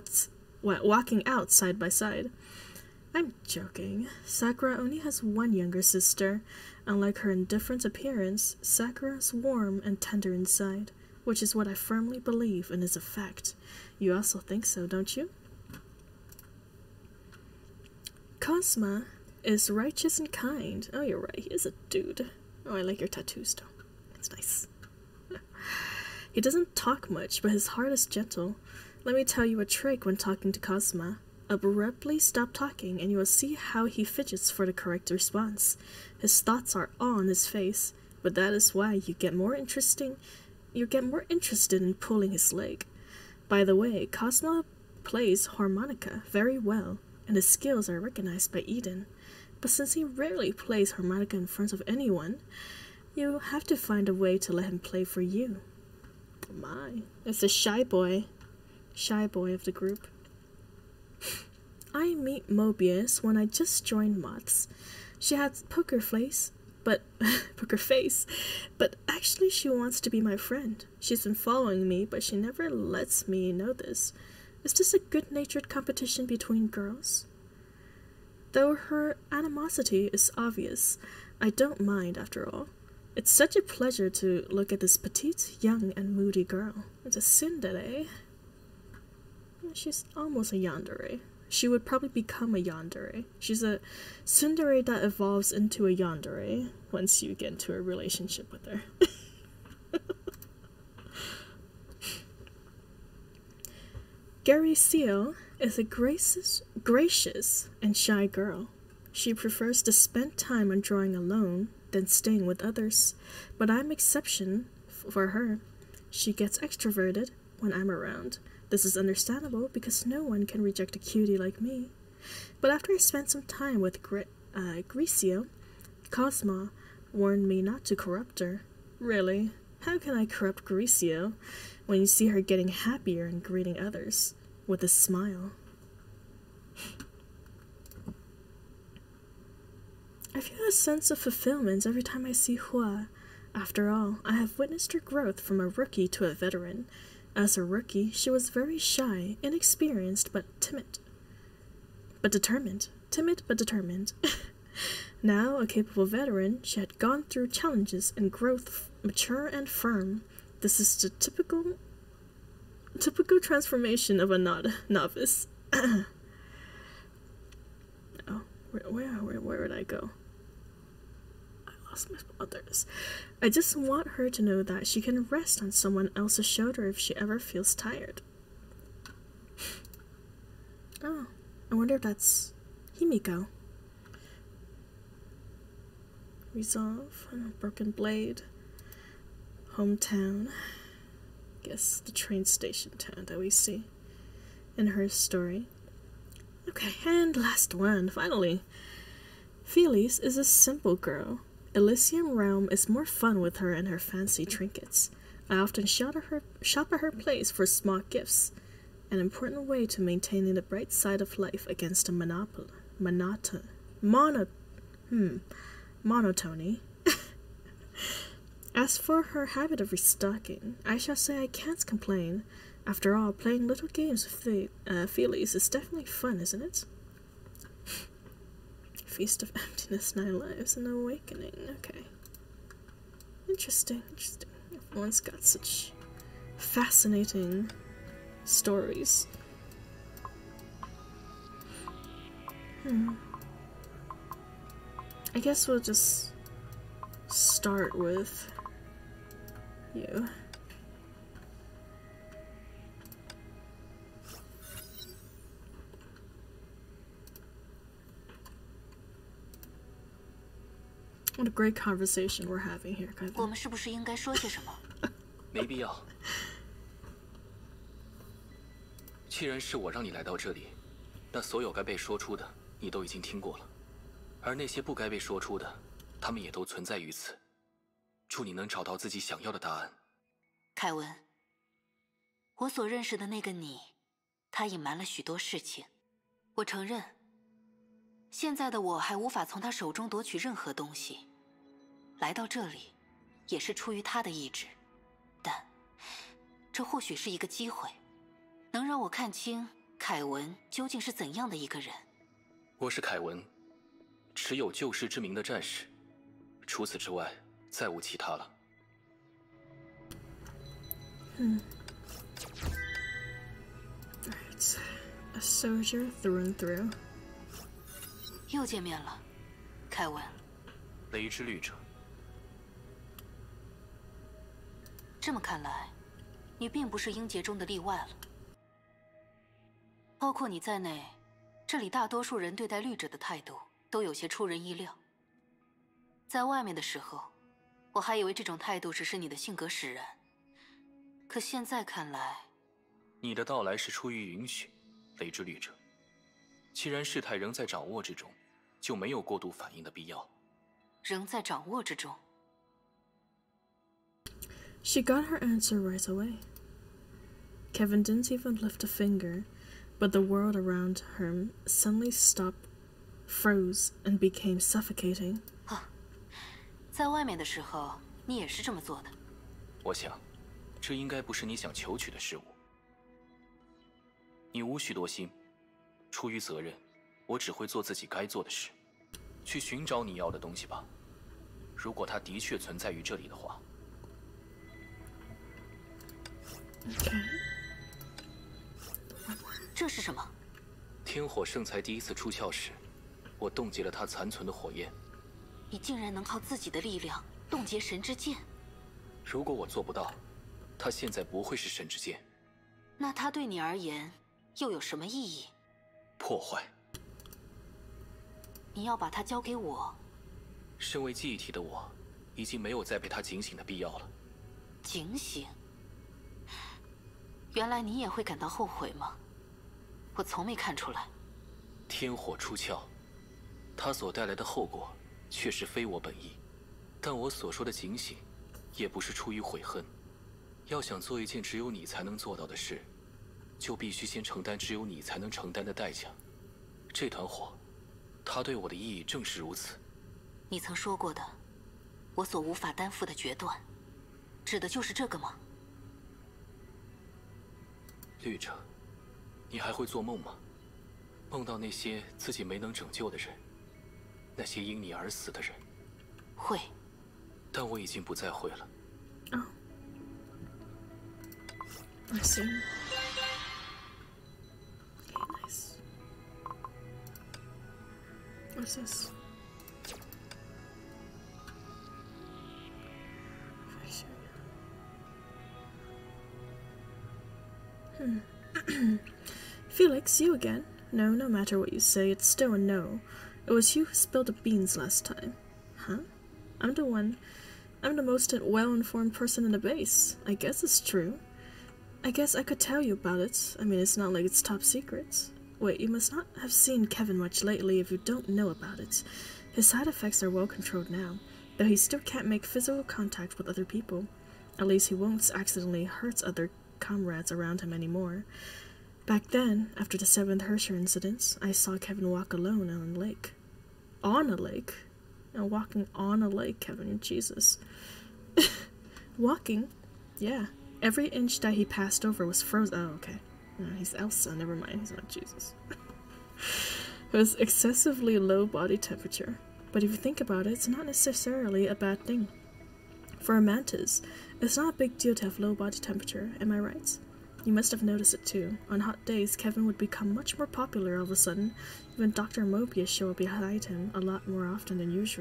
side. I'm joking. Sakura only has one younger sister. Unlike her indifferent appearance, Sakura is warm and tender inside, which is what I firmly believe and is a fact. You also think so, don't you? Cosma is righteous and kind. Oh, you're right. He is a dude. Oh, I like your tattoos, though. It's nice. He doesn't talk much, but his heart is gentle. Let me tell you a trick when talking to Cosma. Abruptly stop talking, and you will see how he fidgets for the correct response. His thoughts are all on his face, but that is why you get more interested in pulling his leg. By the way, Cosma plays harmonica very well, and his skills are recognized by Eden. But since he rarely plays harmonica in front of anyone, you have to find a way to let him play for you. My, it's a shy boy of the group. I meet Mobius when I just joined Mods. She has poker face, but actually she wants to be my friend. She's been following me, but she never lets me know this. Is this a good-natured competition between girls? Though her animosity is obvious, I don't mind after all. It's such a pleasure to look at this petite, young, and moody girl. It's a tsundere. She's almost a yandere. She would probably become a yandere. She's a tsundere that evolves into a yandere once you get into a relationship with her. Gary Seal is a gracious and shy girl. She prefers to spend time on drawing alone than staying with others, but I'm exception for her. She gets extroverted when I'm around. This is understandable because no one can reject a cutie like me. But after I spent some time with Gricio, Cosma warned me not to corrupt her. Really? How can I corrupt Gricio when you see her getting happier and greeting others with a smile? I feel a sense of fulfillment every time I see Hua. After all, I have witnessed her growth from a rookie to a veteran. As a rookie, she was very shy, inexperienced, but timid. But determined. Timid, but determined. Now, a capable veteran, she had gone through challenges and growth, mature and firm. This is the typical transformation of a novice. Oh, Where would I go? I lost my others. I just want her to know that she can rest on someone else's shoulder if she ever feels tired. Oh, I wonder if that's Himiko. Resolve, broken blade, hometown. Guess the train station town that we see in her story. Okay, and last one, finally. Phyllis is a simple girl. Elysian Realm is more fun with her and her fancy trinkets. I often shop at her place for small gifts, an important way to maintaining the bright side of life against the monotony. As for her habit of restocking, I shall say I can't complain. After all, playing little games with Phyllis is definitely fun, isn't it? Feast of Emptiness, 9 Lives, and Awakening. Okay. Interesting. Everyone's got such fascinating stories. I guess we'll just start with you. What a great conversation we're having here, Kevin. 我们是不是应该说些什么？ 没必要。既然是我让你来到这里，那所有该被说出的你都已经听过了，而那些不该被说出的，他们也都存在于此。祝你能找到自己想要的答案。 凯文，我所认识的那个你，他隐瞒了许多事情。我承认，现在的我还无法从他手中夺取任何东西。来到这里，也是出于他的意志，但这或许是一个机会，能让我看清凯文究竟是怎样的一个人。 我是凯文，持有救世之名的战士，除此之外，再无其他了。 Alright, a soldier through and through. 又见面了，凯文。 雷之律者。 这么看来，你并不是英杰中的例外了。包括你在内，这里大多数人对待律者的态度都有些出人意料。在外面的时候，我还以为这种态度只是你的性格使然，可现在看来， 你的到来是出于允许，雷之律者。既然事态仍在掌握之中，就没有过度反应的必要。 仍在掌握之中。 She got her answer right away. Kevin didn't even lift a finger, but the world around him suddenly stopped, froze, and became suffocating. 在外面的时候，你也是这么做的。 我想，这应该不是你想求取的事物。你无需多心，出于责任，我只会做自己该做的事，去寻找你要的东西吧。如果它的确存在于这里的话。 这是什么？ 天火圣才第一次出窍时，我冻结了他残存的火焰。 你竟然能靠自己的力量冻结神之剑？ 如果我做不到，他现在不会是神之剑。 那他对你而言又有什么意义？ 破坏。 你要把它交给我。 身为记忆体的我，已经没有再被他警醒的必要了。 警醒？原来你也会感到后悔吗？我从没看出来。 天火出窍，它所带来的后果确实非我本意，但我所说的警醒，也不是出于悔恨。要想做一件只有你才能做到的事，就必须先承担只有你才能承担的代价。这团火，它对我的意义正是如此。 你曾说过的，我所无法担负的决断，指的就是这个吗？ 律者，你还会做梦吗？梦到那些自己没能拯救的人，那些因你而死的人。 会。 但我已经不再会了。 Oh. I see. Okay, nice. What's this? Felix, you again? No, no matter what you say, it's still a no. It was you who spilled the beans last time. Huh? I'm the most well-informed person in the base. I guess it's true. I guess I could tell you about it. I mean, it's not like it's top secret. Wait, you must not have seen Kevin much lately if you don't know about it. His side effects are well controlled now, though he still can't make physical contact with other people. At least he won't accidentally hurt other comrades around him anymore. Back then, after the 7th Hersher incident, I saw Kevin walk alone on a lake. On a lake? And walking on a lake, Kevin, Jesus. Walking? Yeah. Every inch that he passed over was frozen. Oh, okay. No, he's Elsa, never mind, he's not Jesus. It was excessively low body temperature. But if you think about it, it's not necessarily a bad thing. For a mantis, it's not a big deal to have low body temperature, am I right? You must have noticed it too. On hot days, Kevin would become much more popular all of a sudden. Even Dr. Mobius showed up behind him a lot more often than usual.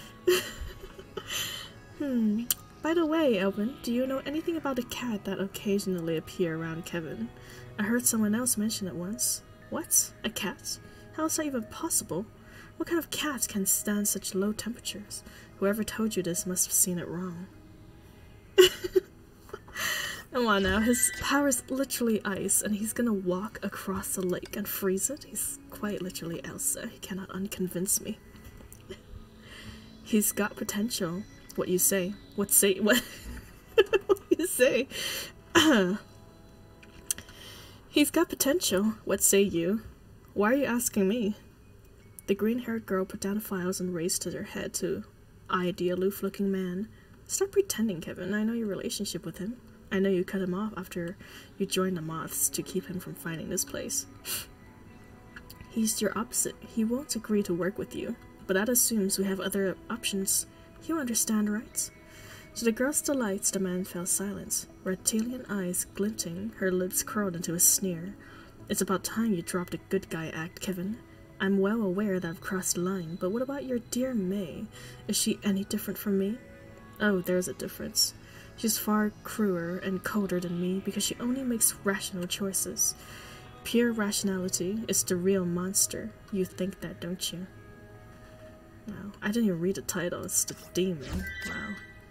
By the way, Elvin, do you know anything about a cat that occasionally appear around Kevin? I heard someone else mention it once. What? A cat? How is that even possible? What kind of cat can stand such low temperatures? Whoever told you this must have seen it wrong. Come on now, his power is literally ice, and he's gonna walk across the lake and freeze it? He's quite literally Elsa. He cannot unconvince me. He's got potential. What you say? What you say? He's got potential. What say you? Why are you asking me? The green-haired girl put down the files and raised her head to eye the aloof-looking man. Stop pretending, Kevin. I know your relationship with him. I know you cut him off after you joined the Moths to keep him from finding this place. He's your opposite. He won't agree to work with you, but that assumes we have other options. You understand, right? To the girl's delights, the man fell silent, reptilian eyes glinting, her lips curled into a sneer. It's about time you dropped the good guy act, Kevin. I'm well aware that I've crossed the line, but what about your dear May? Is she any different from me? Oh, there's a difference. She's far crueler and colder than me because she only makes rational choices. Pure rationality is the real monster. You think that, don't you? Wow. I didn't even read the title. It's the demon. Wow.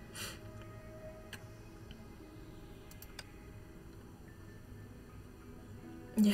Yeah.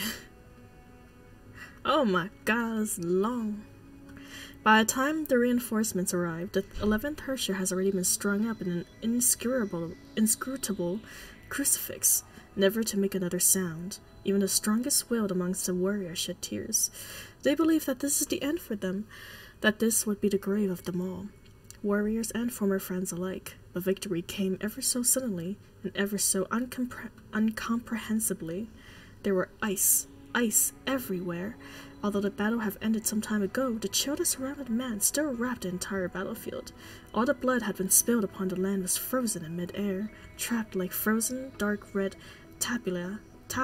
Oh my god, it's long. By the time the reinforcements arrived, the 11th Hersher has already been strung up in an inscrutable crucifix, never to make another sound. Even the strongest willed amongst the warriors shed tears. They believe that this is the end for them, that this would be the grave of them all. Warriors and former friends alike. But victory came ever so suddenly, and ever so incomprehensibly. There were ice everywhere. Although the battle have ended some time ago, the chill that surrounded man still wrapped the entire battlefield. All the blood had been spilled upon the land was frozen in mid-air, trapped like frozen, dark red tapiola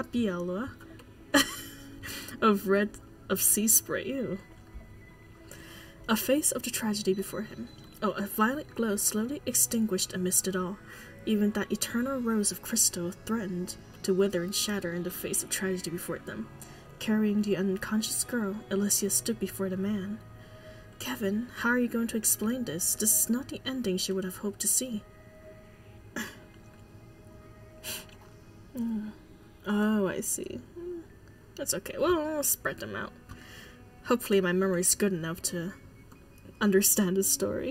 of sea spray. Ew. A face of the tragedy before him. Oh, a violet glow slowly extinguished amidst it all. Even that eternal rose of crystal threatened to wither and shatter in the face of tragedy before them. Carrying the unconscious girl, Alicia stood before the man. Kevin, how are you going to explain this? This is not the ending she would have hoped to see. Oh, I see. That's okay. Well, I'll spread them out. Hopefully my memory is good enough to understand the story.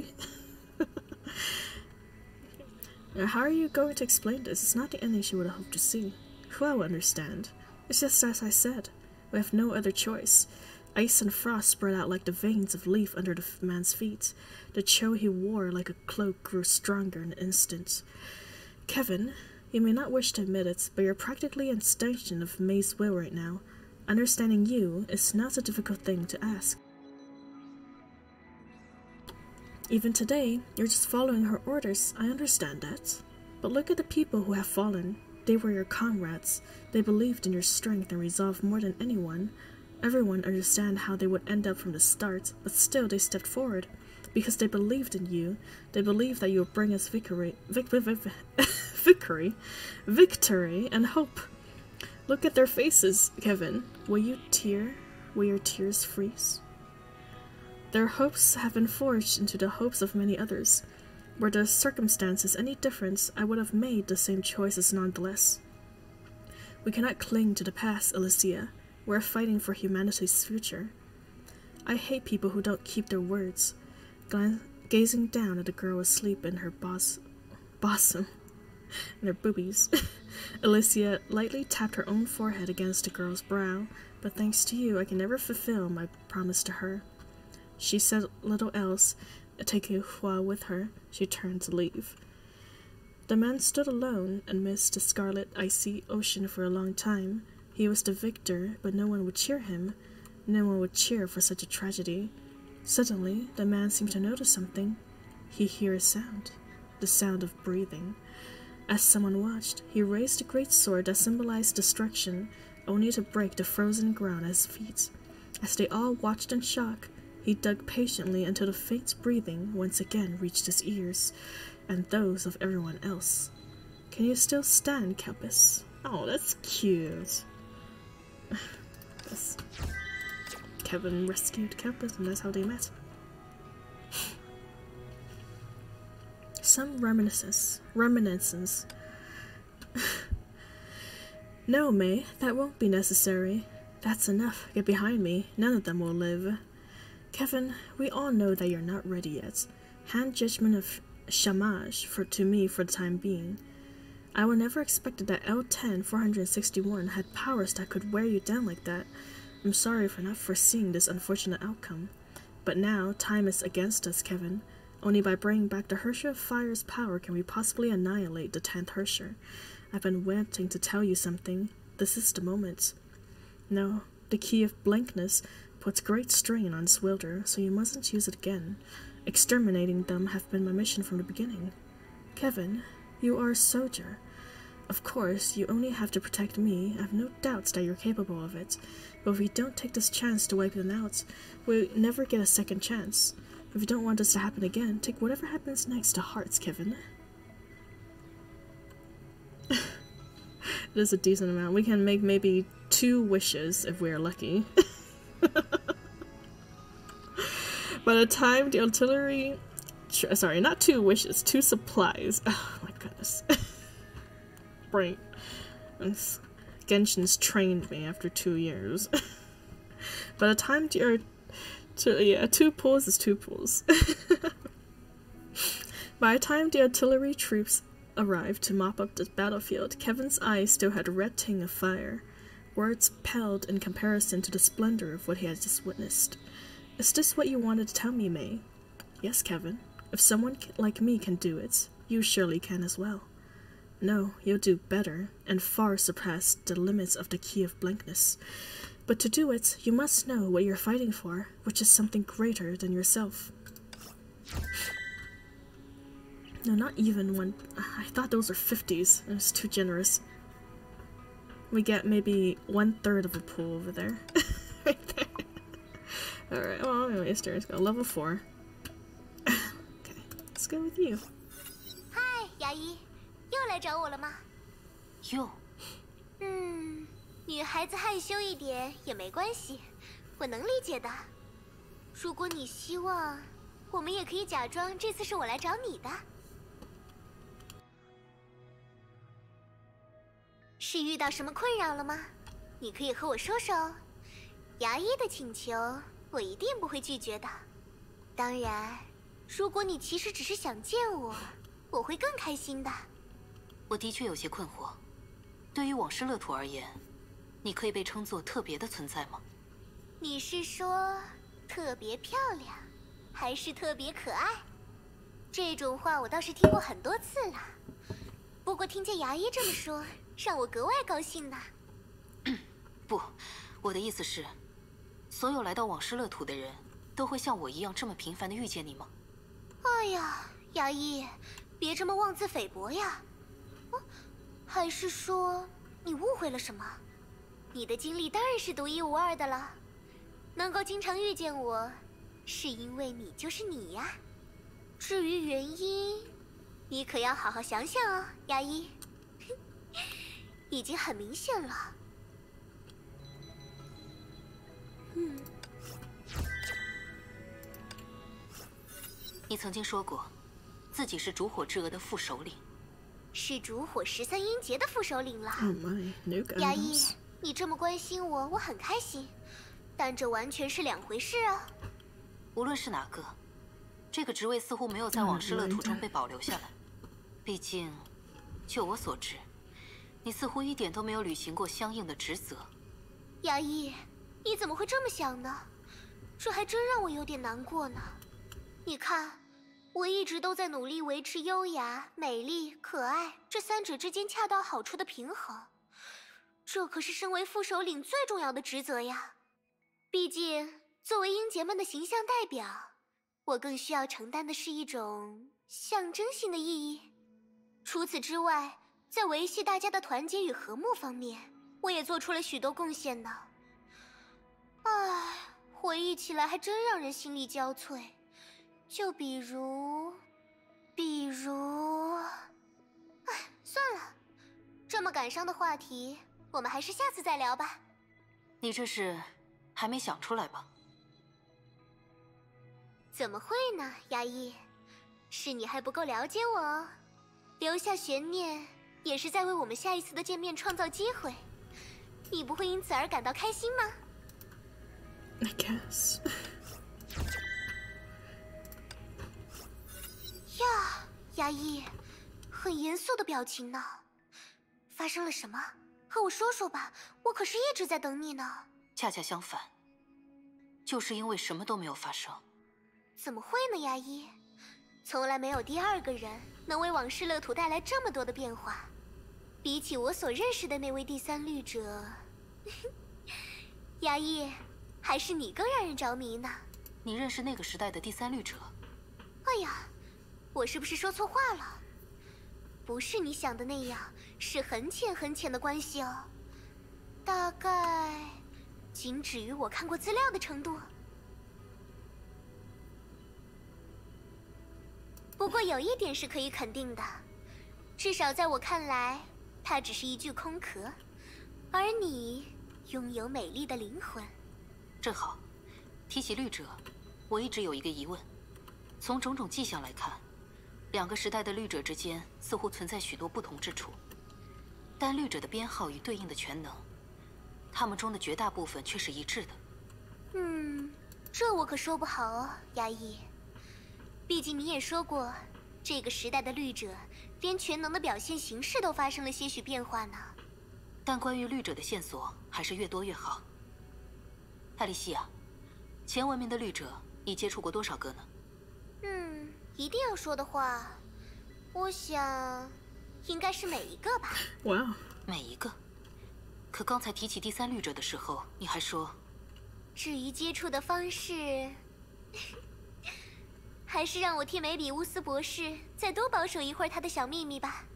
Now, how are you going to explain this? It's not the ending she would have hoped to see. Who will understand? It's just as I said. We have no other choice. Ice and frost spread out like the veins of leaf under the man's feet. The chill he wore like a cloak grew stronger in an instant. Kevin, you may not wish to admit it, but you're practically an extension of May's will right now. Understanding you is not a difficult thing to ask. Even today, you're just following her orders. I understand that. But look at the people who have fallen. They were your comrades. They believed in your strength and resolve more than anyone. Everyone understand how they would end up from the start, but still they stepped forward. Because they believed in you. They believed that you would bring us victory, and hope. Look at their faces, Kevin. Will you tear? Will your tears freeze? Their hopes have been forged into the hopes of many others. Were the circumstances any different, I would have made the same choices nonetheless. We cannot cling to the past, Alicia. We're fighting for humanity's future. I hate people who don't keep their words. Gazing down at the girl asleep in her bosom, and her boobies, Alicia lightly tapped her own forehead against the girl's brow, but thanks to you, I can never fulfill my promise to her. She said little else, taking Hua with her. She turned to leave. The man stood alone amidst the scarlet, icy ocean for a long time. He was the victor, but no one would cheer him. No one would cheer for such a tragedy. Suddenly, the man seemed to notice something. He heard a sound, the sound of breathing. As someone watched, he raised the great sword that symbolized destruction, only to break the frozen ground at his feet. As they all watched in shock, he dug patiently until the faint breathing once again reached his ears, and those of everyone else. Can you still stand, Kelpis? Oh, that's cute. Yes. Kevin rescued Kelpis, and that's how they met. Some reminiscence. No, May, that won't be necessary. That's enough. Get behind me. None of them will live. Kevin, we all know that you're not ready yet. Hand judgment of Shamash to me for the time being. I would never expected that L10-461 had powers that could wear you down like that. I'm sorry for not foreseeing this unfortunate outcome. But now, time is against us, Kevin. Only by bringing back the Hersher of Fire's power can we possibly annihilate the 10th Hersher. I've been wanting to tell you something. This is the moment. No, the Key of Blankness puts great strain on its wielder, so you mustn't use it again. Exterminating them have been my mission from the beginning. Kevin, you are a soldier. Of course, you only have to protect me. I have no doubts that you're capable of it. But if we don't take this chance to wipe them out, we'll never get a second chance. If you don't want this to happen again, take whatever happens next to hearts, Kevin. It is a decent amount. We can make maybe 2 wishes if we're lucky. By the time the artillery... Sorry, not 2 wishes, 2 supplies. Oh my goodness. Right. Genshin's trained me after 2 years. By the time the 2 pools is 2 pools. By the time the artillery troops arrived to mop up the battlefield, Kevin's eyes still had a red ting of fire. Words paled in comparison to the splendor of what he had just witnessed. Is this what you wanted to tell me, May? Yes, Kevin. If someone like me can do it, you surely can as well. No, you'll do better, and far surpass the limits of the Key of Blankness. But to do it, you must know what you're fighting for, which is something greater than yourself. No, not even one. I thought those were 50s. It was too generous. We get maybe 1/3 of a pool over there. Right there. Alright, well, anyways, let's go. Level 4. Okay, let's go with you. Hi, 牙医，又来找我了吗？ 哟， 女孩子害羞一点也没关系，我能理解的。如果你希望，我们也可以假装这次是我来找你的。是遇到什么困扰了吗？你可以和我说说哦。牙医的请求，我一定不会拒绝的。当然，如果你其实只是想见我，我会更开心的。 我的确有些困惑。对于往事乐土而言，你可以被称作特别的存在吗？ 你是说特别漂亮，还是特别可爱？这种话我倒是听过很多次了。不过听见牙医这么说，让我格外高兴呢。 不，我的意思是，所有来到往事乐土的人都会像我一样这么频繁的遇见你吗？ 哎呀，牙医，别这么妄自菲薄呀！还是说你误会了什么？你的经历当然是独一无二的了， 能够经常遇见我，是因为你就是你呀。至于原因，你可要好好想想哦，牙医。已经很明显了。 你曾经说过，自己是烛火之蛾的副首领， 是烛火13音节的副首领了。 Oh my, new 牙医， guns. 你这么关心我，我很开心，但这完全是两回事啊。 无论是哪个，这个职位似乎没有在往事乐土中被保留下来。毕竟，就我所知，你似乎一点都没有履行过相应的职责。 牙医，你怎么会这么想呢？这还真让我有点难过呢。你看，我一直都在努力维持优雅、美丽、可爱这三者之间恰到好处的平衡。这可是身为副首领最重要的职责呀。毕竟，作为英杰们的形象代表，我更需要承担的是一种象征性的意义。除此之外，在维系大家的团结与和睦方面，我也做出了许多贡献呢。唉，回忆起来还真让人心力交瘁。就比如，唉，算了，这么感伤的话题，我们还是下次再聊吧。 你这是还没想出来吧？ 怎么会呢，牙医？是你还不够了解我哦。留下悬念，也是在为我们下一次的见面创造机会。你不会因此而感到开心吗？ I guess. 呀，牙医，很严肃的表情呢。发生了什么？和我说说吧，我可是一直在等你呢。 恰恰相反，就是因为什么都没有发生。 怎么会呢，牙医？从来没有第二个人能为往事乐土带来这么多的变化。比起我所认识的那位第三律者，牙医，还是你更让人着迷呢。 你认识那个时代的第三律者？ 哎呀，我是不是说错话了？不是你想的那样，是很浅很浅的关系哦。大概仅止于我看过资料的程度。不过有一点是可以肯定的，至少在我看来，它只是一具空壳，而你拥有美丽的灵魂。 正好，提起律者，我一直有一个疑问。从种种迹象来看，两个时代的律者之间似乎存在许多不同之处，但律者的编号与对应的全能，他们中的绝大部分却是一致的。 这我可说不好哦，牙医。毕竟你也说过，这个时代的律者连全能的表现形式都发生了些许变化呢。 但关于律者的线索还是越多越好。艾莉西亚，前文明的律者，你接触过多少个呢？ 一定要说的话，我想应该是每一个吧。 Wow. 每一个。可刚才提起第三律者的时候，你还说， 至于接触的方式，还是让我替梅比乌斯博士再多保守一会儿他的小秘密吧。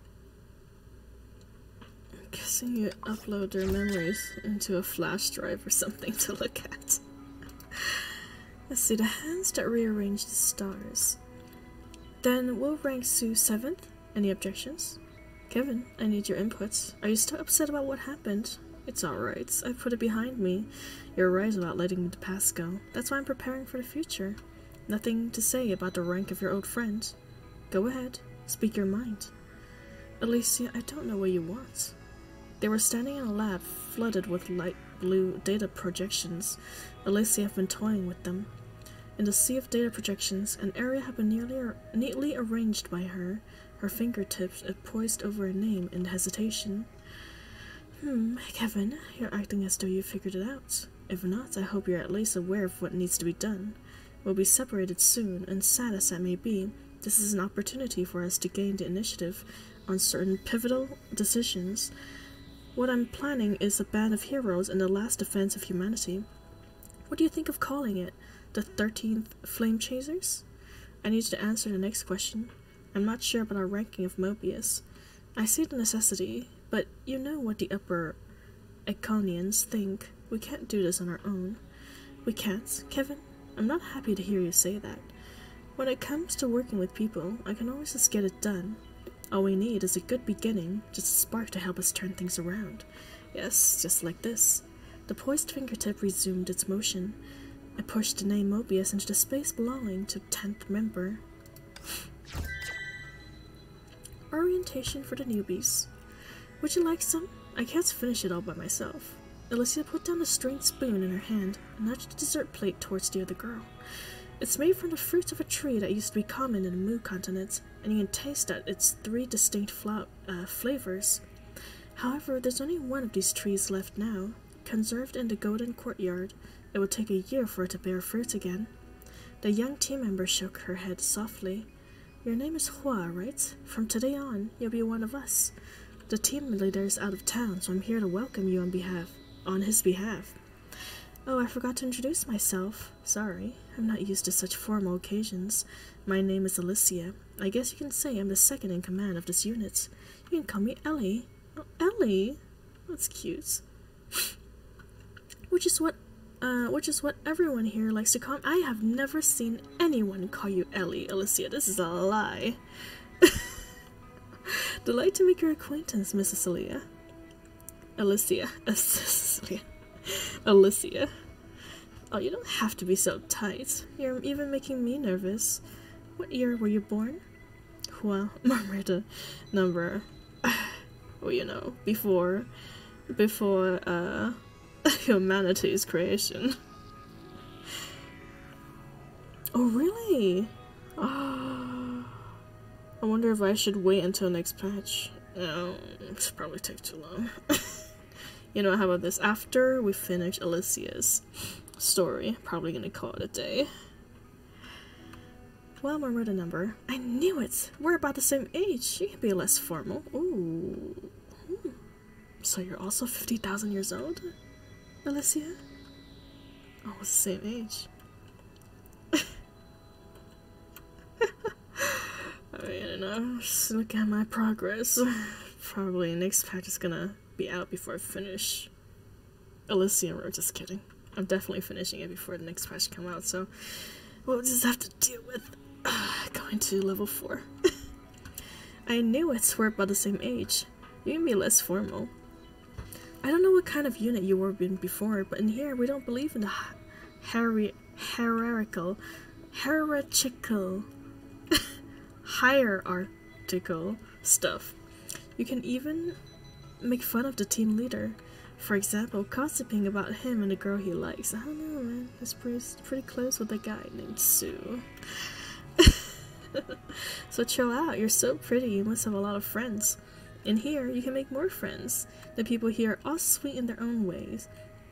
I'm guessing you upload their memories into a flash drive or something to look at. Let's see, the hands that rearrange the stars. Then we'll rank Sue 7th. Any objections? Kevin, I need your input. Are you still upset about what happened? It's alright. I put it behind me. You're right about letting the past go. That's why I'm preparing for the future. Nothing to say about the rank of your old friend. Go ahead. Speak your mind. Alicia, I don't know what you want. They were standing in a lab flooded with light blue data projections. Alicia had been toying with them. In the sea of data projections, an area had been neatly arranged by her. Her fingertips had poised over a name in hesitation. Kevin, you're acting as though you figured it out. If not, I hope you're at least aware of what needs to be done. We'll be separated soon, and sad as that may be, this is an opportunity for us to gain the initiative on certain pivotal decisions. What I'm planning is a band of heroes in the last defense of humanity. What do you think of calling it? The 13th Flame Chasers? I need you to answer the next question. I'm not sure about our ranking of Mobius. I see the necessity, but you know what the upper Iconians think. We can't do this on our own. We can't, Kevin. I'm not happy to hear you say that. When it comes to working with people, I can always just get it done. All we need is a good beginning, just a spark to help us turn things around. Yes, just like this. The poised fingertip resumed its motion. I pushed the name Mobius into the space belonging to 10th member. Orientation for the newbies. Would you like some? I can't finish it all by myself. Alicia put down a strained spoon in her hand and nudged the dessert plate towards the other girl. It's made from the fruit of a tree that used to be common in the Mu continent, and you can taste that its 3 distinct flavors. However, there's only one of these trees left now, conserved in the Golden Courtyard. It would take a year for it to bear fruit again. The young team member shook her head softly. Your name is Hua, right? From today on, you'll be one of us. The team leader is out of town, so I'm here to welcome you on his behalf. Oh, I forgot to introduce myself. Sorry, I'm not used to such formal occasions. My name is Alicia. I guess you can say I'm the second in command of this unit. You can call me Ellie. Oh, Ellie? That's cute. Which is what everyone here likes to call me. I have never seen anyone call you Ellie, Alicia. This is a lie. Delight to make your acquaintance, Miss Cecilia. Alicia. Alicia. Oh, you don't have to be so tight. You're even making me nervous. What year were you born? Well, murmured number. Well, you know, before humanity's creation. Oh, really? Oh, I wonder if I should wait until next patch. No, it's probably take too long. You know, how about this? After we finish Alicia's story, probably gonna call it a day. Well, murmured a number. I knew it! We're about the same age. You can be less formal. Ooh. So you're also 50,000 years old, Alicia? Oh, the same age. I don't know. Just look at my progress. Probably next patch is gonna be out before I finish Elysian Road. Just kidding. I'm definitely finishing it before the next patch come out, so we'll just have to deal with going to level 4. I knew it. We're about the same age. You can be less formal. I don't know what kind of unit you were in before, but in here we don't believe in the hierarchical stuff. You can even make fun of the team leader. For example, gossiping about him and the girl he likes. I don't know, man. He's pretty close with a guy named Sue. So chill out. You're so pretty. You must have a lot of friends. In here, you can make more friends. The people here are all sweet in their own ways.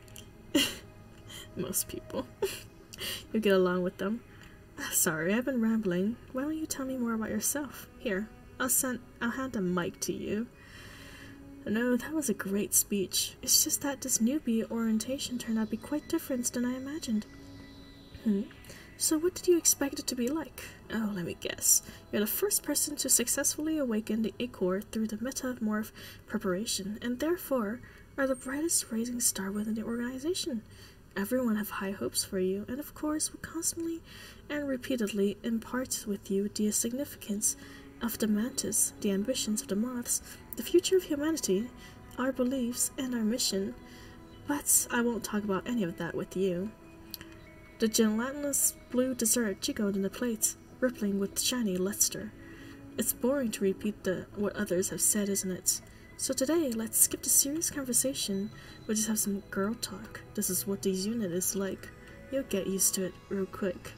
Most people. You get along with them. Sorry, I've been rambling. Why don't you tell me more about yourself? Here, I'll hand a mic to you. No, that was a great speech. It's just that this newbie orientation turned out to be quite different than I imagined. So what did you expect it to be like? Oh, let me guess. You're the first person to successfully awaken the Acor through the metamorph preparation, and therefore are the brightest rising star within the organization. Everyone have high hopes for you, and of course will constantly and repeatedly impart with you the significance of the mantis, the ambitions of the moths, the future of humanity, our beliefs, and our mission. But I won't talk about any of that with you. The gelatinous blue dessert jiggled in the plate, rippling with shiny luster. It's boring to repeat what others have said, isn't it? So today, let's skip the serious conversation. We'll just have some girl talk. This is what this unit is like. You'll get used to it real quick.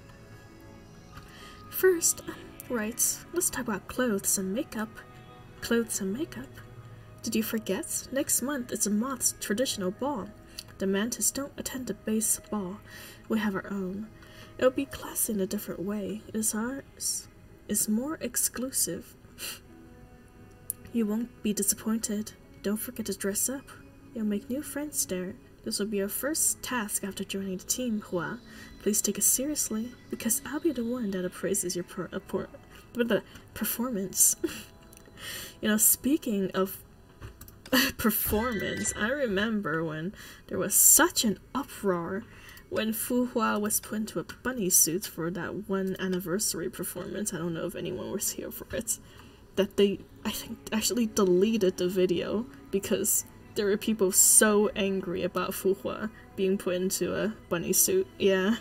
First, right, let's talk about clothes and makeup. Clothes and makeup? Did you forget? Next month it's a moth's traditional ball. The mantis don't attend the base ball. We have our own. It'll be classy in a different way. It's more exclusive. You won't be disappointed. Don't forget to dress up. You'll make new friends there. This will be your first task after joining the team, Hua. Please take it seriously, because I'll be the one that appraises your performance. You know, speaking of performance, I remember when there was such an uproar when Fu Hua was put into a bunny suit for that one anniversary performance, I don't know if anyone was here for it, that they, I think, actually deleted the video because there were people so angry about Fu Hua being put into a bunny suit. Yeah.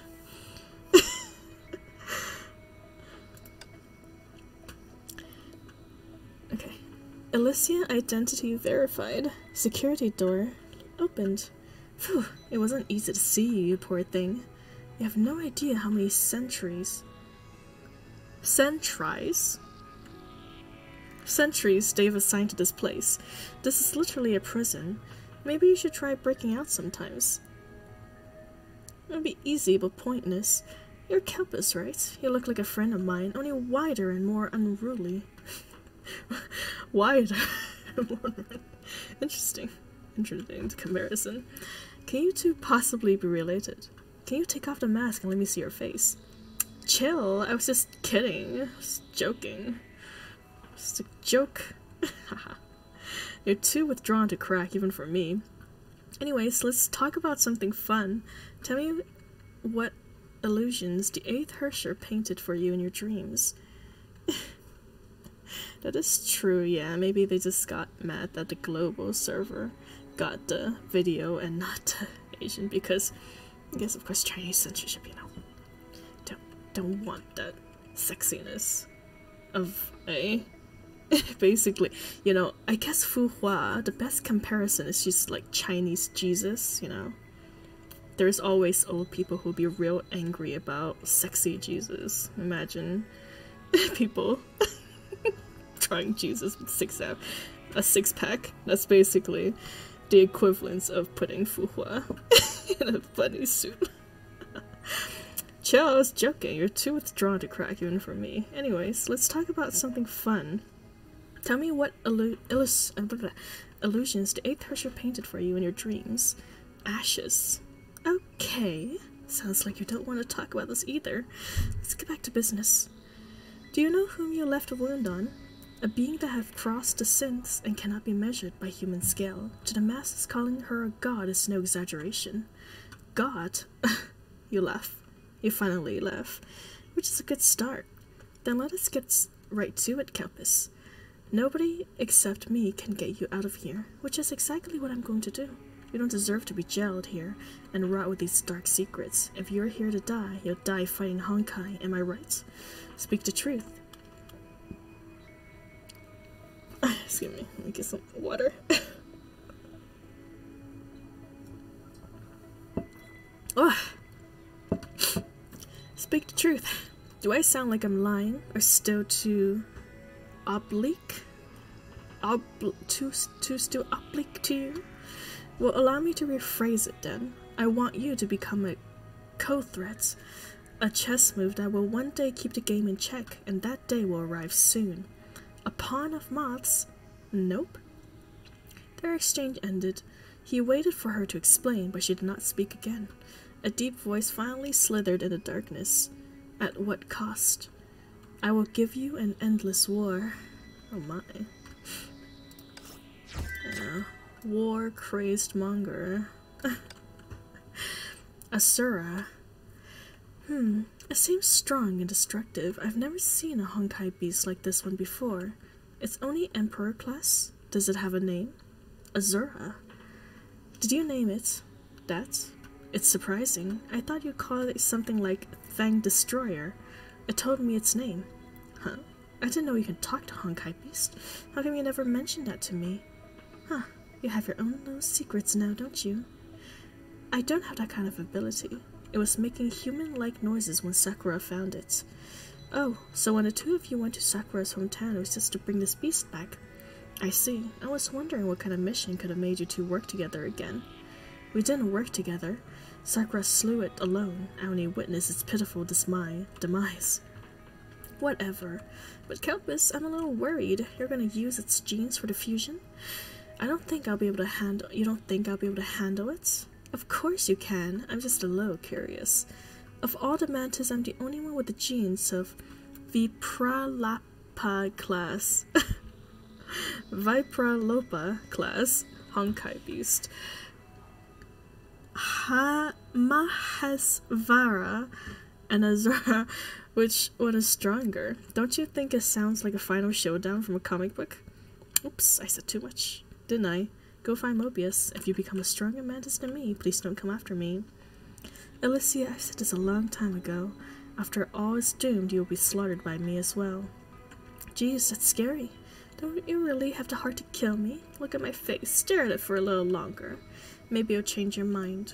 Okay. Elysia identity verified. Security door opened. Phew, it wasn't easy to see you, you poor thing. You have no idea how many sentries they've assigned to this place. This is literally a prison. Maybe you should try breaking out sometimes. It would be easy but pointless. You're Kelpis, right? You look like a friend of mine, only wider and more unruly. Wider and more unruly. Interesting comparison. Can you two possibly be related? Can you take off the mask and let me see your face? Chill, I was just kidding. Just joking. Just a joke. You're too withdrawn to crack, even for me. Anyways, let's talk about something fun. Tell me what illusions the 8th Herrscher painted for you in your dreams. That is true, yeah. Maybe they just got mad that the global server got the video and not the Asian, because I guess, of course, Chinese censorship, you know. Don't want that sexiness of a... Basically, you know, I guess Fu Hua, the best comparison is just like Chinese Jesus, you know. There's always old people who'll be real angry about sexy Jesus. Imagine people trying Jesus with a six-pack. That's basically the equivalence of putting Fu Hua in a bunny suit. Chill, I was joking. You're too withdrawn to crack even for me. Anyways, let's talk about something fun. Tell me what illusions the 8th Herrscher painted for you in your dreams. Ashes. Okay. Sounds like you don't want to talk about this either. Let's get back to business. Do you know whom you left a wound on? A being that have crossed the Synths and cannot be measured by human scale. To the masses, calling her a god is no exaggeration. God? You laugh. You finally laugh. Which is a good start. Then let us get right to it, Kelpis. Nobody except me can get you out of here, which is exactly what I'm going to do. You don't deserve to be jailed here and rot with these dark secrets. If you're here to die, you'll die fighting Honkai, am I right? Speak the truth. Excuse me, let me get some water. Oh. Speak the truth. Do I sound like I'm lying, or still too oblique? Still oblique to you? Well, allow me to rephrase it then. I want you to become a co-threat, a chess move that will one day keep the game in check, and that day will arrive soon. A pawn of moths? Nope. Their exchange ended. He waited for her to explain, but she did not speak again. A deep voice finally slithered in the darkness. At what cost? I will give you an endless war. Oh my. War-crazed monger. Asura. It seems strong and destructive. I've never seen a Honkai beast like this one before. It's only Emperor class? Does it have a name? Azura. Did you name it that? It's surprising. I thought you'd call it something like Fang Destroyer. It told me its name. Huh? I didn't know you can talk to Honkai Beast. How come you never mentioned that to me? Huh. You have your own little secrets now, don't you? I don't have that kind of ability. It was making human-like noises when Sakura found it. Oh, so when the two of you went to Sakura's hometown, it was just to bring this beast back. I see. I was wondering what kind of mission could have made you two work together again. We didn't work together. Sakura slew it alone. I only witnessed its pitiful demise. Whatever. But Kelpis, I'm a little worried. You're gonna use its genes for the fusion? I don't think I'll be able to handle. You don't think I'll be able to handle it? Of course you can. I'm just a little curious. Of all the mantis, I'm the only one with the genes of Vipralopa class. Vipralopa class Honkai beast. Mahesvara and Azura, which one is stronger? Don't you think it sounds like a final showdown from a comic book? Oops, I said too much, didn't I? Go find Mobius. If you become a stronger mantis than me, please don't come after me. Alicia, I've said this a long time ago. After all is doomed, you will be slaughtered by me as well. Jeez, that's scary. Don't you really have the heart to kill me? Look at my face. Stare at it for a little longer. Maybe you'll change your mind.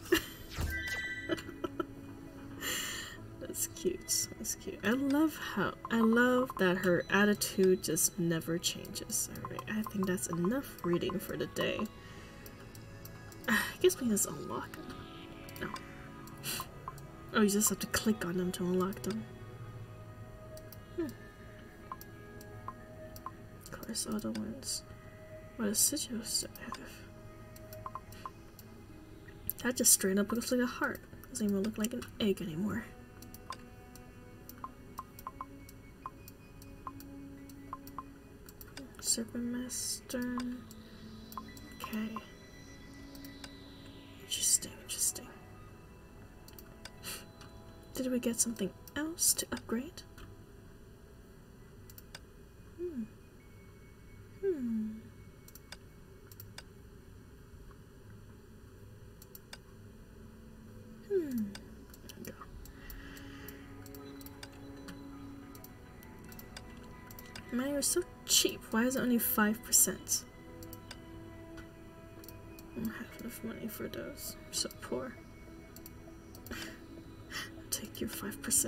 That's cute. That's cute. I love that her attitude just never changes. Alright, I think that's enough reading for the day. I guess we just unlock them. No. Oh, you just have to click on them to unlock them. Of course, all the ones. What does Sigils have? That just straight up looks like a heart. Doesn't even look like an egg anymore. Serpent Master. Okay. Interesting, interesting. Did we get something else to upgrade? Man, you're so cheap. Why is it only 5%? I don't have enough money for those. I'm so poor. I'll take your 5%.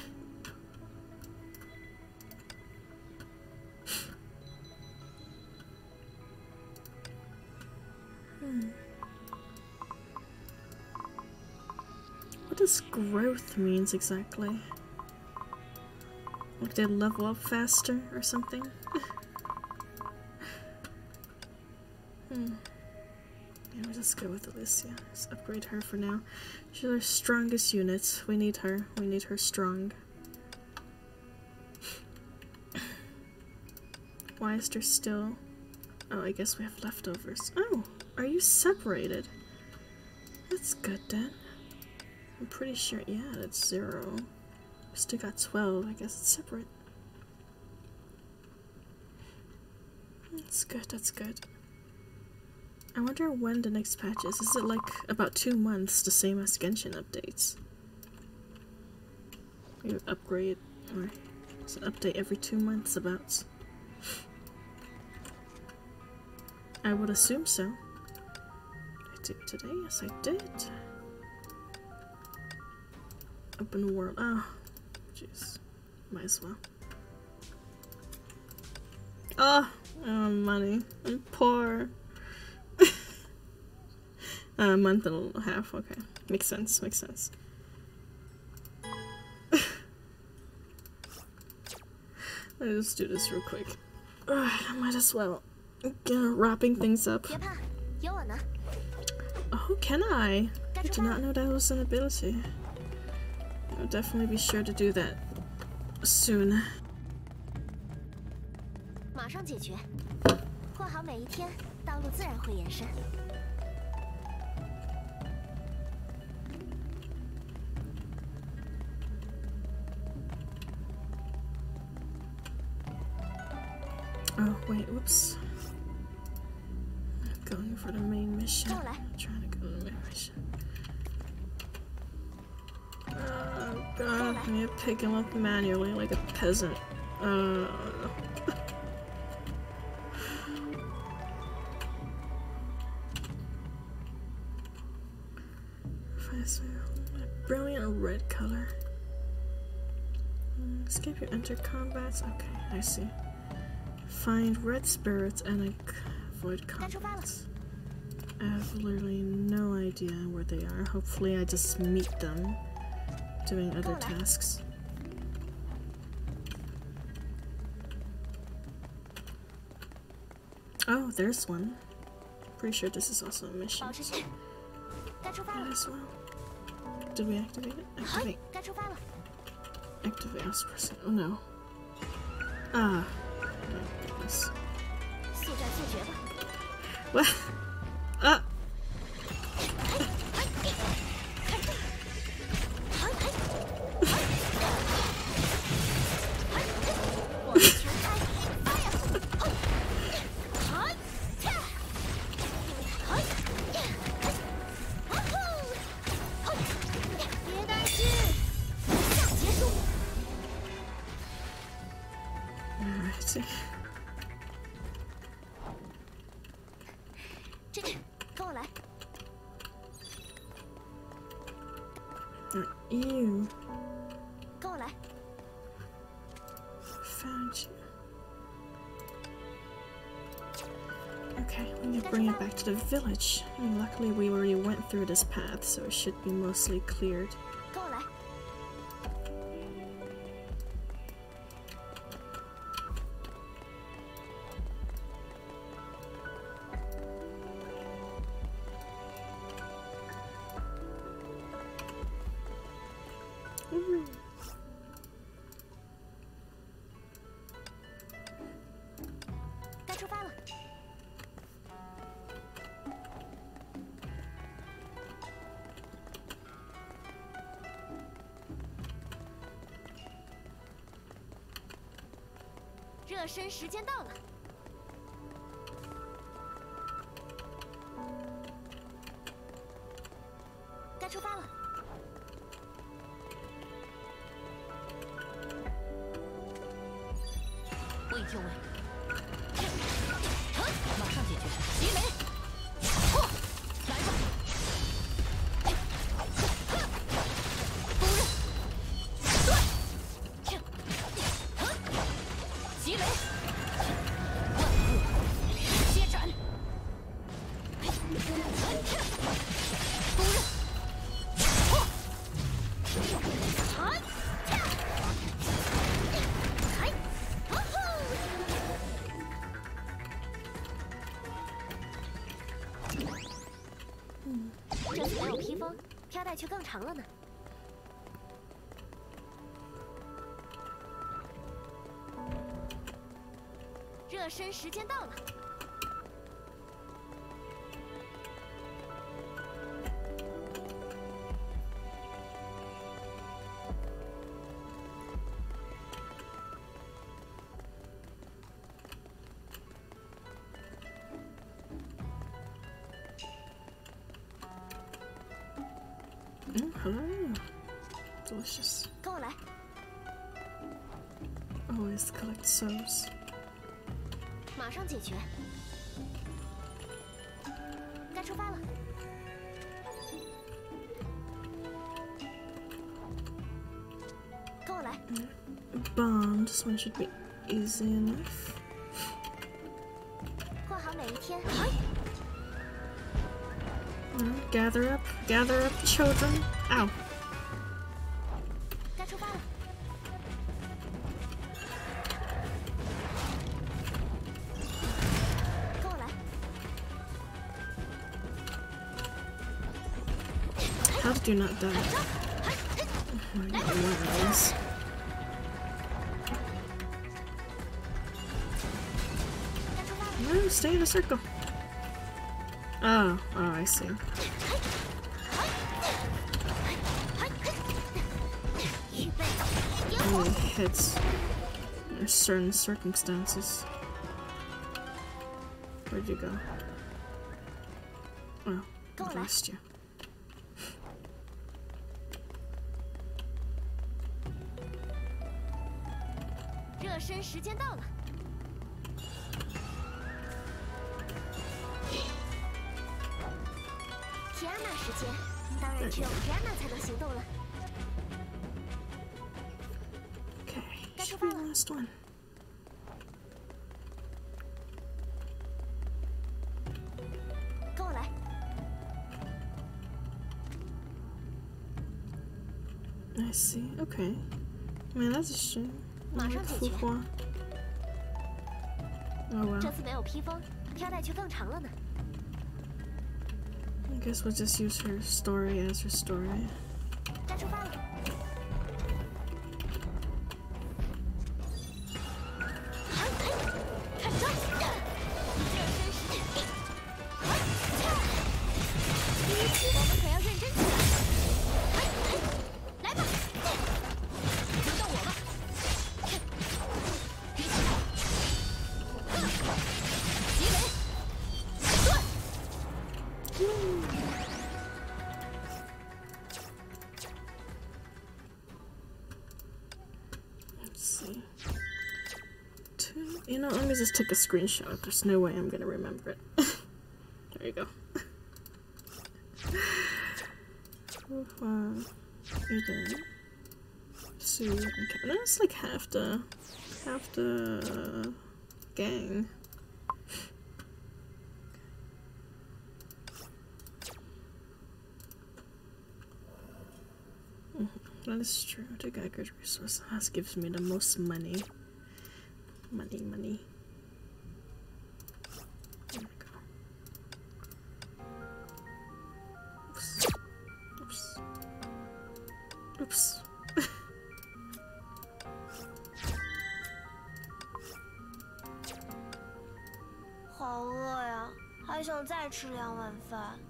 What does growth means exactly? Like they level up faster or something? Yeah, we'll just go with Alicia. Let's upgrade her for now. She's our strongest unit. We need her. We need her strong. Why is there still... Oh, I guess we have leftovers. Oh, are you separated? That's good then. I'm pretty sure, yeah, that's 0. We still got 12. I guess it's separate. That's good, that's good. I wonder when the next patch is. Is it like about 2 months, the same as Genshin updates? You upgrade, or it's an update every 2 months about. I would assume so. Did I do it today? Yes, I did. Open world. Oh, jeez. Might as well. Oh, money. I'm poor. A month and a half. Okay, makes sense. Makes sense. Let's just do this real quick. I might as well. Wrapping things up. Oh, can I? I did not know that was an ability. I'll definitely be sure to do that soon. 马上解决，过好每一天，道路自然会延伸。 Oh, wait, whoops. I'm going for the main mission. I'm trying to go to the main mission. Oh god, I need to pick him up manually like a peasant. Brilliant red color. Escape your enter combats. Okay, I see. Find red spirits and avoid combats. I have literally no idea where they are. Hopefully I just meet them doing other tasks. Oh, there's one. Pretty sure this is also a mission. Might as well. Did we activate it? Activate. Activate. I was pressing. Oh no. Ah. Oh, goodness. What? Ah! Alrighty. 这跟我来。 You 跟我来。 found you. Okay, we need to bring it back to the village. And luckily we already went through this path, so it should be mostly cleared. 跟我来。 该出发了。热身时间到了。该出发了。 魏就位，马上解决。击雷，破，来吧！锋刃，断，击雷，万物接斩，锋刃，破，寒。 这次没有披风，飘带却更长了呢。热身时间到了。 Hello. Delicious. 跟我来。 Always collect souls. 马上解决。该出发了。跟我来。 Bomb. This one should be easy enough. 过好每一天。 Gather up, children. Ow. 该出发了。跟我来。 How did you not die? Oh my god, one of those. No, stay in a circle. Oh, I see. Only hits under certain circumstances. Where'd you go? Oh, I lost you. 热身时间到了。提安娜时间，当然只有提安娜才能行动了。 Okay, should be the last one. 跟我来。 I see. Okay. Man, that's a shame. 马上解决。 Oh well. 这次没有披风，飘带却更长了呢。 I guess we'll just use her story as her story. 该出发了。看招！热身时间。我们可要认真起来。来吧，轮到我了。击雷，断。 跟 You know, let me just take a screenshot. There's no way I'm gonna remember it. There you go. Eden, Sue, and Kevin. That's like half the gang. That is true. To get good resources, that gives me the most money. Money. There we go. Oops. 好饿呀，还想再吃2碗饭。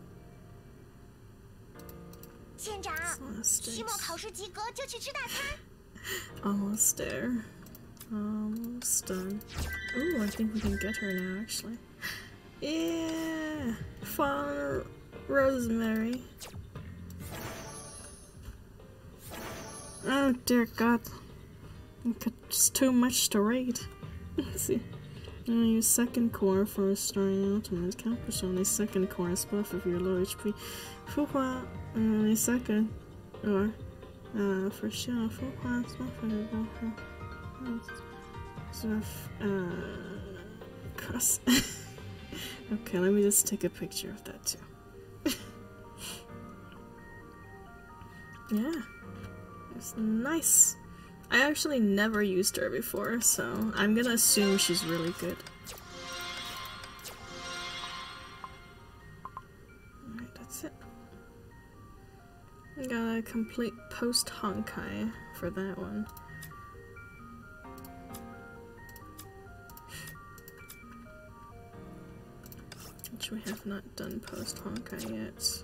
县长，期末考试及格就去吃大餐。 Almost there. Almost done. Ooh, I think we can get her now, actually. Yeah! Fallen Rosemary. Oh dear God. It's too much to read. Let's see. I'm gonna use second core for restoring ultimate campus. Only second core is buff if you're low HP. Fuhua, only second. Or, for sure, Fuhua is buff if you're low. Cross. Okay, let me just take a picture of that too. Yeah. It's nice. I actually never used her before, so I'm gonna assume she's really good. Alright, that's it. I got a complete post-Honkai for that one. Which we have not done post-Honkai yet.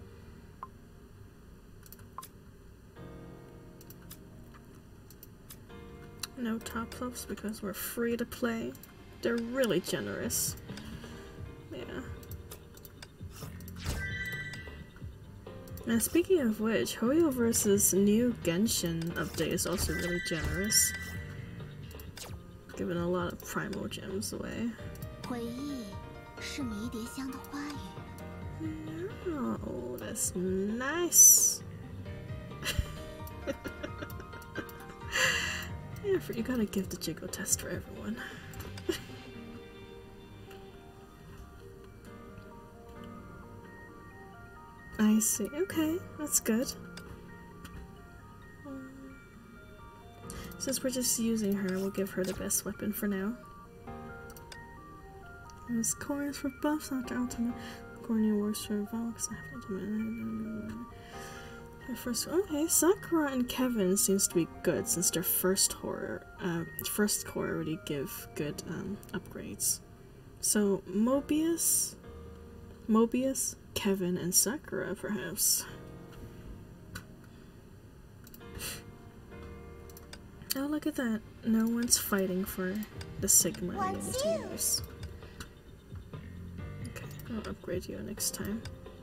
No top ups because we're free to play. They're really generous. Yeah. And speaking of which, Hoyoverse's new Genshin update is also really generous. Giving a lot of primal gems away. Oh, that's nice. Yeah, you gotta give the Jiggle test for everyone. I see. Okay, that's good. Since we're just using her, we'll give her the best weapon for now. This core is for buffs after ultimate. Corny works for Valks after ultimate. First, okay, Sakura and Kevin seems to be good since their first core already give good upgrades. So Mobius, Kevin, and Sakura perhaps. Oh, look at that! No one's fighting for the Sigma Unity. Okay, I'll upgrade you next time.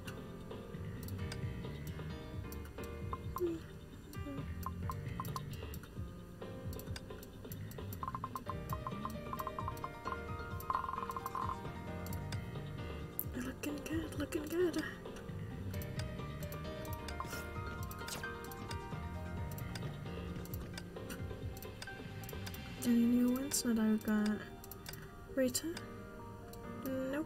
Looking good. Any new ones that I got? Rita? Nope.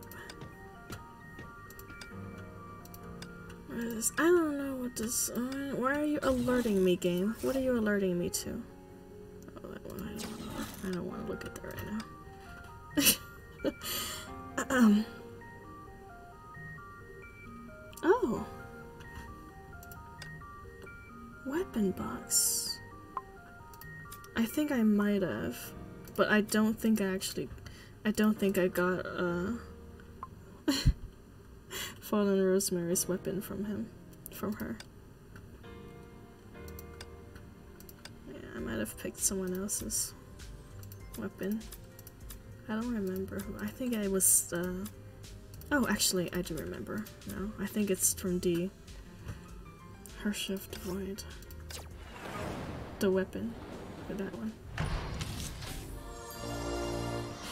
What is this? I don't know what this. Why are you alerting me, game? What are you alerting me to? Oh, that one. I don't want to look at that right now. Oh. Weapon box. I think I might have, but I don't think I got Fallen Rosemary's weapon from her. Yeah, I might have picked someone else's weapon. I don't remember who. I think I was, oh, actually, I do remember now. I think it's from D. Her Shift Void. The weapon for that one.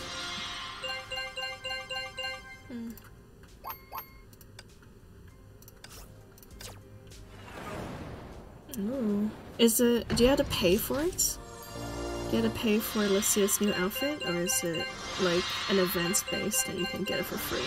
Ooh. Is it... do you have to pay for it? Do you have to pay for Alicia's new outfit? Or is it like an event based and you can get it for free?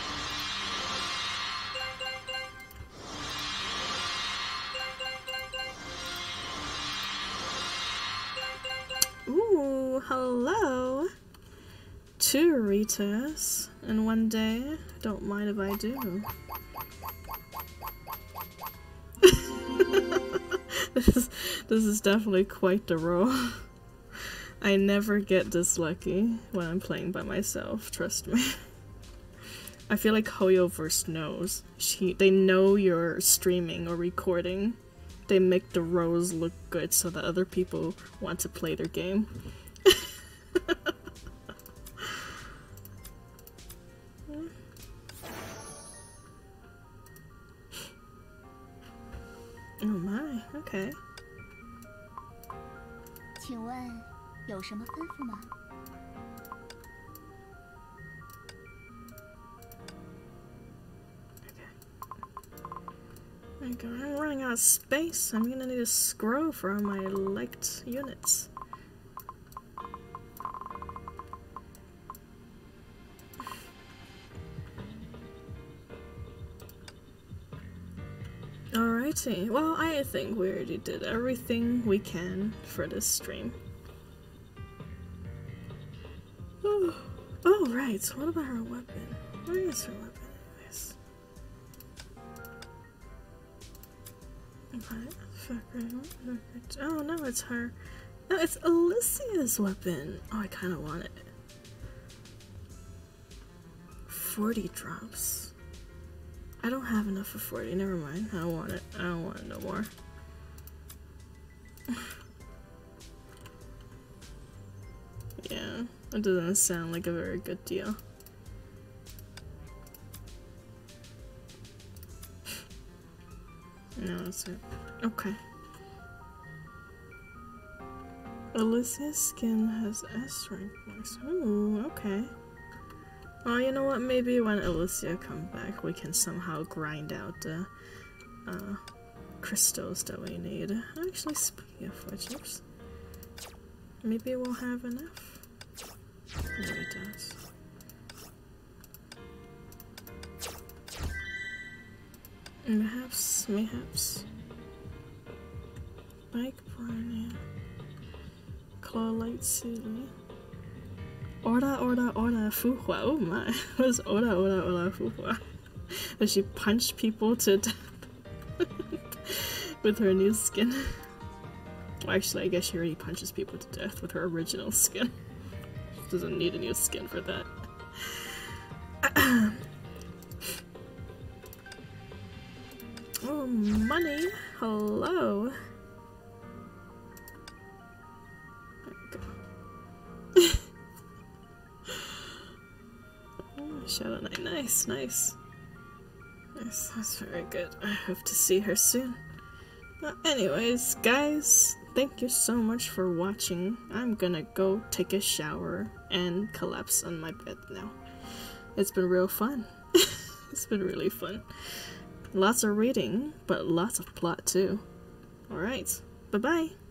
Ooh, hello! 2 Ritas in one day. Don't mind if I do. This is definitely quite the role. I never get this lucky when I'm playing by myself, trust me. I feel like Hoyoverse knows. They know you're streaming or recording. They make the rows look good so that other people want to play their game. Oh my, okay. 请问有什么吩咐吗？ Okay, I'm running out of space. I'm gonna need a scroll for all my liked units. Alrighty, well, I think we already did everything we can for this stream. Oh, right, what about her weapon? Where is her weapon? Oh no, it's her. No, it's Alicia's weapon. Oh, I kind of want it. 40 drops. I don't have enough for 40. Never mind. I don't want it. I don't want it no more. Yeah, that doesn't sound like a very good deal. No, that's it. Okay. Alicia's skin has S rank marks. Ooh, okay. Well, you know what? Maybe when Alicia comes back, we can somehow grind out the crystals that we need. Actually, speaking of which, oops. Maybe we'll have enough. Maybe it does. Mayhaps. Bike Barney. Claw Light Sealy. Orda Fuhua. Oh my. What is Orda Fuhua? Does she punch people to death with her new skin? Well, actually, I guess she already punches people to death with her original skin. She doesn't need a new skin for that. Oh, money. Hello. There we go. Shadow Knight. Nice. That's very good. I hope to see her soon. Anyways, guys, thank you so much for watching. I'm gonna go take a shower and collapse on my bed now. It's been real fun. It's been really fun. Lots of reading, but lots of plot too. Alright, bye-bye.